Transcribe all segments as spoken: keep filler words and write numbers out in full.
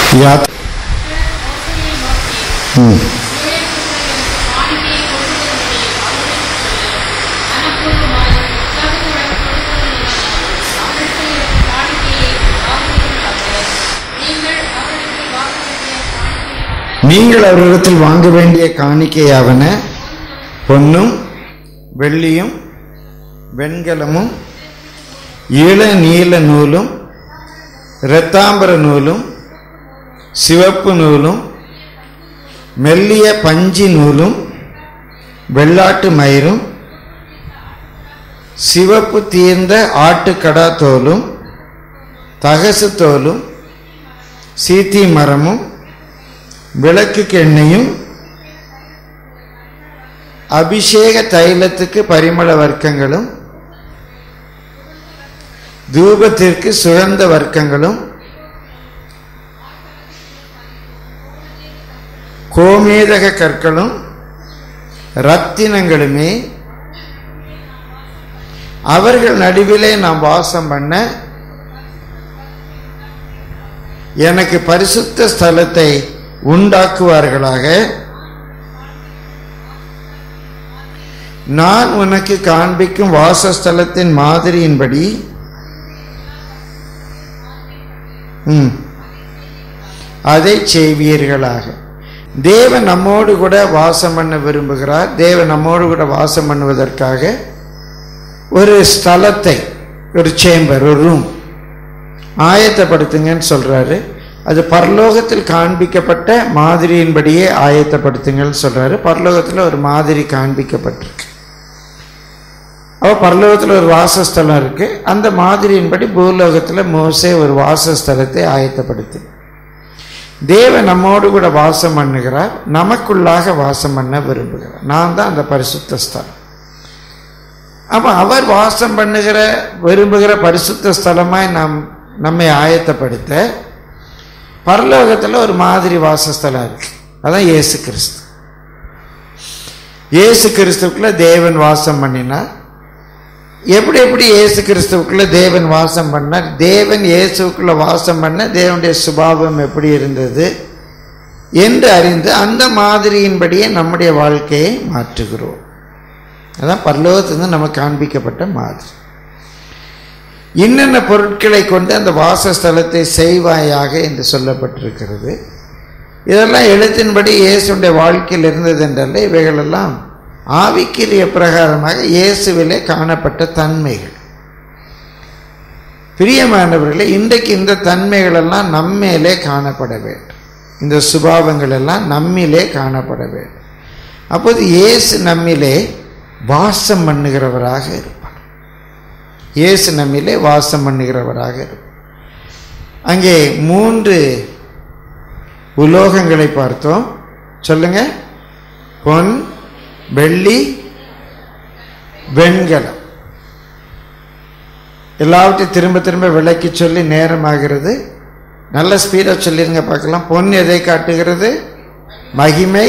याद நீங்கள் அவரிடத்தில் வாங்க வேண்டிய காணிக்கையாவன பொன்னும் வெள்ளியும் வெண்கலமும் இள நீல நூலும் இரத்தாம்பர நூலும் சிவப்பு நூலும் மெல்லிய பஞ்சி நூலும் வெள்ளாட்டு மயிரும் சிவப்பு தீர்ந்த ஆட்டுக்கடா தோலும் தகசு தோலும் சீத்தி மரமும் விளக்குக்கு எண்ணெயும் அபிஷேக தைலத்துக்கு பரிமள வர்க்கங்களும் தூபத்திற்கு சுகந்த வர்க்கங்களும் கோமேதக கற்களும் ரத்தினங்களுமே அவர்கள் நடுவிலே நாம் வாசம் பண்ண எனக்கு பரிசுத்த ஸ்தலத்தை உண்டாக்குவார்களாக. நான் உனக்கு காண்பிக்கும் வாசஸ்தலத்தின் மாதிரியின்படி அதை செய்வீர்களாக. தேவன் நம்மோடு கூட வாசம் பண்ண விரும்புகிறார். தேவன் நம்மோடு கூட வாசம் பண்ணுவதற்காக ஒரு ஸ்தலத்தை, ஒரு சேம்பர், ஒரு ரூம் ஆயத்தப்படுத்துங்கன்னு சொல்றாரு. அது பரலோகத்தில் காண்பிக்கப்பட்ட மாதிரியின்படியே ஆயத்தப்படுத்துங்கன்னு சொல்றாரு. பரலோகத்தில் ஒரு மாதிரி காண்பிக்கப்பட்டிருக்கு. அப்போ பரலோகத்தில் ஒரு வாசஸ்தலம் இருக்கு. அந்த மாதிரியின்படி பூலோகத்தில் மோசே ஒரு வாசஸ்தலத்தை ஆயத்தப்படுத்து. தேவன் நம்மோடு கூட வாசம் பண்ணுகிறார், நமக்குள்ளாக வாசம் பண்ண விரும்புகிறார். நான் தான் அந்த பரிசுத்த ஸ்தலம். அப்போ அவர் வாசம் பண்ணுகிற விரும்புகிற பரிசுத்த ஸ்தலமாய் நாம் நம்மை ஆயத்தப்படுத்த பரலோகத்தில் ஒரு மாதிரி வாசஸ்தலம் இருக்கு. அதான் இயேசு கிறிஸ்து. இயேசு கிறிஸ்துக்குள்ள தேவன் வாசம் பண்ணினார். எப்படி எப்படி இயேசு கிறிஸ்துவுக்குள்ள தேவன் வாசம் பண்ணார், தேவன் இயேசுக்குள்ள வாசம் பண்ண தேவனுடைய சுபாவம் எப்படி இருந்தது என்று அறிந்து அந்த மாதிரியின்படியே நம்முடைய வாழ்க்கையை மாற்றுகிறோம். அதான் பரலோகத்திலிருந்து நமக்கு காண்பிக்கப்பட்ட மாதிரி. இன்னென்ன பொருட்களை கொண்டு அந்த வாசஸ்தலத்தை செய்வாயாக என்று சொல்லப்பட்டிருக்கிறது. இதெல்லாம் எழுத்தின்படி இயேசுடைய வாழ்க்கையில் இருந்தது என்றல்ல. இவைகளெல்லாம் ஆவிக்குரிய பிரகாரமாக இயேசுவிலே காணப்பட்ட தன்மைகள். பிரியமானவர்களே, இன்றைக்கு இந்த தன்மைகள் எல்லாம் நம்மேலே காணப்பட வேண்டும். இந்த சுபாவங்கள் எல்லாம் நம்மிலே காணப்பட வேண்டும். அப்போது இயேசு நம்மிலே வாசம் பண்ணுகிறவராக இருப்பார். இயேசு நம்மிலே வாசம் பண்ணுகிறவராக இருப்பார். அங்கே மூன்று உலோகங்களை பார்த்தோம். சொல்லுங்க. பொன், வெள்ளி, வெண்கலம். எல்லாவற்றையும் திரும்ப திரும்ப விளக்கி சொல்லி நேரமாகிறது. நல்ல ஸ்பீடா சொல்லிருங்க பார்க்கலாம். பொன் எதை காட்டுகிறது? மகிமை,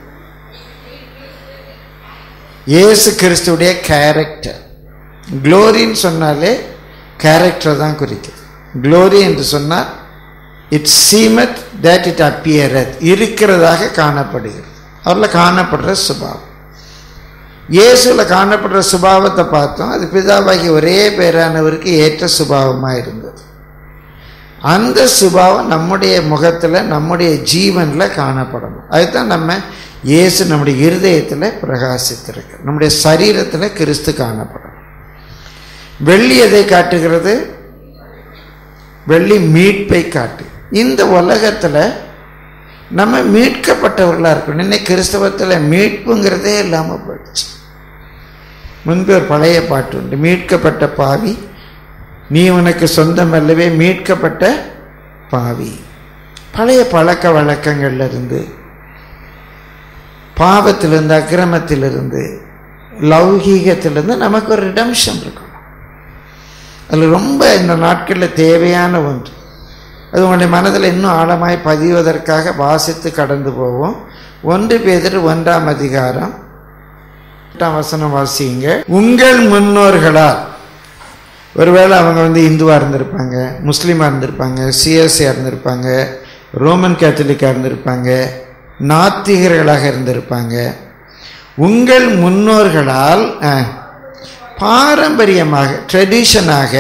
இயேசு கிறிஸ்துடைய கேரக்டர். குளோரின்னு சொன்னாலே கேரக்டர் தான் குறிக்கிறது. குளோரி என்று சொன்னால் it seemed that it appeared, இருக்கிறதாக காணப்படுகிறது. அவரில் காணப்படுற சுபாவம். இயேசுவில் காணப்படுற சுபாவத்தை பார்த்தோம். அது பிதாவாகி ஒரே பேரானவருக்கு ஏற்ற சுபாவமாக இருந்தது. அந்த சுபாவம் நம்முடைய முகத்தில், நம்முடைய ஜீவனில் காணப்படணும். அதுதான் நம்ம இயேசு நம்முடைய இருதயத்தில் பிரகாசித்திருக்கு. நம்முடைய சரீரத்தில் கிறிஸ்து காணப்படணும். வெள்ளி எதை காட்டுகிறது? வெள்ளி மீட்பை காட்டு. இந்த உலகத்தில் நம்ம மீட்கப்பட்டவர்களாக இருக்கணும். இன்னைக்கு கிறிஸ்தவத்தில் மீட்புங்கிறதே இல்லாமல் போயிடுச்சு. முன்பு ஒரு பழைய பாட்டு உண்டு. மீட்கப்பட்ட பாவி நீ உனக்கு சொந்தம் அல்லவே, மீட்கப்பட்ட பாவி. பழைய பழக்க வழக்கங்கள்ல இருந்து, பாவத்திலிருந்து, அக்கிரமத்திலிருந்து, லௌகீகத்திலிருந்து நமக்கு ஒரு ரிடம்ஷன் இருக்கணும். அதில் ரொம்ப இந்த நாட்களில் தேவையான ஒன்று. அது உங்களுடைய மனதில் இன்னும் ஆழமாய் பதிவதற்காக வாசித்து கடந்து போவோம். ஒன்று பேதுரு ஒன்றாம் அதிகாரம் எட்டாம் வசனம் வாசிங்க. உங்கள் முன்னோர்களால், ஒருவேளை அவங்க வந்து இந்துவாக இருந்திருப்பாங்க, முஸ்லீமாக இருந்திருப்பாங்க, சிஎஸ்சியாக இருந்திருப்பாங்க, ரோமன் கேத்தலிக்காக இருந்திருப்பாங்க, நாத்திகர்களாக இருந்திருப்பாங்க. உங்கள் முன்னோர்களால் பாரம்பரியமாக ட்ரெடிஷனாக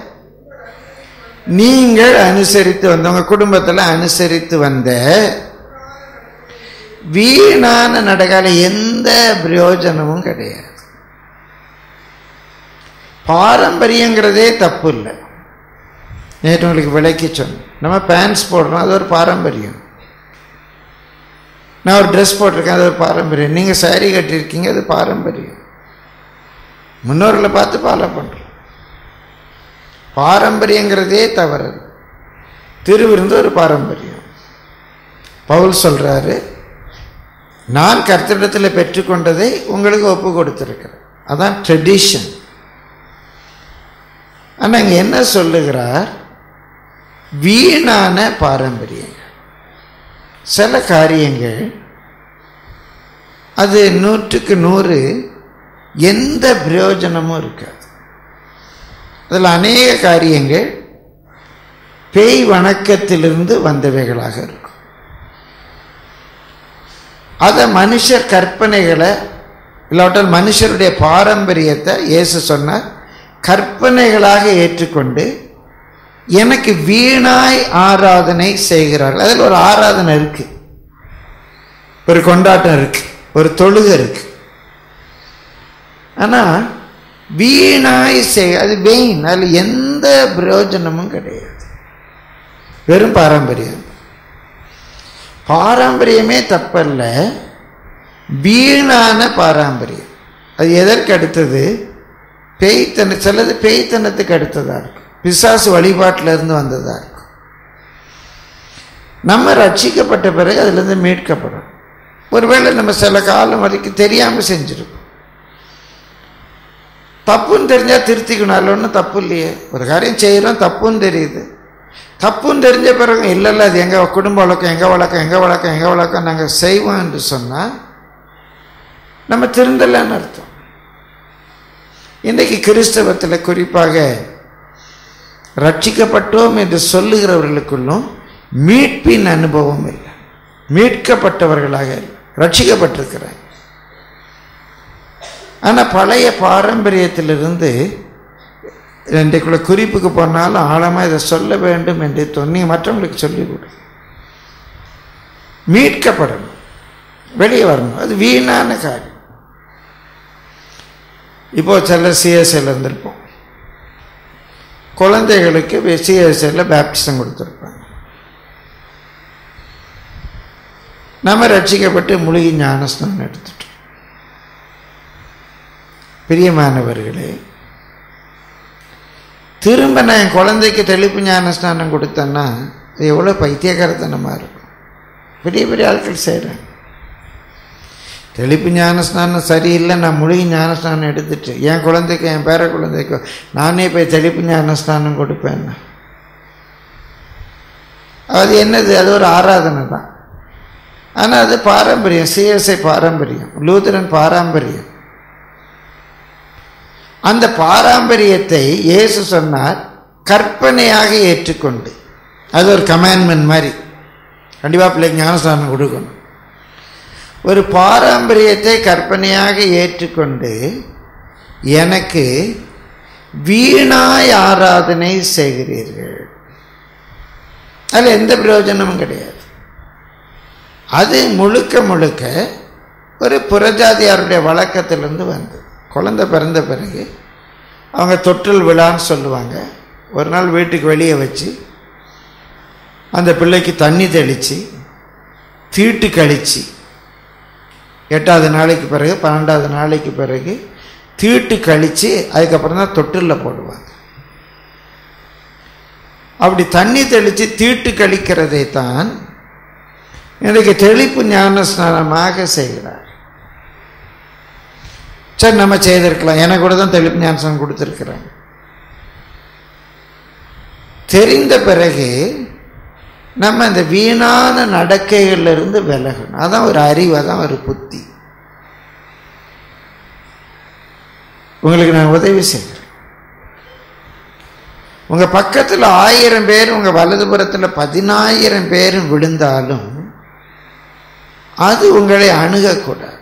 நீங்கள் அனுசரித்து வந்த, உங்க குடும்பத்தில் அனுசரித்து வந்த வீணான நடக்கால எந்த பிரயோஜனமும் கிடையாது. பாரம்பரியங்கிறதே தப்பு இல்லை. நேற்று உங்களுக்கு விளக்கி சொன்னேன். நம்ம பேண்ட்ஸ் போடுறோம், அது ஒரு பாரம்பரியம். நான் ஒரு ட்ரெஸ் போட்டிருக்கேன், அது ஒரு பாரம்பரியம். நீங்கள் சாரி கட்டியிருக்கீங்க, அது பாரம்பரியம். முன்னோர்களை பார்த்து ஃபாலோ பண்ணுறோம். பாரம்பரியங்கிறதே தவறு. திருவிருந்து ஒரு பாரம்பரியம். பவுல் சொல்றாரு, நான் கர்த்தரிடத்தில் பெற்றுக்கொண்டதை உங்களுக்கு ஒப்பு கொடுத்திருக்கிறேன். அதான் ட்ரெடிஷன். ஆனால் இங்கே என்ன சொல்லுகிறார்? வீணான பாரம்பரியங்கள், சில காரியங்கள் அது நூற்றுக்கு நூறு எந்த பிரயோஜனமும் இருக்காது. அதில் அநேக காரியங்கள் பேய் வணக்கத்திலிருந்து வந்தவைகளாக இருக்கும். அதை மனுஷர் கற்பனைகளை இல்லாவிட்டால் மனுஷருடைய பாரம்பரியத்தை இயேசு சொன்னார் கற்பனைகளாக ஏற்றுக்கொண்டு எனக்கு வீணாய் ஆராதனை செய்கிறார்கள். அதில் ஒரு ஆராதனை இருக்கு, ஒரு கொண்டாட்டம் இருக்கு, ஒரு தொழுகை இருக்கு. ஆனா வீணாய் செய், அது வெயின், அதில் எந்த பிரயோஜனமும் கிடையாது. வெறும் பாரம்பரியம். பாரம்பரியமே தப்பல்ல, வீணான பாரம்பரியம். அது எதற்கு அடுத்தது? பேய்த்தன, சிலது பேய்த்தனத்துக்கு அடுத்ததா இருக்கும், பிசாசு வழிபாட்டில் இருந்து வந்ததா இருக்கும். நம்ம ரட்சிக்கப்பட்ட பிறகு அதிலிருந்து மீட்கப்படும். ஒருவேளை நம்ம சில காலம் வரைக்கும் தெரியாம செஞ்சிருக்கோம். தப்புன்னு தெரிஞ்சா திருத்திக்கணும், அதில் ஒன்றும் தப்பு இல்லையே. ஒரு காரியம் செய்யறோம், தப்புன்னு தெரியுது. தப்புன்னு தெரிஞ்ச பிறகு இல்லை இல்லை அது எங்க குடும்ப வழக்கம், எங்க வழக்கம் எங்க வழக்கம் எங்க வழக்கம் நாங்கள் செய்வோம் என்று சொன்னா நம்ம திருந்தலன்னு அர்த்தம். இன்றைக்கு கிறிஸ்தவத்தில் குறிப்பாக ரட்சிக்கப்பட்டோம் என்று சொல்லுகிறவர்களுக்குள்ளும் மீட்பின் அனுபவம் இல்லை. மீட்கப்பட்டவர்களாக இல்லை, ரட்சிக்கப்பட்டிருக்கிறாங்க. ஆனால் பழைய பாரம்பரியத்திலிருந்து இன்றைக்குள்ள குறிப்புக்கு போனாலும் ஆழமாக இதை சொல்ல வேண்டும் என்று தோணி மற்றவங்களுக்கு சொல்லிக் கொடு. மீட்கப்படணும், வெளியே வரணும். அது வீணான காரியம். இப்போ சில சிஎஸ்ஐல இருந்திருப்போம், குழந்தைகளுக்கு சிஎஸ்ஐல பேப்டிசம் கொடுத்துருப்பாங்க. நம்ம ரட்சிக்கப்பட்டு மூலிகை ஞானஸ்நானம் எடுத்துட்டோம். பிரியமானவர்களே, திரும்ப நான் என் குழந்தைக்கு தெளிப்பு ஞானஸ்நானம் கொடுத்தேன்னா அது எவ்வளோ பைத்தியக்காரத்தனமாக இருக்கும். பெரிய பெரிய ஆட்கள் செய்கிறாங்க. தெளிப்பு ஞானஸ்நானம் சரியில்லை, நான் மூலிகை ஞானஸ்நானம் எடுத்துட்டு என் குழந்தைக்கு என் பேர குழந்தைக்கோ நானே போய் தெளிப்பு ஞானஸ்நானம் கொடுப்பேன்னா அது என்னது? அது ஒரு ஆராதனை தான். ஆனால் அது பாரம்பரியம், சிஎஸ்ஐ பாரம்பரியம், லூதரன் பாரம்பரியம். அந்த பாரம்பரியத்தை இயேசு சொன்னார் கற்பனையாக ஏற்றுக்கொண்டு, அது ஒரு கமாண்ட்மெண்ட் மாதிரி, கண்டிப்பாக பிள்ளைக்கு ஞானஸ்நானம் கொடுக்கணும். ஒரு பாரம்பரியத்தை கற்பனையாக ஏற்றுக்கொண்டு எனக்கு வீணாய் ஆராதனை செய்கிறீர்கள். அதில் எந்த பிரயோஜனமும் கிடையாது. அது முழுக்க முழுக்க ஒரு புறஜாதியாருடைய வழக்கத்திலிருந்து வந்தது. குழந்தை பிறந்த பிறகு அவங்க தொட்டில் விழான்னு சொல்லுவாங்க. ஒரு நாள் வீட்டுக்கு வெளியே வச்சு அந்த பிள்ளைக்கு தண்ணி தெளித்து தீட்டு கழிச்சு, எட்டாவது நாளைக்கு பிறகு பன்னெண்டாவது நாளைக்கு பிறகு தீட்டு கழித்து அதுக்கப்புறம் தான் தொட்டிலில் போடுவாங்க. அப்படி தண்ணி தெளித்து தீட்டு கழிக்கிறதை தான் இன்றைக்கு தெளிப்பு ஞான ஸ்நானமாக செய்கிறார். சரி, நம்ம செய்திருக்கலாம். எனக்கு கூட தான் தெளிப்பு ஞானஸ்நானம் கொடுத்துருக்குறாங்க. தெரிந்த பிறகு நம்ம இந்த வீணான நடக்கைகள்ல இருந்து விலகணும். அதான் ஒரு அறிவு, அதான் ஒரு புத்தி. உங்களுக்கு நான் உதவி செய்கிறேன். உங்கள் பக்கத்தில் ஆயிரம் பேர் உங்கள் வலதுபுறத்தில் பதினாயிரம் பேரும் விழுந்தாலும் அது உங்களை அணுகக்கூடாது.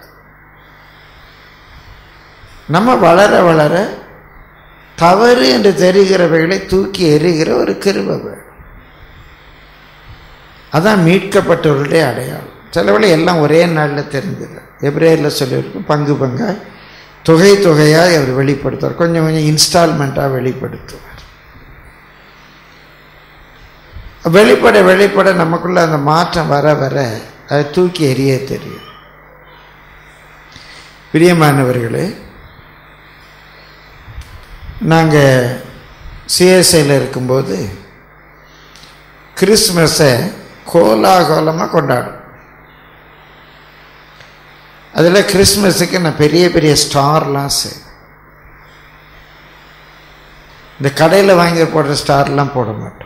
நம்ம வளர வளர தவறு என்று தெரிகிறவைகளை தூக்கி எறிகிற ஒரு கிருபை வேணும். அதான் மீட்கப்பட்டவர்களுடைய அடையாளம். சிலவளை எல்லாம் ஒரே நாளில் தெரிஞ்சிடும். எபிரேயரில் சொல்லியிருக்கும், பங்கு பங்காய் தொகை தொகையாக அவர் வெளிப்படுத்துவார், கொஞ்சம் கொஞ்சம் இன்ஸ்டால்மெண்ட்டாக வெளிப்படுத்துவார். வெளிப்பட வெளிப்பட நமக்குள்ள அந்த மாற்றம் வர வர அதை தூக்கி எறிய தெரியும். பிரியமானவர்களே, நாங்கள் சிஎஸ்ஐயில் இருக்கும்போது கிறிஸ்மஸை கோலாகோலமாக கொண்டாடும். அதில் கிறிஸ்மஸுக்கு நான் பெரிய பெரிய ஸ்டார்லாம் செய்வேன். இந்த கடையில் வாங்கி போடுற ஸ்டார்லாம் போட மாட்டோம்.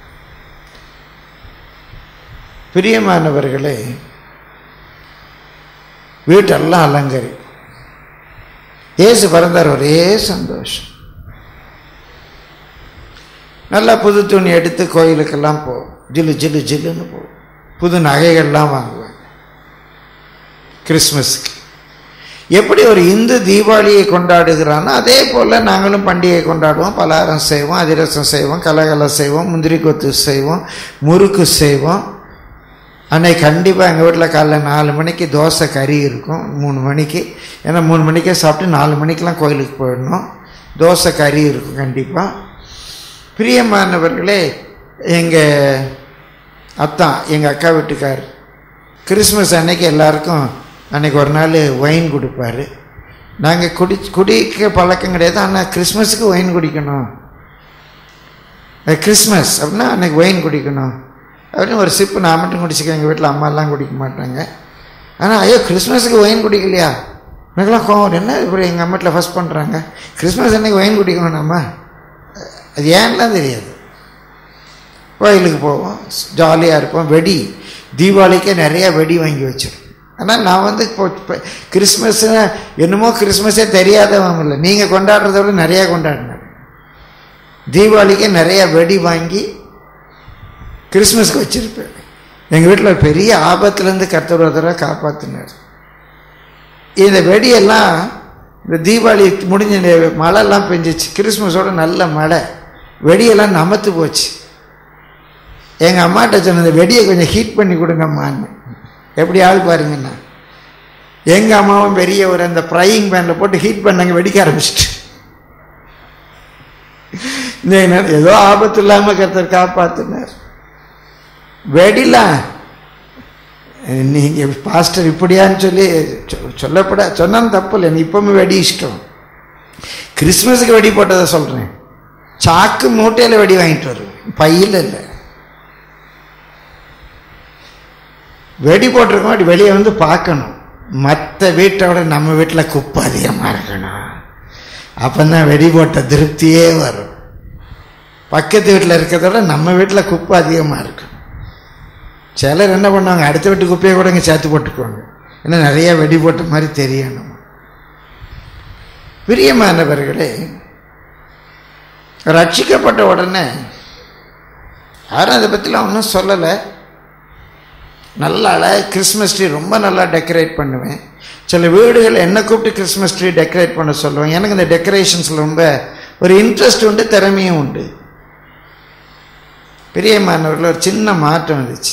பிரியமானவர்களே, வீட்டெல்லாம் அலங்கரி. இயேசு பிறந்தார், ஒரே சந்தோஷம். நல்லா புது துணி எடுத்து கோயிலுக்கெல்லாம் போவோம், ஜில்லு ஜில்லு ஜில்லுன்னு போவோம். புது நகைகள்லாம் வாங்குவாங்க கிறிஸ்மஸுக்கு. எப்படி ஒரு இந்து தீபாவளியை கொண்டாடுகிறானோ அதே போல் நாங்களும் பண்டிகை கொண்டாடுவோம். பலகாரம் செய்வோம், அதிரசம் செய்வோம், கலகலம் செய்வோம், முந்திரி கொத்து செய்வோம், முறுக்கு செய்வோம். அன்னைக்கு கண்டிப்பாக எங்கள் வீட்டில் காலைல நாலு மணிக்கு தோசை கறி இருக்கும். மூணு மணிக்கு, ஏன்னா மூணு மணிக்கே சாப்பிட்டு நாலு மணிக்கெலாம் கோயிலுக்கு போயிடணும். தோசை கறி இருக்கும் கண்டிப்பாக. பிரியமானவர்களே, எங்கள் அத்தான், எங்கள் அக்கா வீட்டுக்கார், கிறிஸ்மஸ் அன்னைக்கு எல்லாருக்கும் அன்றைக்கி ஒரு நாள் ஒயின் கொடுப்பார். நாங்கள் குடி குடிக்க பழக்கம் கிடையாது, ஆனால் கிறிஸ்மஸுக்கு ஒயின் குடிக்கணும். கிறிஸ்மஸ் அப்படின்னா அன்றைக்கி ஒயின் குடிக்கணும் அப்படின்னு ஒரு சிப்பு நான் மட்டும் குடிச்சிக்க. எங்கள் வீட்டில் அம்மாலாம் குடிக்க மாட்டாங்க. ஆனால் ஐயோ கிறிஸ்மஸுக்கு ஒயின் குடிக்கலையா, எனக்குலாம் கோவம். என்ன இப்படி எங்கள் அம்மா வீட்டில் ஃபஸ்ட் பண்ணுறாங்க, கிறிஸ்மஸ் அன்றைக்கி ஒயின் குடிக்கணும் நம்ம, அது ஏன்லாம் தெரியாது. கோயிலுக்கு போவோம், ஜாலியாக இருப்போம். வெடி, தீபாவளிக்கே நிறையா வெடி வாங்கி வச்சிடும். ஆனால் நான் வந்து இப்போ கிறிஸ்மஸ்ஸு என்னமோ கிறிஸ்மஸே தெரியாதவங்க இல்லை, நீங்கள் கொண்டாடுறத விட நிறையா கொண்டாடினார். தீபாவளிக்கே நிறையா வெடி வாங்கி கிறிஸ்மஸ்க்கு வச்சுருப்பேன். எங்கள் வீட்டில் பெரிய ஆபத்துலேருந்து கர்த்தர் ஒரு தடவை காப்பாற்றினார். இந்த வெடியெல்லாம் இந்த தீபாவளி முடிஞ்ச மழைலாம் பெஞ்சிச்சு, கிறிஸ்மஸோட நல்ல மழை, வெடியெல்லாம் நமத்து போச்சு. எங்கள் அம்மாட்ட சொன்ன வெடியை கொஞ்சம் ஹீட் பண்ணி கொடுங்கம்மான்னு. எப்படி ஆள் பாருங்கண்ணா, எங்கள் அம்மாவும் பெரிய ஒரு அந்த ஃப்ரையிங் பேனில் போட்டு ஹீட் பண்ணாங்க, வெடிக்க ஆரம்பிச்சிட்டு. ஏதோ ஆபத்து இல்லாமல் கர்த்தர் காப்பாற்றினார். வெடிலாம் நீங்கள் பாஸ்டர் இப்படியான்னு சொல்லி சொல்லப்பட சொன்னாலும் தப்பு இல்லை. நீ இப்பவுமே வெடி இஷ்டம். கிறிஸ்மஸுக்கு வெடி போட்டதை சொல்கிறேன். சாக்கு மூட்டையில் வெடி வாங்கிட்டு வருவேன், பையில் இல்லை. வெடி போட்டிருக்கோம், அப்படி வெளியே வந்து பார்க்கணும். மற்ற வீட்டை விட நம்ம வீட்டில் குப்பை அதிகமாக இருக்கணும், அப்போ தான் வெடி போட்ட திருப்தியே வரும். பக்கத்து வீட்டில் இருக்கிறத விட நம்ம வீட்டில் குப்பை அதிகமாக இருக்கும். சிலர் என்ன பண்ணுவாங்க, அடுத்த வீட்டு குப்பையை கூட இங்கே சேர்த்து போட்டுக்குவாங்க, ஏன்னா நிறையா வெடி போட்ட மாதிரி தெரியணும். பிரியமானவர்களே, ரட்சிக்கப்பட்ட உடனே யாரும் அதை பற்றிலாம் ஒன்றும் சொல்லலை. நல்லா கிறிஸ்மஸ் ட்ரீ ரொம்ப நல்லா டெக்கரேட் பண்ணுவேன். சில வீடுகள் என்னை கூப்பிட்டு கிறிஸ்மஸ் ட்ரீ டெக்கரேட் பண்ண சொல்லுவேன். எனக்கு இந்த டெக்கரேஷன்ஸில் ரொம்ப ஒரு இன்ட்ரெஸ்ட் உண்டு, திறமையும் உண்டு. பிரியமானவர்கள், ஒரு சின்ன மாற்றம் வந்துச்சு.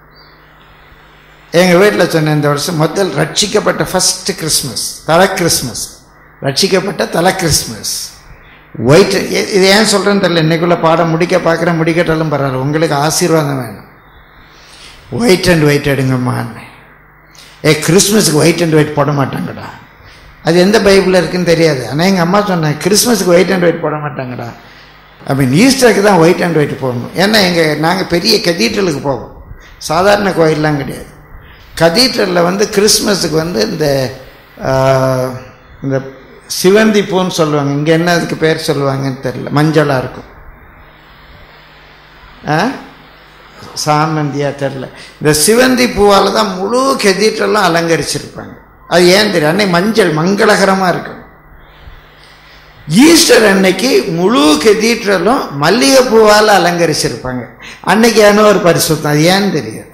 எங்கள் வீட்டில் சொன்னேன், இந்த வருஷம் முதல் ரட்சிக்கப்பட்ட ஃபஸ்ட்டு கிறிஸ்மஸ் தலை கிறிஸ்மஸ், ரட்சிக்கப்பட்ட தலை கிறிஸ்மஸ் ஒயிட். இது ஏன் சொல்கிறேன்னு தெரியல, இன்னைக்குள்ள பாடம் முடிக்க பார்க்குறேன், முடிக்கட்டாலும் பரவாயில்ல, உங்களுக்கு ஆசீர்வாதம் வேணும். ஒயிட் அண்ட் ஒயிட் எடுங்கம்மான்னு. ஏ கிறிஸ்மஸுக்கு ஒயிட் அண்ட் ஒயிட் போட மாட்டாங்கடா, அது எந்த பைபிளில் இருக்குன்னு தெரியாது. ஆனால் எங்கள் அம்மா சொன்னேன், கிறிஸ்மஸுக்கு ஒயிட் அண்ட் ஒயிட் போட மாட்டாங்கடா, ஐ மீன் ஈஸ்டருக்கு தான் ஒயிட் அண்ட் ஒயிட் போடணும். ஏன்னா எங்கள் நாங்கள் பெரிய கதீட்ரலுக்கு போவோம், சாதாரண கோயிலெலாம் கிடையாது. கதீட்ரலில் வந்து கிறிஸ்மஸுக்கு வந்து இந்த இந்த சிவந்தி பூன்னு சொல்லுவாங்க, இங்கே என்ன அதுக்கு பேர் சொல்லுவாங்கன்னு தெரியல, மஞ்சளாக இருக்கும். ஆ சாமந்தியா தெரில, இந்த சிவந்தி பூவால் தான் முழு கதீட்ரலாம் அலங்கரிச்சிருப்பாங்க. அது ஏன் தெரியும், அன்னைக்கு மஞ்சள் மங்களகரமாக இருக்கும். ஈஸ்டர் அன்னைக்கு முழு கெதீட்ரலும் மல்லிகைப்பூவால் அலங்கரிச்சிருப்பாங்க. அன்னைக்கு ஏனோ ஒரு பரிசுத்தம், அது ஏன்னு தெரியாது.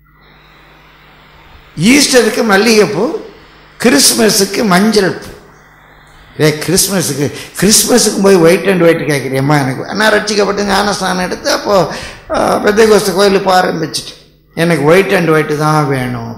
ஈஸ்டருக்கு மல்லிகைப்பூ, கிறிஸ்மஸுக்கு மஞ்சள் பூ. ஏ கிறிஸ்மஸுக்கு கிறிஸ்மஸுக்கு போய் ஒயிட் அண்ட் ஒயிட் கேட்குறியம்மா? எனக்கு நான் ரட்சிக்கப்பட்டு ஞானஸ்நானம் எடுத்து அப்போது பெந்தைகோஸ்து கோயிலுக்கு ஆரம்பிச்சுட்டு எனக்கு ஒயிட் அண்ட் ஒயிட்டு தான் வேணும்.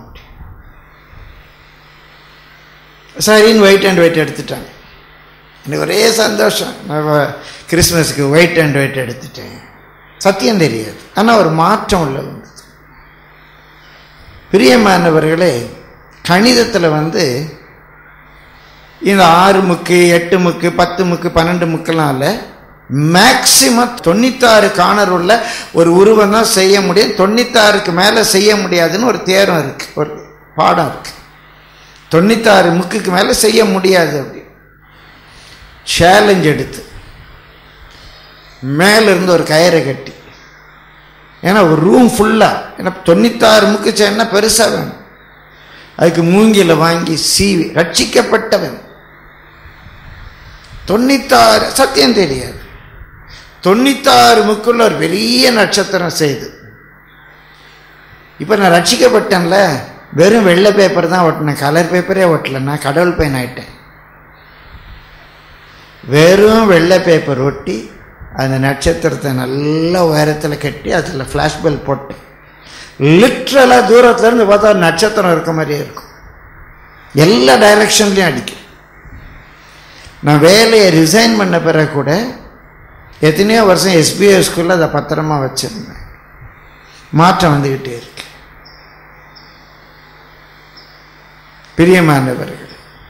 சரின்னு ஒயிட் அண்ட் ஒயிட் எடுத்துட்டாங்க. எனக்கு ஒரே சந்தோஷம், நான் கிறிஸ்மஸுக்கு ஒயிட் அண்ட் ஒயிட் எடுத்துட்டேன். சத்தியம் தெரியாது, ஆனால் ஒரு மாற்றம் உள்ள வந்தது. பிரியமானவர்களே, கணிதத்தில் வந்து இந்த ஆறு முக்கு, எட்டு முக்கு, பத்து முக்கு, பன்னெண்டு முக்கெல்லாம் இல்லை, மேக்சிமம் தொண்ணூத்தாறு காணர் உள்ள ஒரு உருவம் தான் செய்ய முடியும். தொண்ணூத்தாறுக்கு மேலே செய்ய முடியாதுன்னு ஒரு தேரம் இருக்கு, ஒரு பாடம் இருக்கு. தொண்ணூத்தாறு முக்குக்கு மேலே செய்ய முடியாது. அப்படி சேலஞ்ச் எடுத்து மேலிருந்து ஒரு கயிறை கட்டி, ஏன்னா ஒரு ரூம் ஃபுல்லாக, ஏன்னா தொண்ணூத்தாறு முக்கு செய்யணும்னா பெருசாக வேணும். அதுக்கு மூங்கில வாங்கி சீவி, ரட்சிக்கப்பட்டவன் தொண்ணூத்தாறு, சத்தியம் தெரியாது, தொண்ணூத்தாறு முக்குள்ள ஒரு பெரிய நட்சத்திரம் செய்து. இப்போ நான் ரட்சிக்கப்பட்டேன்ல, வெறும் வெள்ளை பேப்பர் தான் ஒட்டினேன், கலர் பேப்பரே ஒட்டல. நான் கடவுள் பையன் ஆயிட்டேன். வெறும் வெள்ளை பேப்பர் ஒட்டி அந்த நட்சத்திரத்தை நல்ல உயரத்தில் கட்டி அதில் ஃப்ளாஷ் பல்ப் போட்டேன். லிட்ரலாக தூரத்துலேருந்து பார்த்தா நட்சத்திரம் இருக்க மாதிரியே இருக்கும், எல்லா டைரக்ஷன்லையும் அடிக்கும். நான் வேலையை ரிசைன் பண்ண பிறகு கூட எத்தனையோ வருஷம் எஸ்பிஐ ஸ்கூலில் அதை பத்திரமா வச்சுருந்தேன். மாற்றம் வந்துக்கிட்டே இருக்கு. பிரியமானவர்கள்,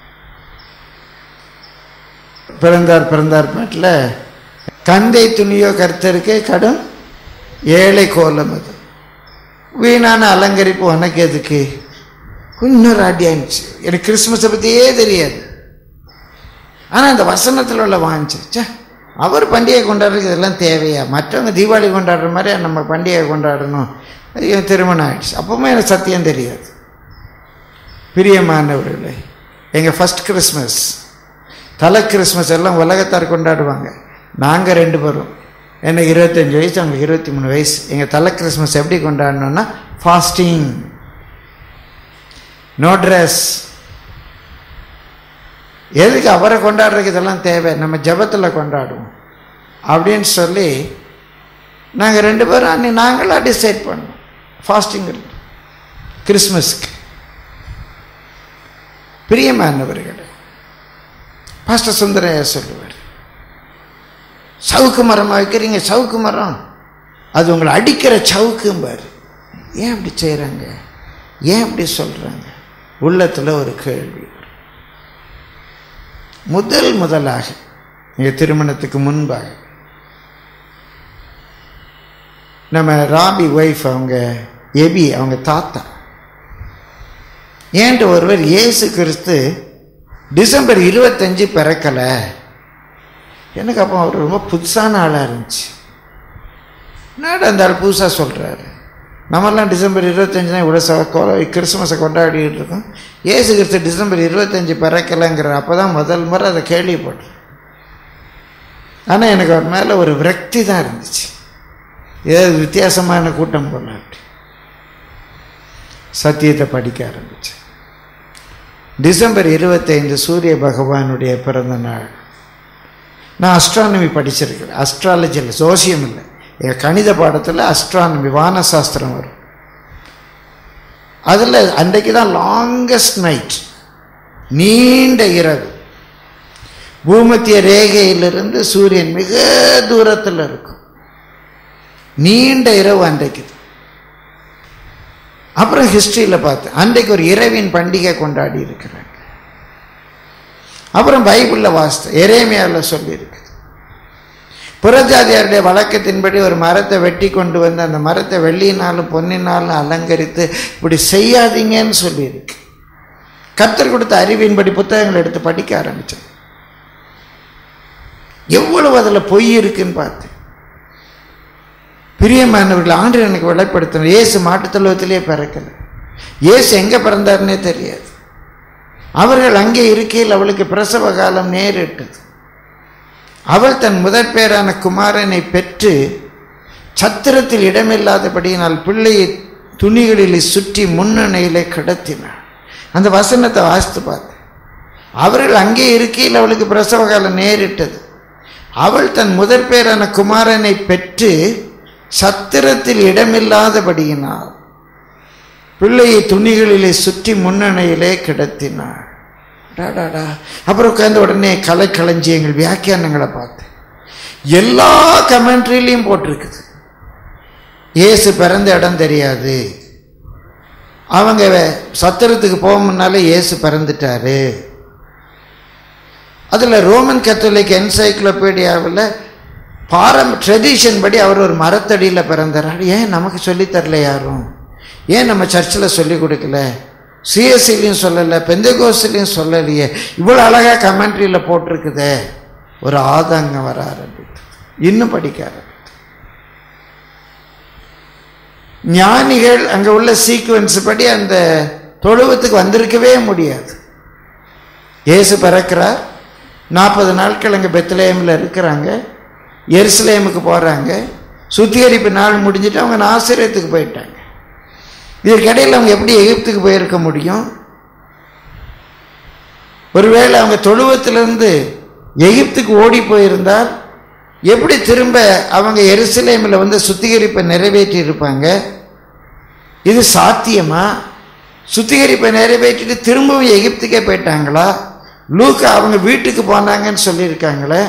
பிறந்தார் பிறந்தார் பாட்டில் கந்தை துணியோ கர்த்தருக்கே கடும் ஏழை கோலம், அது வீணான அலங்கரிப்பு உனக்கு எதுக்கு? இன்னொரு அடியாச்சு. எனக்கு கிறிஸ்மஸை பற்றியே தெரியாது, ஆனால் அந்த வசனத்தில் உள்ள வாங்கிச்சு. அவர் பண்டிகை கொண்டாடுறதுக்கு இதெல்லாம் தேவையா? மற்றவங்க தீபாவளி கொண்டாடுற மாதிரி நம்ம பண்டிகை கொண்டாடணும். ஐயோ, திருமணம் ஆயிடுச்சு. அப்பவுமே எனக்கு சத்தியம் தெரியாது. பிரியமானவர்களே, எங்கள் ஃபஸ்ட் கிறிஸ்மஸ், தலை கிறிஸ்மஸ் எல்லாம் உலகத்தார் கொண்டாடுவாங்க. நாங்கள் ரெண்டு பேரும், எனக்கு இருபத்தஞ்சி வயசு, அவங்களுக்கு இருபத்தி மூணு வயசு. எங்கள் தலை கிறிஸ்மஸ் எப்படி கொண்டாடணும்னா ஃபாஸ்டிங், நோ ட்ரெஸ். எதுக்கு அவரை கொண்டாடுறதுக்கு இதெல்லாம் தேவை? நம்ம ஜபத்தில் கொண்டாடுவோம் அப்படின்னு சொல்லி நாங்கள் ரெண்டு பேரும் அன்னைக்கு நாங்களாக டிசைட் பண்ணோம் ஃபாஸ்டிங் கிறிஸ்மஸ்க்கு. பிரியமானவர்களே, பாஸ்டர் சுந்தரையா சொல்லுவார், சவுக்கு மரமாக வைக்கிறீங்க, சவுக்கு மரம் அது உங்களை அடிக்கிற சவுக்கும்பார். ஏன் அப்படி செய்கிறாங்க? ஏன் அப்படி சொல்கிறாங்க? உள்ளத்தில் ஒரு கேள்வி. முதல் முதலாக எங்கள் திருமணத்துக்கு முன்பாக நம்ம ராபி ஒய்ஃப், அவங்க எபி, அவங்க தாத்தா ஏன்ட்டு ஒருவர் இயேசு கிறிஸ்து டிசம்பர் இருபத்தஞ்சு பிறக்கலை. எனக்கு அப்போ அவர் ரொம்ப புதுசான ஆளாக இருந்துச்சு. நாடு அந்த ஆள் புதுசாக சொல்கிறாரு. நம்மெல்லாம் டிசம்பர் இருபத்தஞ்சு தான் இவ்வளோ ச கிறிஸ்மஸை கொண்டாடிக்கிட்டு இருக்கோம். இயேசு கிறிஸ்து டிசம்பர் இருபத்தஞ்சு பிறக்கலைங்கிற அப்போ தான் முதல் முறை அதை கேள்விப்பட்டேன். ஆனால் எனக்கு அவர் மேலே ஒரு விரக்தி தான் இருந்துச்சு. ஏதாவது வித்தியாசமான கூட்டம் போல. அப்படி சத்தியத்தை படிக்க ஆரம்பிச்சு. டிசம்பர் இருபத்தைந்து சூரிய பகவானுடைய பிறந்த நாள். நான் அஸ்ட்ரானமி படிச்சிருக்கிறேன். அஸ்ட்ராலஜி இல்லை, சோசியம் இல்லை, எங்கள் கணித பாடத்தில் அஸ்ட்ரானமி வானசாஸ்திரம் வரும். அதில் அன்றைக்கு தான் லாங்கஸ்ட் நைட், நீண்ட இரவு. பூமத்திய ரேகையிலிருந்து சூரியன் மிக தூரத்தில் இருக்கும். நீண்ட இரவு அன்றைக்கு. அப்புறம் ஹிஸ்டரியில் பார்த்தேன், அன்றைக்கு ஒரு இரவின் பண்டிகை கொண்டாடி இருக்கிறாங்க. அப்புறம் பைபிளில் வாசித்த எரேமியாவில் சொல்லியிருக்கு, புறஜாதியாருடைய வழக்கத்தின்படி ஒரு மரத்தை வெட்டி கொண்டு வந்து அந்த மரத்தை வெள்ளியினாலும் பொன்னினாலும் அலங்கரித்து இப்படி செய்யாதீங்கன்னு சொல்லியிருக்கு. கர்த்தர் கொடுத்த அறிவின்படி புத்தகங்களை எடுத்து படிக்க ஆரம்பித்தேன். எவ்வளவு அதில் பொய் இருக்குன்னு பார்த்தேன். பிரியமானவர்கள், ஆண்டு எனக்கு வெளிப்படுத்தணும். இயேசு மாட்டுத்தொழுவத்திலே பிறக்கலை. இயேசு எங்கே பிறந்தாருன்னே தெரியாது. அவர்கள் அங்கே இருக்கையில் அவளுக்கு பிரசவ காலம் நேரிட்டது. அவள் தன் முதற் பேரான குமாரனை பெற்று சத்திரத்தில் இடமில்லாதபடியினால் பிள்ளையை துணிகளிலே சுற்றி முன்னணையிலே கிடத்தினாள். அந்த வசனத்தை வாசித்து பார்த்து, அவர்கள் அங்கே இருக்கையில் அவளுக்கு பிரசவ காலம் நேரிட்டது. அவள் தன் முதற் பேரான குமாரனை பெற்று சத்திரத்தில் இடமில்லாதபடியினால் பிள்ளையை துணிகளிலே சுற்றி முன்னணையிலே கிடத்தினாள். டாடாடா. அப்புறம் உட்கார்ந்த உடனே கலை களஞ்சியங்கள் வியாக்கியானங்களை பார்த்தேன். எல்லா கமெண்ட்ரிலையும் போட்டிருக்குது, இயேசு பிறந்த இடம் தெரியாது, அவங்க சத்திரத்துக்கு போக முன்னாலே இயேசு பிறந்துட்டாரு. அதில் ரோமன் கத்தோலிக் என்சைக்ளோபீடியாவில் பாரம் ட்ரெடிஷன் படி அவர் ஒரு மரத்தடியில் பிறந்தார். ஏன் நமக்கு சொல்லித்தரல யாரும்? ஏன் நம்ம சர்ச்சில் சொல்லி கொடுக்கல? சிஎஸ்சிலையும் சொல்லலை, பெந்தகோஸ்லையும் சொல்லலையே. இவ்வளோ அழகாக கமெண்ட்ரியில் போட்டிருக்குதே. ஒரு ஆதங்கம் வர ஆரம்பித்து இன்னும் படிக்க ஆரம்பித்து ஞானிகள் அங்கே உள்ள சீக்வன்ஸ் படி அந்த தொழுவத்துக்கு வந்திருக்கவே முடியாது. இயேசு பிறக்கிறார், நாற்பது நாட்கள் அங்கே பெத்லஹேமில் இருக்கிறாங்க, எருசலேமுக்கு போகிறாங்க, சுத்திகரிப்பு நாள் முடிஞ்சிட்டு அவங்க நாசரேத்துக்கு போயிட்டாங்க. இதற்கிடையில் அவங்க எப்படி எகிப்துக்கு போயிருக்க முடியும்? ஒருவேளை அவங்க தொழுவத்திலிருந்து எகிப்துக்கு ஓடி போயிருந்தால் எப்படி திரும்ப அவங்க எருசலேமில் வந்து சுத்திகரிப்பை நிறைவேற்றி இருப்பாங்க? இது சாத்தியமா? சுத்திகரிப்பை நிறைவேற்றிட்டு திரும்பவும் எகிப்துக்கே போயிட்டாங்களா? லூக்கா அவங்க வீட்டுக்கு போனாங்கன்னு சொல்லியிருக்காங்களே.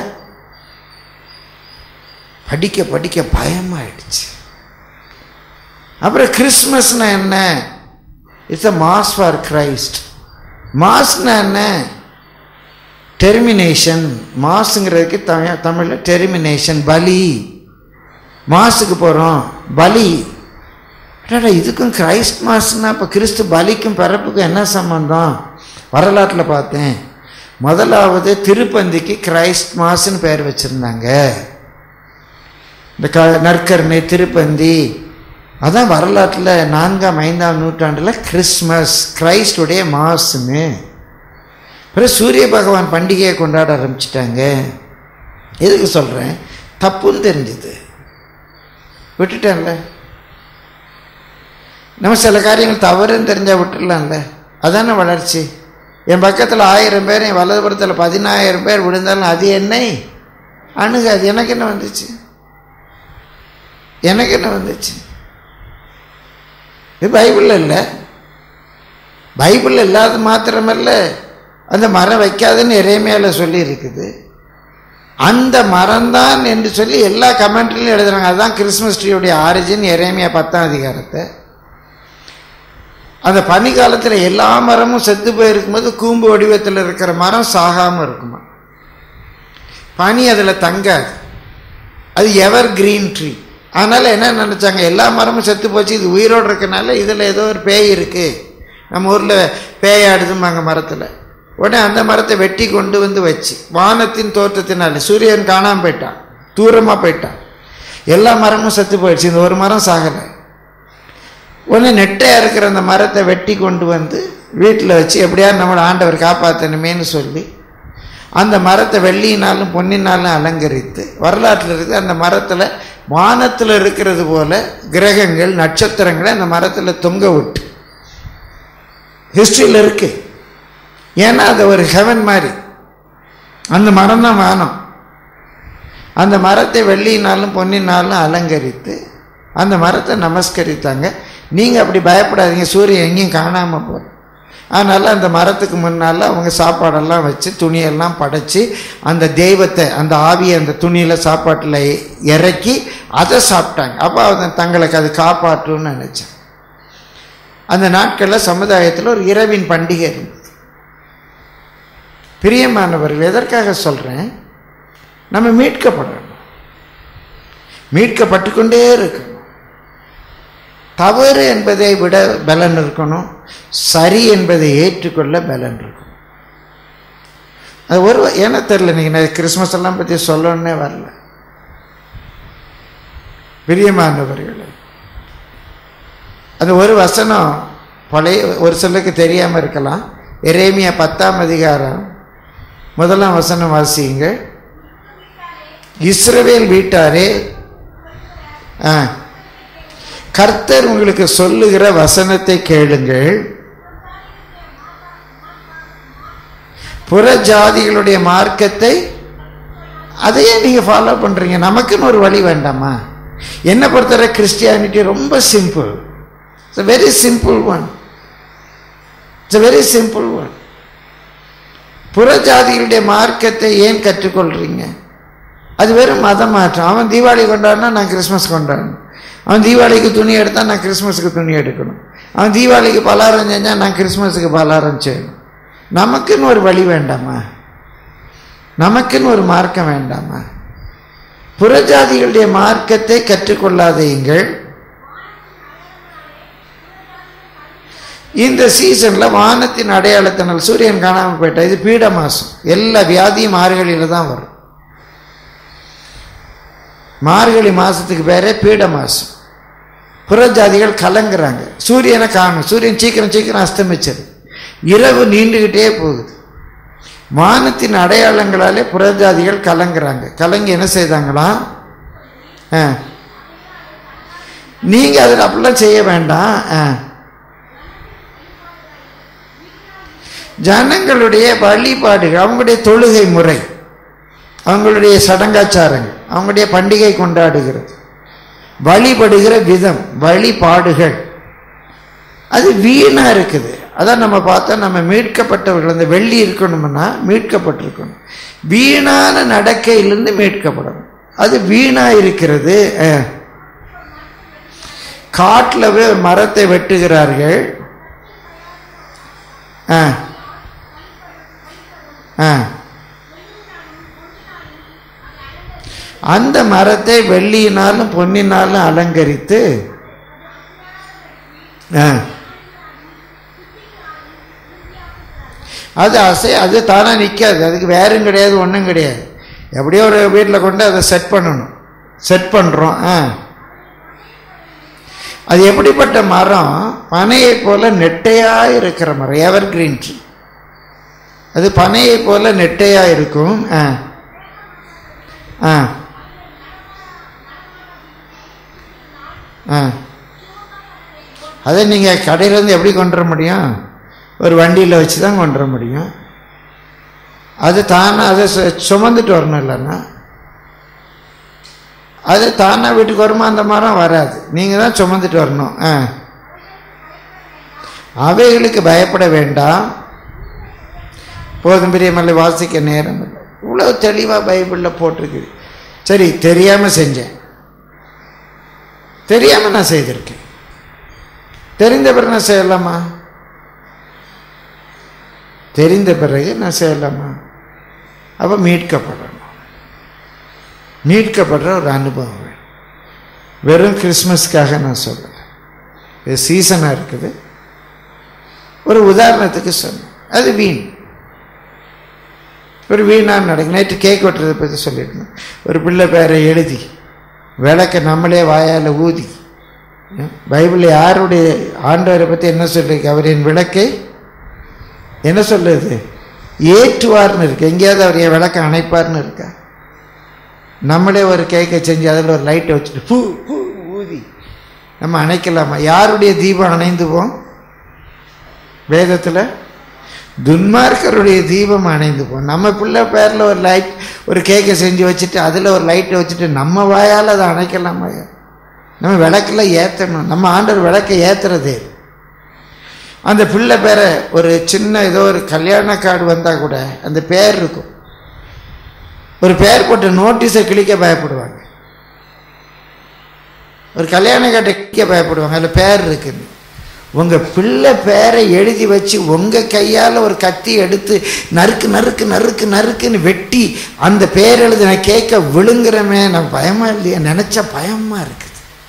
படிக்க படிக்க பயமாயிடுச்சு. அப்புறம் கிறிஸ்மஸ்னா என்ன? It's a mass for Christ. மாஸ்னா என்ன? டெர்மினேஷன். மாஸுங்கிறதுக்கு தமிழ் தமிழில் டெர்மினேஷன், பலி. மாஸுக்கு போகிறோம், பலி. இதுக்கும் கிரைஸ்ட் மாஸ்னா இப்போ கிறிஸ்து பலிக்கும் பிறப்புக்கும் என்ன சம்பந்தம்? வரலாற்றில் பார்த்தேன். முதலாவது திருப்பந்திக்கு கிரைஸ்ட் மாஸ்ன்னு பேர் வச்சுருந்தாங்க. இந்த க நற்கருணை திருப்பந்தி அதான் வரலாற்றில் நான்காம் ஐந்தாம் நூற்றாண்டில் கிறிஸ்மஸ், கிரைஸ்டுடைய மாசுன்னு. பிறகு சூரிய பகவான் பண்டிகையை கொண்டாட ஆரம்பிச்சிட்டாங்க. எதுக்கு சொல்கிறேன்? தப்புன்னு தெரிஞ்சுது, விட்டுட்டேன்ல. நம்ம சில காரியங்கள் தவறுன்னு தெரிஞ்சால் விட்டுடலாம்ல. அதான வளர்ச்சி. என் பக்கத்தில் ஆயிரம் பேர், என் வலதுபுறத்தில் பதினாயிரம் பேர் விழுந்தாலும் அது என்னை அணுகாது. எனக்கு என்ன வந்துச்சு? எனக்கு என்ன வந்துச்சு? இது பைபிளில் இல்லை. பைபிளில் இல்லாத மாத்திரமல்ல, அந்த மரம் வைக்காதுன்னு எரேமியாவில் சொல்லி இருக்குது. அந்த மரம்தான் என்று சொல்லி எல்லா கமெண்ட்ரிலையும் எழுதுறாங்க. அதுதான் கிறிஸ்மஸ் ட்ரீயுடைய ஆரிஜின். எரேமியா பத்தாம் அதிகாரத்தை. அந்த பனி காலத்தில் எல்லா மரமும் செத்து போயிருக்கும்போது கூம்பு வடிவத்தில் இருக்கிற மரம் சாகாமல் இருக்குமா? பனி அதில் தங்காது. அது எவர் கிரீன் ட்ரீ. அதனால் என்ன நினச்சாங்க? எல்லா மரமும் செத்து போச்சு, இது உயிரோடு இருக்கனால இதில் ஏதோ ஒரு பேய் இருக்குது. நம்ம ஊரில் பேயாடுதும்பாங்க மரத்தில். உடனே அந்த மரத்தை வெட்டி கொண்டு வந்து வச்சு வானத்தின் தோற்றத்தினால சூரியன் காணாமல் போயிட்டான், தூரமாக போயிட்டான், எல்லா மரமும் செத்து போயிடுச்சு, இந்த ஒரு மரம் சாகலை. உடனே நெட்டையாக இருக்கிற அந்த மரத்தை வெட்டி கொண்டு வந்து வீட்டில் வச்சு எப்படியாவது நம்மளை ஆண்டவர் காப்பாற்றணுமேனு சொல்லி அந்த மரத்தை வெள்ளியினாலும் பொன்னினாலும் அலங்கரித்து, வரலாற்றில் இருக்குது அந்த மரத்தில் வானத்தில் இருக்கிறது போல கிரகங்கள் நட்சத்திரங்களை அந்த மரத்தில் தொங்க விட்டு ஹிஸ்ட்ரியில் இருக்கு. ஏன்னா அது ஒரு ஹெவன் மாதிரி. அந்த மரம் தான் வானம். அந்த மரத்தை வெள்ளியினாலும் பொன்னினாலும் அலங்கரித்து அந்த மரத்தை நமஸ்கரித்தாங்க. நீங்கள் அப்படி பயப்படாதீங்க, சூரியன் எங்கேயும் காணாமல் போகிற. அதனால் அந்த மரத்துக்கு முன்னால் அவங்க சாப்பாடெல்லாம் வச்சு துணியெல்லாம் படைச்சி அந்த தெய்வத்தை, அந்த ஆவியை அந்த துணியில் சாப்பாட்டில் இறக்கி அதை சாப்பிட்டாங்க. அப்போ அவங்க தங்களுக்கு அது காப்பாற்றுன்னு நினச்சேன். அந்த நாட்களில் சமுதாயத்தில் ஒரு இரவின் பண்டிகை இருந்தது. பிரியமானவர்கள், எதற்காக சொல்கிறேன்? நம்ம மீட்கப்படணும், மீட்கப்பட்டு கொண்டே இருக்கணும். தவறு என்பதை விட பலன் இருக்கணும், சரி என்பதை ஏற்றுக்கொள்ள பலன் இருக்கணும். அது ஒரு ஏன்னா தெரில, நீங்கள் கிறிஸ்மஸ் எல்லாம் பற்றி சொல்லணுன்னே வரல. பிரியமானவர்களே, அது ஒரு வசனம் பழைய ஒரு சிலருக்கு தெரியாமல் இருக்கலாம். எரேமியா பத்தாம் அதிகாரம் முதலாம் வசனம் வாசியுங்கள். இஸ்ரவேல் வீட்டாரே, கர்த்தர் உங்களுக்கு சொல்லுகிற வசனத்தை கேளுங்கள். புற ஜாதிகளுடைய மார்க்கத்தை அதையே நீங்க ஃபாலோ பண்றீங்க. நமக்குன்னு ஒரு வழி வேண்டாமா? என்ன பொறுத்தவரை கிறிஸ்டியானிட்டி ரொம்ப simple. It's a very simple one. It's a very simple one. புற ஜாதிகளுடைய மார்க்கத்தை ஏன் கற்றுக்கொள்றீங்க? அது வெறும் மதம் மாற்றம். அவன் தீபாவளி கொண்டாடினா நான் கிறிஸ்மஸ் கொண்டாடணும். அவன் தீபாவளிக்கு துணி எடுத்தா நான் கிறிஸ்மஸுக்கு துணி எடுக்கணும். அவன் தீபாவளிக்கு பலாரம் செஞ்சா நான் கிறிஸ்மஸுக்கு பலாரம் செய்யணும். நமக்குன்னு ஒரு வழி வேண்டாமா? நமக்குன்னு ஒரு மார்க்கம் வேண்டாமா? புறஜாதிகளுடைய மார்க்கத்தை கற்றுக்கொள்ளாதீங்கள். இந்த சீசன்ல வானத்தின் அடையாளத்தினால் சூரியன் காணாமல் போயிட்டா, இது பீட மாசம். எல்லா வியாதியும் மார்கழியில தான் வரும். மார்கழி மாசத்துக்கு பேரே பீட மாசம். புறஜாதிகள் கலங்குறாங்க. சூரியனை காணும். சூரியன் சீக்கிரம் சீக்கிரம் அஸ்தமிச்சது. இரவு நீண்டுகிட்டே போகுது. வானத்தின் அடையாளங்களாலே புறஜாதிகள் கலங்குறாங்க. கலங்கி என்ன செய்தாங்களா? நீங்க அதில் அப்படிலாம் செய்ய வேண்டாம். ஜனங்களுடைய வழிபாடுகள், அவங்களுடைய தொழுகை முறை, அவங்களுடைய சடங்காச்சாரங்கள், அவங்களுடைய பண்டிகை கொண்டாடுகிறது, வழிபடுகிற விதம், வழிபாடுகள், அது வீணா இருக்குது. அதான் நம்ம பார்த்தா நம்ம மீட்கப்பட்டவர்கள். அந்த வெள்ளி இருக்கணும்னா மீட்கப்பட்டிருக்கணும். வீணான நடக்கையிலிருந்து மீட்கப்படணும். அது வீணா இருக்கிறது. காட்டில் போய் மரத்தை வெட்டுகிறார்கள். அந்த மரத்தை வெள்ளியினாலும் பொன்னினாலும் அலங்கரித்து அது அசை அது தானா நிற்காது. அதுக்கு வேறும் கிடையாது, ஒன்றும் கிடையாது. எப்படியோ ஒரு வீட்டில் கொண்டு அதை செட் பண்ணணும். செட் பண்ணுறோம். அது எப்படிப்பட்ட மரம்? பனையை போல நெட்டையாக இருக்கிற மரம், எவர் கிரீன் ட்ரீ. அது பனையை போல நெட்டையாக இருக்கும். ஆ ஆ ஆ அதை நீங்கள் கடையிலேருந்து எப்படி கொண்டு வர முடியும்? ஒரு வண்டியில் வச்சு தான் கொண்டு வர முடியும். அது தானே அதை சுமந்துட்டு வரணும். இல்லைன்னா அது தானா வீட்டுக்கு வருமா? அந்த மரம் வராது. நீங்கள் தான் சுமந்துட்டு வரணும். ஆ அவைகளுக்கு பயப்பட வேண்டாம். போதும் பிரியமல்ல, வாசிக்க நேரம் இல்லை. இவ்வளோ தெளிவாக பைபிளில் போட்டிருக்கு. சரி, தெரியாமல் செஞ்சேன். தெரியாமல் நான் செய்திருக்கேன். தெரிந்த பிறகு நான் செய்யலாமா? தெரிந்த பிறகு நான் செய்யலாமா? அப்போ மீட்கப்படணும். மீட்கப்படுற ஒரு அனுபவம். வெறும் கிறிஸ்மஸ்க்காக நான் சொல்கிறேன். இது சீசனாக இருக்குது. ஒரு உதாரணத்துக்கு சொன்னேன். அது வீண். ஒரு வீணாக நடக்கும். நேற்று கேக் வெட்டுறதை பற்றி சொல்லியிருந்தேன். ஒரு பிள்ளை பேரை எழுதி விளக்க நம்மளே வாயால் ஊதி. பைபிளில் யாருடைய ஆண்டவரை பற்றி என்ன சொல்லியிருக்கு? அவர் என் விளக்கை என்ன சொல்லுது? ஏற்றுவார்னு இருக்கு. எங்கேயாவது அவர் என் விளக்கை அணைப்பார்னு இருக்கா? நம்மளே ஒரு கேக்கை செஞ்சு அதில் ஒரு லைட்டை வச்சுட்டு பூ பூ ஊதி நம்ம அணைக்கலாமா? யாருடைய தீபம் அணைந்துவோம்? வேதத்தில் துன்மார்க்கருடைய தீபம் அணைந்து போம். நம்ம பிள்ளை பேரில் ஒரு லைட், ஒரு கேக்கை செஞ்சு வச்சுட்டு அதில் ஒரு லைட்டை வச்சுட்டு நம்ம வாயால் அதை அணைக்கலாமா? நம்ம விளக்கில் ஏற்றணும். நம்ம ஆண்டவர் விளக்கை ஏற்றுறதே. அந்த பிள்ளை பேரை ஒரு சின்ன ஏதோ ஒரு கல்யாண கார்டு வந்தால் கூட அந்த பேர் இருக்கும். ஒரு பேர் போட்டு நோட்டீஸை கிளிக்க பயப்படுவாங்க. ஒரு கல்யாண கார்டை கிளிக்க பயப்படுவாங்க. அதில் பேர் இருக்குன்னு. உங்கள் பிள்ளை பேரை எழுதி வச்சு உங்கள் கையால் ஒரு கத்தி எடுத்து நறுக்கு நறுக்கு நறுக்கு நறுக்குன்னு வெட்டி அந்த பேர் எழுதின கேட்க விழுங்குறமே, நான் பயமாக இல்லையா? நினச்சா பயமாக இருக்குது.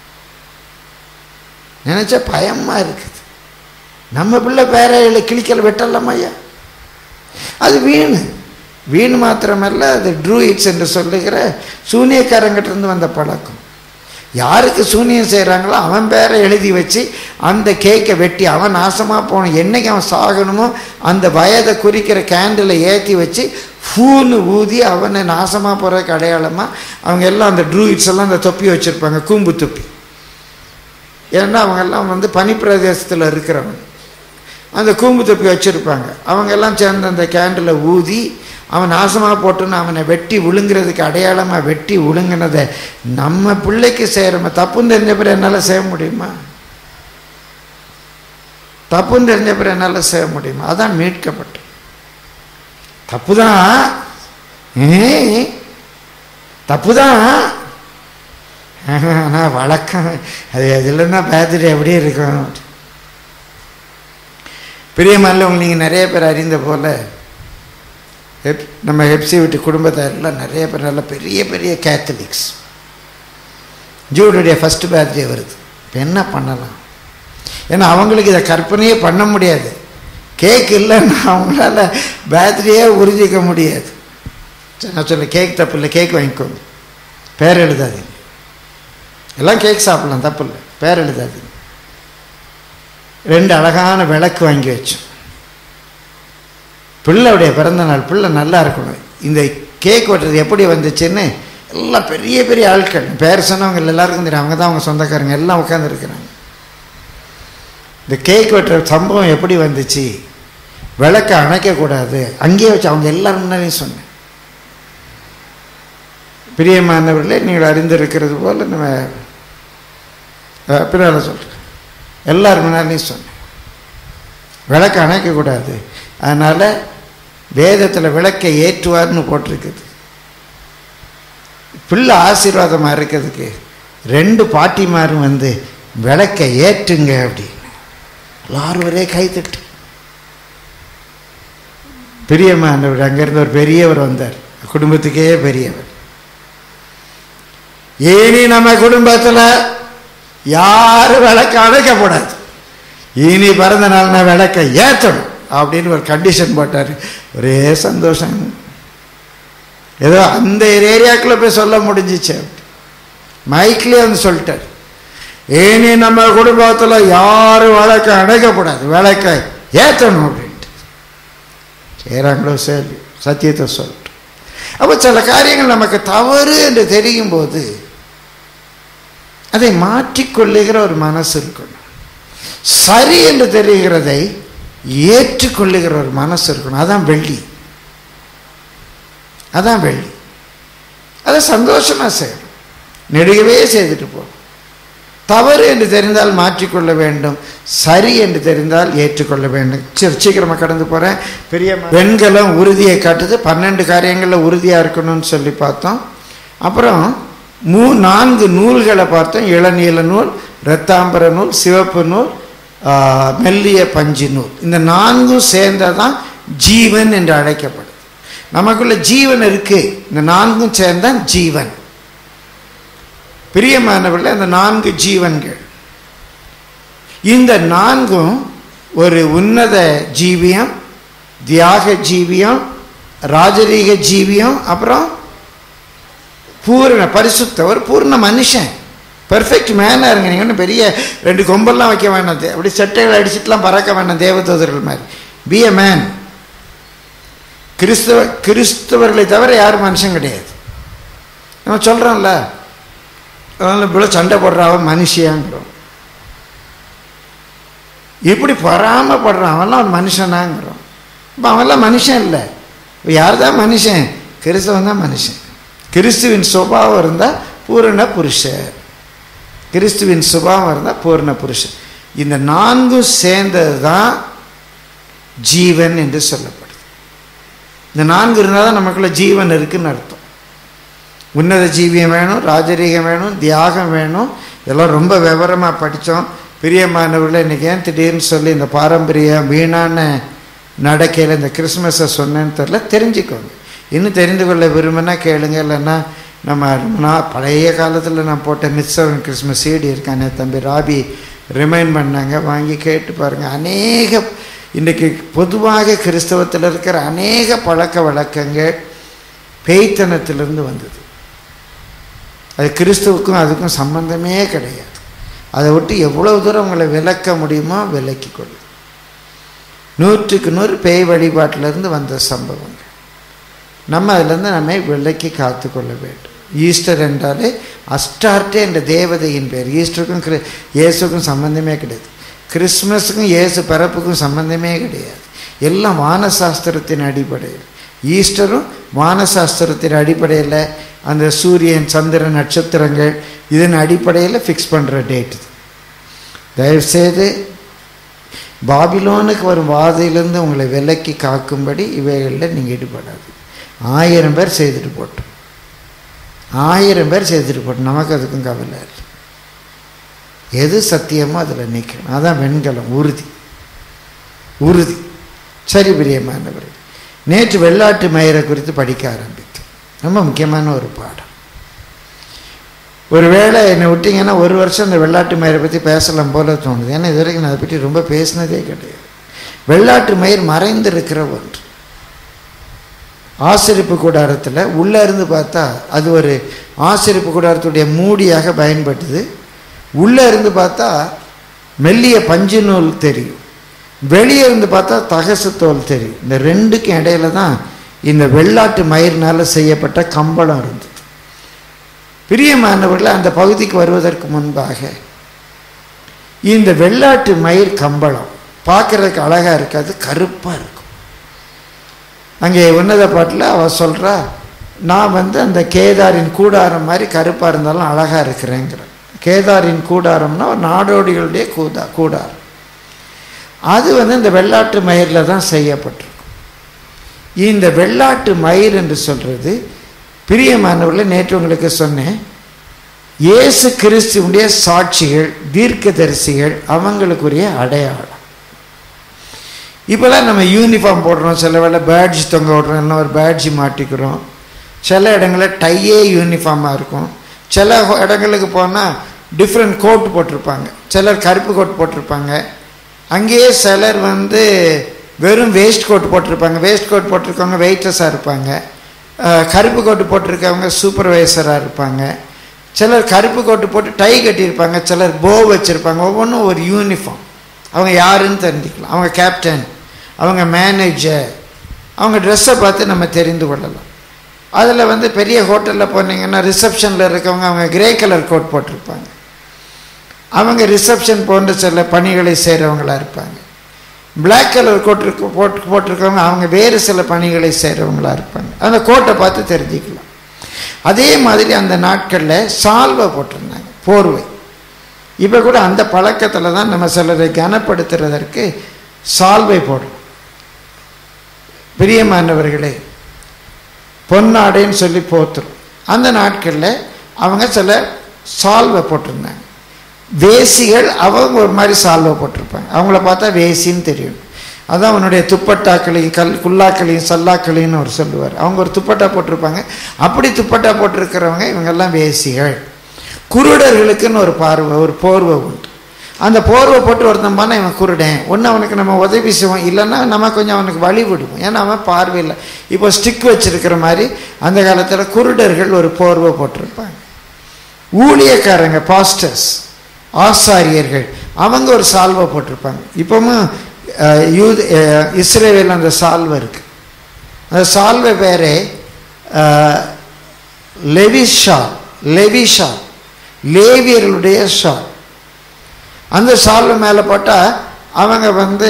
நினச்சா பயமாக இருக்குது. நம்ம பிள்ளை பேரை எழு கிளிக்கல் வெட்டலாமா ஐயா? அது வீணு. வீணு மாத்திரமல்ல, அது ட்ரூயிட்ஸ் என்று சொல்லுகிற சூனியக்காரங்கிட்ட இருந்து வந்த பழக்கம். யாருக்கு சூனியம் செய்கிறாங்களோ அவன் பேரை எழுதி வச்சு அந்த கேக்கை வெட்டி அவன் நாசமாக போகணும். என்றைக்கு அவன் சாகணுமோ அந்த வயதை குறிக்கிற கேண்டிலை ஏற்றி வச்சு ஃபூன்னு ஊதி அவனை நாசமாக போகிறதுக்கு அடையாளமாக அவங்க எல்லாம் அந்த ட்ரூயிட்ஸ் எல்லாம் அந்த தொப்பி வச்சுருப்பாங்க, கூம்பு தொப்பி. ஏன்னா அவங்கெல்லாம் வந்து பனிப்பிரதேசத்தில் இருக்கிறவங்க அந்த கூம்பு தொப்பி வச்சுருப்பாங்க. அவங்கெல்லாம் சேர்ந்து அந்த கேண்டில் ஊதி அவன் நாசமாக போட்டுன்னு அவனை வெட்டி விழுங்குறதுக்கு அடையாளமாக வெட்டி விழுங்கினதை நம்ம பிள்ளைக்கு செய்கிறோம். தப்புன்னு தெரிஞ்ச பிறகு என்னால் செய்ய முடியுமா? தப்புன்னு தெரிஞ்ச பிறகு என்னால் செய்ய முடியுமா? அதான் மீட்கப்பட்ட தப்பு தான், தப்பு தான். ஆனால் வழக்கம் அது அதில்னா பார்த்துட்டு எப்படி இருக்கும். பிரியமான உங்க நீங்கள் நிறைய பேர் அறிந்த போல் ஹெப் நம்ம ஹெப்சி வீட்டு குடும்பத்தாரெல்லாம் நிறைய பேர் நல்ல பெரிய பெரிய கேத்தலிக்ஸ். ஜூடுடைய ஃபஸ்ட்டு பர்த்டே வருது. இப்போ என்ன பண்ணலாம்? ஏன்னா அவங்களுக்கு இதை கற்பனையே பண்ண முடியாது. கேக் இல்லைன்னா அவங்களால பர்த்டேயே உறுதிக்க முடியாது. நான் சொல்ல கேக் தப்பு இல்லை, கேக் வாங்கிக்கோங்க, பேர் எழுதாதீங்க. எல்லாம் கேக் சாப்பிட்லாம், தப்பு இல்லை, பேர் எழுதாதீங்க. ரெண்டு அழகான விளக்கு வாங்கி வச்சோம். பிள்ளையுடைய பிறந்த நாள், பிள்ளை நல்லா இருக்கணும். இந்த கேக் வெட்டுறது எப்படி வந்துச்சுன்னு எல்லாம் பெரிய பெரிய ஆட்கள் பேர் சொன்னவங்க எல்லாருக்கும் தெரியும். அவங்க தான் அவங்க சொந்தக்காரங்க எல்லாம் உட்காந்துருக்குறாங்க. இந்த கேக் வெட்டுற சம்பவம் எப்படி வந்துச்சு, விளக்கை அணைக்கக்கூடாது, அங்கேயே வச்சு அவங்க எல்லாரும் முன்னாடியும் சொன்னேன். பிரியமானவர்களே, நீங்கள் அறிந்திருக்கிறது போல் நம்ம பின்னால் சொல்கிறேன், எல்லாரும் முன்னாடியும் சொன்னேன் விளக்கை அணைக்கக்கூடாது. அதனால் வேதத்தில் விளக்கை ஏற்றுவார்னு போட்டிருக்குது. பிள்ளை ஆசீர்வாதமாக இருக்கிறதுக்கு ரெண்டு பாட்டிமாரும் வந்து விளக்கை ஏற்றுங்க அப்படின்னு எல்லாரும் ஒரே கைத்தட்டு. பிரியமானவர் அங்கேருந்து ஒரு பெரியவர் வந்தார், குடும்பத்துக்கே பெரியவர். இனி நம்ம குடும்பத்தில் யாரும் விளக்க அணைக்கப்படாது, இனி பிறந்த நாள் நான் விளக்கை ஏற்றணும் அப்படின்னு ஒரு கண்டிஷன் போட்டார். ஒரே சந்தோஷம். ஏதோ அந்த ஏரியாக்குள்ளே போய் சொல்ல முடிஞ்சிச்சு. மைக்லேயே வந்து சொல்லிட்டார், இனி நம்ம குடும்பத்தில் யாரும் விளக்க அணைக்கப்படாது, விளக்கை ஏற்றணும் அப்படின்ட்டு. செய்கிறாங்களோ சரி, சத்தியத்தை சொல்லிட்டு. அப்போ சில காரியங்கள் நமக்கு தவறு என்று தெரியும் போது அதை மாற்றிக்கொள்ளுகிற ஒரு மனசு இருக்கணும். சரி என்று தெரிகிறதை ஏற்றுக்கொள்ளுகிற ஒரு மனசு இருக்கணும். அதான் வெள்ளி, அதான் வெள்ளி. அதை சந்தோஷமாக செய்யணும், நெடுகவே செய்துட்டு போகணும். தவறு என்று தெரிந்தால் மாற்றிக்கொள்ள வேண்டும், சரி என்று தெரிந்தால் ஏற்றுக்கொள்ள வேண்டும். சரி, சீக்கிரமாக கடந்து போகிறேன். பெரிய வெண்கலம் உறுதியை காட்டுது. பன்னெண்டு காரியங்களில் உறுதியாக இருக்கணும்னு சொல்லி பார்த்தோம். அப்புறம் மூ நான்கு நூல்களை பார்த்தோம். இளநீல நூல், இரத்தாம்பர நூல், சிவப்பு நூல், மெல்லிய பஞ்சு நூல். இந்த நான்கும் சேர்ந்ததான் ஜீவன் என்று அழைக்கப்படுது. நமக்குள்ள ஜீவன் இருக்கு, இந்த நான்கும் சேர்ந்தான் ஜீவன். பிரியமானவர்களே, அந்த நான்கு ஜீவன்கள், இந்த நான்கும் ஒரு உன்னத ஜீவியம், தியாக ஜீவியம், ராஜரீக ஜீவியம், அப்புறம் பூர்ண பரிசுத்த ஒரு பூர்ண மனுஷன், பெர்ஃபெக்ட் மேனாக இருங்க. நீங்கள் ஒன்றும் பெரிய ரெண்டு கொம்பெல்லாம் வைக்க வேண்டாம், அப்படி சட்டைகள் அடிச்சுட்டுலாம் பறக்க வேண்டாம் தேவதூதர்கள் மாதிரி. Be a man. கிறிஸ்தவ கிறிஸ்தவர்களை தவிர யாரும் மனுஷன் கிடையாது. நம்ம சொல்கிறோம்ல, அதனால் இவ்வளோ சண்டை போடுறான் மனுஷியாங்கிறோம், இப்படி பொறாமப்படுறான் அவன்லாம் ஒரு மனுஷனாங்கிறோம். இப்போ அவன்லாம் மனுஷன் இல்லை. இப்போ யார் தான் மனுஷன்? கிறிஸ்தவன் தான் மனுஷன். கிறிஸ்துவின் சுபாவம் இருந்தால் பூரண புருஷன், கிறிஸ்துவின் சுபாவம் இருந்தால் பூரண புருஷன். இந்த நான்கும் சேர்ந்தது தான் ஜீவன் என்று சொல்லப்படுது. இந்த நான்கு இருந்தால் தான் நமக்குள்ள ஜீவன் இருக்குன்னு அர்த்தம். உன்னத ஜீவியம் வேணும், ராஜரீகம் வேணும், தியாகம் வேணும். இதெல்லாம் ரொம்ப விவரமாக படித்தோம். பிரியமானவர்கள், இன்றைக்கி ஏன் திடீர்னு சொல்லி இந்த பாரம்பரிய வீணான நடக்கையில் இந்த கிறிஸ்மஸை சொன்னேன்னு தெரியல, தெரிஞ்சுக்கோங்க. இன்னும் தெரிந்து கொள்ள விரும்பினா கேளுங்க. இல்லைன்னா நம்ம நான் பழைய காலத்தில் நான் போட்ட மிஸ் செவன் கிறிஸ்மஸ் சீடி இருக்கானே தம்பி ராபி ரிமைண்ட் பண்ணாங்க, வாங்கி கேட்டு பாருங்கள். அநேக இன்றைக்கி பொதுவாக கிறிஸ்தவத்தில் இருக்கிற அநேக பழக்க வழக்கங்கள் பேய்த்தனத்திலிருந்து வந்தது. அது கிறிஸ்துவுக்கும் அதுக்கும் சம்பந்தமே கிடையாது. அதை விட்டு எவ்வளவு தூரம் உங்களை விலக்க முடியுமோ விலக்கி கொள்ளும். நூற்றுக்கு நூறு பேய் வழிபாட்டிலிருந்து வந்த சம்பவங்கள். நம்ம அதிலிருந்து நம்மை விலக்கி காத்து கொள்ள வேண்டும். ஈஸ்டர் என்றாலே அஸ்டார்டே என்ற தேவதையின் பேர். ஈஸ்டருக்கும் கிரி இயேசுக்கும் சம்பந்தமே கிடையாது. கிறிஸ்மஸுக்கும் இயேசு பிறப்புக்கும் சம்பந்தமே கிடையாது. எல்லாம் வானசாஸ்திரத்தின் அடிப்படையில். ஈஸ்டரும் வானசாஸ்திரத்தின் அடிப்படையில், அந்த சூரியன் சந்திரன் நட்சத்திரங்கள் இதன் அடிப்படையில் ஃபிக்ஸ் பண்ணுற டேட்டு. தயவுசெய்து பாபிலோனுக்கு வரும் வாதையிலிருந்து உங்களை விலக்கி காக்கும்படி இவைகளில் நீங்கள் ஈடுபடாது. ஆயிரம் பேர் செய்துட்டு போட்டோம், ஆயிரம் பேர் செய்துட்டு போட்டோம், நமக்கு அதுக்கும் கவலை இல்லை. எது சத்தியமோ அதில் நிற்கணும். அதான் வெண்கலம், உறுதி உறுதி. சரி பிரியமானவர்கள், நேற்று வெள்ளாட்டு மயிரை குறித்து படிக்க ஆரம்பித்தோம். ரொம்ப முக்கியமான ஒரு பாடம். ஒருவேளை என்னை விட்டிங்கன்னா ஒரு வருஷம் இந்த வெள்ளாட்டு மயிரை பற்றி பேசலாம் போல தோணுது. ஏன்னா இது வரைக்கும் நான் அதை பற்றி ரொம்ப பேசினதே கிடையாது. வெள்ளாட்டு மயிர் மறைந்திருக்கிற ஒன்று. ஆசரிப்பு கூடாரத்தில் உள்ளே இருந்து பார்த்தா அது ஒரு ஆசரிப்பு கூடாரத்துடைய மூடியாக பயன்படுது. உள்ளே இருந்து பார்த்தா மெல்லிய பஞ்சு நூல் தெரியும், வெளியே இருந்து பார்த்தா தகசு தோல் தெரியும். இந்த ரெண்டுக்கும் இடையில தான் இந்த வெள்ளாட்டு மயிரினால் செய்யப்பட்ட கம்பளம் இருந்தது. பிரியமானவர்கள், அந்த பகுதிக்கு வருவதற்கு முன்பாக இந்த வெள்ளாட்டு மயிர் கம்பளம் பார்க்குறதுக்கு அழகாக இருக்காது, கருப்பாக இருக்கும். அங்கே உன்னத பாட்டில் அவள் சொல்கிறா, நான் வந்து அந்த கேதாரின் கூடாரம் மாதிரி கருப்பாக இருந்தாலும் அழகாக இருக்கிறேங்கிற. கேதாரின் கூடாரம்னா ஒரு நாடோடிகளுடைய கூதா கூடாரம். அது வந்து இந்த வெள்ளாட்டு மயிரில் தான் செய்யப்பட்டிருக்கும். இந்த வெள்ளாட்டு மயிர் என்று சொல்கிறது, பிரியமானவர்களை நேற்று உங்களுக்கு சொன்னேன், இயேசு கிறிஸ்துவுடைய சாட்சிகள், தீர்க்கதரிசிகள், அவங்களுக்குரிய அடையாளம். இப்போலாம் நம்ம யூனிஃபார்ம் போடுறோம், சில வேளை பேட்ஜ் தொங்க விடுறோம், இல்லை ஒரு பேட்ஜ் மாட்டிக்கிறோம். சில இடங்களில் டையே யூனிஃபார்மாக இருக்கும். சில இடங்களுக்கு போனால் டிஃப்ரெண்ட் கோட் போட்டிருப்பாங்க. சிலர் கருப்பு கோட் போட்டிருப்பாங்க. அங்கேயே சிலர் வந்து வெறும் வேஸ்ட் கோட் போட்டிருப்பாங்க. வேஸ்ட் கோட் போட்டிருக்கவங்க வெயிட்டர்ஸாக இருப்பாங்க. கருப்பு கோட்டு போட்டிருக்கவங்க சூப்பர்வைசராக இருப்பாங்க. சிலர் கருப்பு கோட்டு போட்டு டை கட்டியிருப்பாங்க, சிலர் போ வச்சுருப்பாங்க. ஒவ்வொன்றும் ஒரு யூனிஃபார்ம். அவங்க யாருன்னு தெரிஞ்சுக்கலாம். அவங்க கேப்டன், அவங்க மேனேஜர், அவங்க ட்ரெஸ்ஸை பார்த்து நம்ம தெரிந்து கொள்ளலாம். அதில் வந்து பெரிய ஹோட்டலில் போனீங்கன்னா ரிசப்ஷனில் இருக்கவங்க அவங்க கிரே கலர் கோட் போட்டிருப்பாங்க. அவங்க ரிசப்ஷன் போன்ற சில பணிகளை செய்கிறவங்களாக இருப்பாங்க. பிளாக் கலர் கோட் இருக்கு போட்டு போட்டிருக்கவங்க அவங்க வேறு சில பணிகளை செய்கிறவங்களாக இருப்பாங்க. அந்த கோட்டை பார்த்து தெரிஞ்சுக்கலாம். அதே மாதிரி அந்த நாட்களில் சால்வை போட்டிருந்தாங்க, போர்வை. இப்போ கூட அந்த பழக்கத்தில் தான் நம்ம சிலரை கனப்படுத்துறதற்கு சால்வை போடுறோம். பிரியமானவர்களே, பொன்னாடைன்னு சொல்லி போத்துரும். அந்த நாட்களில் அவங்க சில சால்வை போட்டிருந்தாங்க. வேசிகள் அவங்க ஒரு மாதிரி சால்வை போட்டிருப்பாங்க. அவங்கள பார்த்தா வேசின்னு தெரியும். அதான் அவனுடைய துப்பட்டாக்களையும் கல் குல்லாக்களையும் சல்லாக்களையும் அவர் சொல்லுவார். அவங்க ஒரு துப்பட்டா போட்டிருப்பாங்க. அப்படி துப்பட்டா போட்டிருக்கிறவங்க இவங்கெல்லாம் வேசிகள். குருடர்களுக்குன்னு ஒரு பார்வை, ஒரு போர்வை உண்டு. அந்த போர்வை போட்டு ஒருத்தன் பண்ண இவன் குருடன், ஒன்று அவனுக்கு நம்ம உதவி செய்வோம், இல்லைன்னா நம்ம கொஞ்சம் அவனுக்கு வழி விடுவோம். ஏன்னா அவன் பார்வையில் இப்போ ஸ்டிக் வச்சிருக்கிற மாதிரி அந்த காலத்தில் குருடர்கள் ஒரு போர்வை போட்டிருப்பாங்க. ஊழியக்காரங்க, பாஸ்டர்ஸ், ஆசாரியர்கள், அவங்க ஒரு சால்வை போட்டிருப்பாங்க. இப்போவும் யூத் இஸ்ரேலில் அந்த சால்வை இருக்குது. அந்த சால்வை பேரே லெவிஷா, லெவிஷா, லேவியர்களுடைய ஷால். அந்த சால்வை மேலே போட்டால் அவங்க வந்து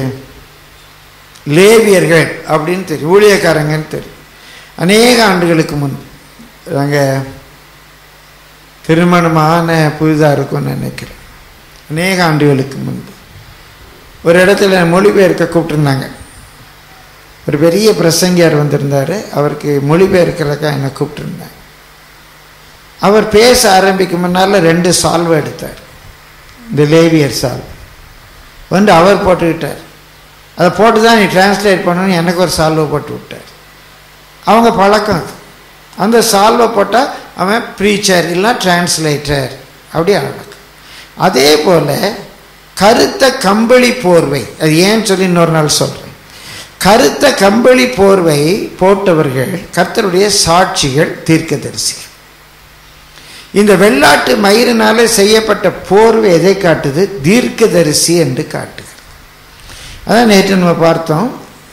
லேவியர்கள் அப்படின்னு தெரியும், ஊழியக்காரங்கன்னு தெரியும். அநேக ஆண்டுகளுக்கு முன் நாங்கள் திருமணமான புதிதாக இருக்கும்னு நினைக்கிறேன். அநேக ஆண்டுகளுக்கு முன்பு ஒரு இடத்துல மொழிபெயர்க்க கூப்பிட்டுருந்தாங்க. ஒரு பெரிய பிரசங்கியார் வந்திருந்தார். அவருக்கு மொழிபெயர்க்கிறதுக்காக என்னை கூப்பிட்டுருந்தாங்க. அவர் பேச ஆரம்பிக்கும் முன்னால் ரெண்டு சால்வை எடுத்தார், இந்த லேவியர் சால்வை வந்து அவர் போட்டுக்கிட்டார். அதை போட்டு தான் நீ டிரான்ஸ்லேட் பண்ணணும்னு எனக்கு ஒரு சால்வை போட்டு விட்டார். அவங்க பழக்கம் அது. அந்த சால்வை போட்டால் அவன் ப்ரீச்சர் இல்லை டிரான்ஸ்லேட்டர் அப்படி ஆகும். அதே போல் கருத்த கம்பளி போர்வை, அது ஏன்னு சொல்லி இன்னொரு நாள் சொல்கிறேன். கருத்த கம்பளி போர்வை போட்டவர்கள் கர்த்தருடைய சாட்சிகள், தீர்க்கதரிசிகள். இந்த வெள்ளாட்டு மயிரினாலே செய்யப்பட்ட போர்வை எதை காட்டுது? தீர்க்கதரிசி என்று காட்டுது. அதான் நேற்று நம்ம பார்த்தோம்.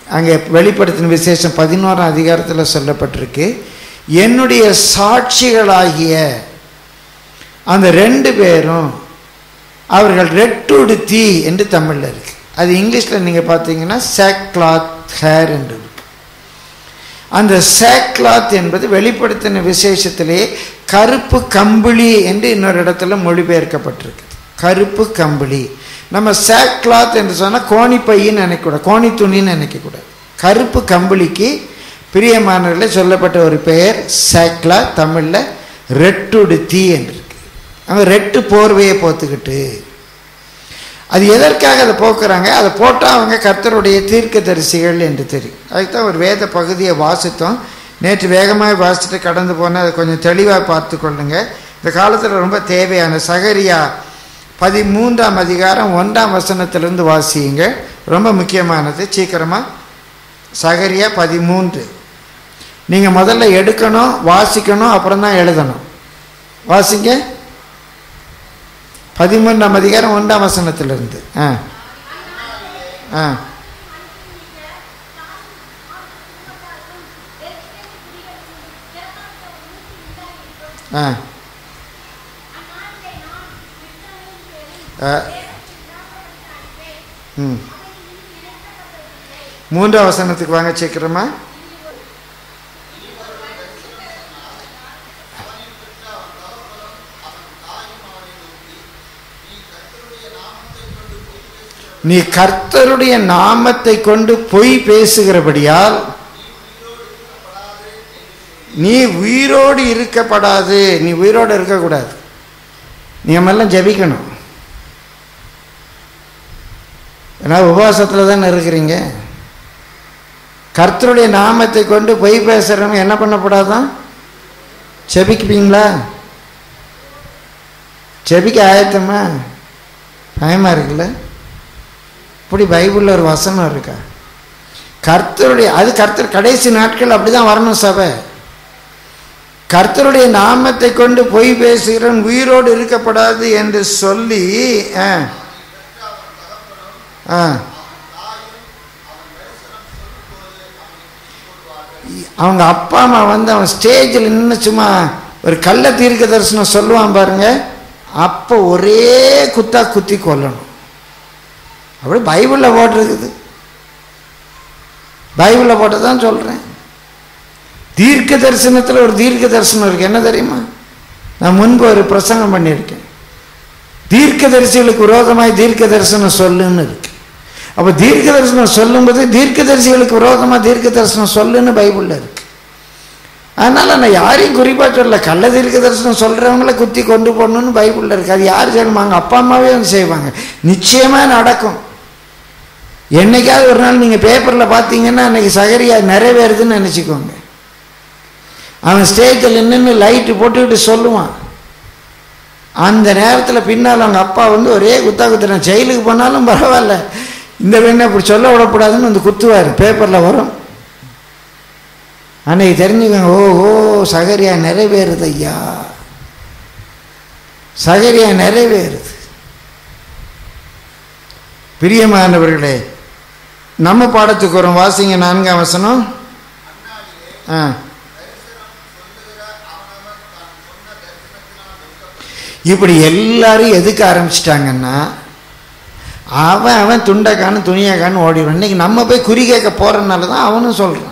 அங்கே வெளிப்படுத்தின விசேஷம் பதினோராம் அதிகாரத்தில் சொல்லப்பட்டிருக்கு, என்னுடைய சாட்சிகளாகிய அந்த ரெண்டு பேரும் அவர்கள் ரெட்டுடுத்தி என்று தமிழில் இருக்கு. அது இங்கிலீஷில் நீங்கள் பார்த்தீங்கன்னா சாக்லாத் ஹேர் என்று இருக்கு. அந்த சாக்லாத் என்பது வெளிப்படுத்தின விசேஷத்திலே கருப்பு கம்பளி என்று இன்னொரு இடத்துல மொழிபெயர்க்கப்பட்டிருக்கு. கருப்பு கம்பளி. நம்ம சாக்லாத் என்று சொன்னால் கோணிப்பையின்னு நினைக்கக்கூடாது, கோணி துணின்னு நினைக்கக்கூடாது. கருப்பு கம்பளிக்கு பிரியமானவர்களே சொல்லப்பட்ட ஒரு பெயர் சாக்லாத், தமிழில் ரெட்டுடுத்தி என்று இருக்கு. அவங்க ரெட்டு போர்வையை போத்துக்கிட்டு, அது எதற்காக அதை போக்குறாங்க? அதை போட்டால் அவங்க கர்த்தருடைய தீர்க்கதரிசிகள் என்று தெரியும். அதுக்குதான் ஒரு வேத பகுதியை வாசித்தோம். நேற்று வேகமாக வாசிச்சுட்டு கடந்து போனால் அதை கொஞ்சம் தெளிவாக பார்த்து கொள்ளுங்க. இந்த காலத்தில் ரொம்ப தேவையான சகரியா பதிமூன்றாம் அதிகாரம் ஒன்றாம் வசனத்திலிருந்து வாசியுங்க. ரொம்ப முக்கியமானது. சீக்கிரமாக சகரியா பதிமூன்று நீங்கள் முதல்ல எடுக்கணும், வாசிக்கணும், அப்புறம் தான் எழுதணும். வாசிங்க. பதிமூன்றாம் அதிகாரம் ஒன்றாம் வசனத்திலிருந்து. ஆ ஆ ஆ ம் மூன்றாம் வசனத்துக்கு வாங்க சீக்கிரமா. நீ கர்த்தருடைய நாமத்தை கொண்டு பொய் பேசுகிறபடியால் நீ உயிரோடு இருக்கப்படாது. நீ உயிரோடு இருக்கக்கூடாது. நீ எல்லாம் ஜெபிக்கணும். ஏன்னா உபவாசத்தில் தானே இருக்கிறீங்க. கர்த்தருடைய நாமத்தை கொண்டு பொய் பேசுகிறவங்க என்ன பண்ணக்கூடாதான்? ஜெபிக்குவீங்களா? ஜெபிக்க ஆயத்தமா? பயமாக இருக்குல்ல? இப்படி பைபிளில் ஒரு வசனம் இருக்கா? கர்த்தருடைய அது கர்த்தர் கடைசி நாட்கள் அப்படிதான் வரணும் சபை. கர்த்தருடைய நாமத்தை கொண்டு பொய் பேசுகிறவன் உயிரோடு இருக்கப்படாது என்று சொல்லி அவங்க அப்பா அம்மா வந்து அவன் ஸ்டேஜில் நின்று சும்மா ஒரு கள்ள தீர்க்க தரிசனம் சொல்லுவான் பாருங்க, அப்போ ஒரே குத்தா குத்தி கொல்லணும். அப்படி பைபிளில் போட்டிருக்குது. பைபிளில் போட்டதான் சொல்கிறேன். தீர்க்க தரிசனத்தில் ஒரு தீர்க்க தரிசனம் இருக்கு. என்ன தெரியுமா? நான் முன்பு ஒரு பிரசங்கம் பண்ணியிருக்கேன். தீர்க்க தரிசிகளுக்கு விரோதமாய் தீர்க்க தரிசனம் சொல்லுன்னு இருக்கு. அப்போ தீர்க்க தரிசனம் சொல்லும்போது தீர்க்க தரிசிகளுக்கு விரோதமாக தீர்க்க தரிசனம் சொல்லுன்னு பைபிளில் இருக்கு. அதனால் நான் யாரையும் குறிப்பாக சொல்ல, கள்ள தீர்க்க தரிசனம் சொல்கிறவங்கள குத்தி கொண்டு போடணும்னு பைபிளில் இருக்கு. அது யார் செய்வாங்க? அப்பா அம்மாவே வந்து செய்வாங்க. நிச்சயமாக நடக்கும். என்னைக்காவது ஒரு நாள் நீங்கள் பேப்பரில் பார்த்தீங்கன்னா அன்றைக்கி சகரியா நிறைவேறுதுன்னு நினச்சிக்கோங்க. அவன் ஸ்டேஜில் நின்று லைட்டு போட்டுக்கிட்டு சொல்லுவான். அந்த நேரத்தில் பின்னால் அவங்க அப்பா வந்து ஒரே குத்தா குத்துறேன், ஜெயிலுக்கு போனாலும் பரவாயில்ல, இந்த பெண்ணை இப்படி சொல்ல விடக்கூடாதுன்னு வந்து குத்துவார். பேப்பரில் வரும். அன்னைக்கு தெரிஞ்சுக்கோங்க, ஓ ஓ சகரியா நிறைவேறுது, ஐயா சகரியா நிறைவேறுது. பிரியமானவர்களே, நம்ம பாடத்துக்கு வரும். வாசிங்க நான்காம் வசனம். ஆ இப்படி எல்லாரும் எதுக்கு ஆரம்பிச்சிட்டாங்கன்னா, அவன் அவன் துண்டைக்கானு துணியக்கானு ஓடிடுவான். இன்னைக்கு நம்ம போய் குறி கேட்க போறதுனால தான் அவனும் சொல்றான்.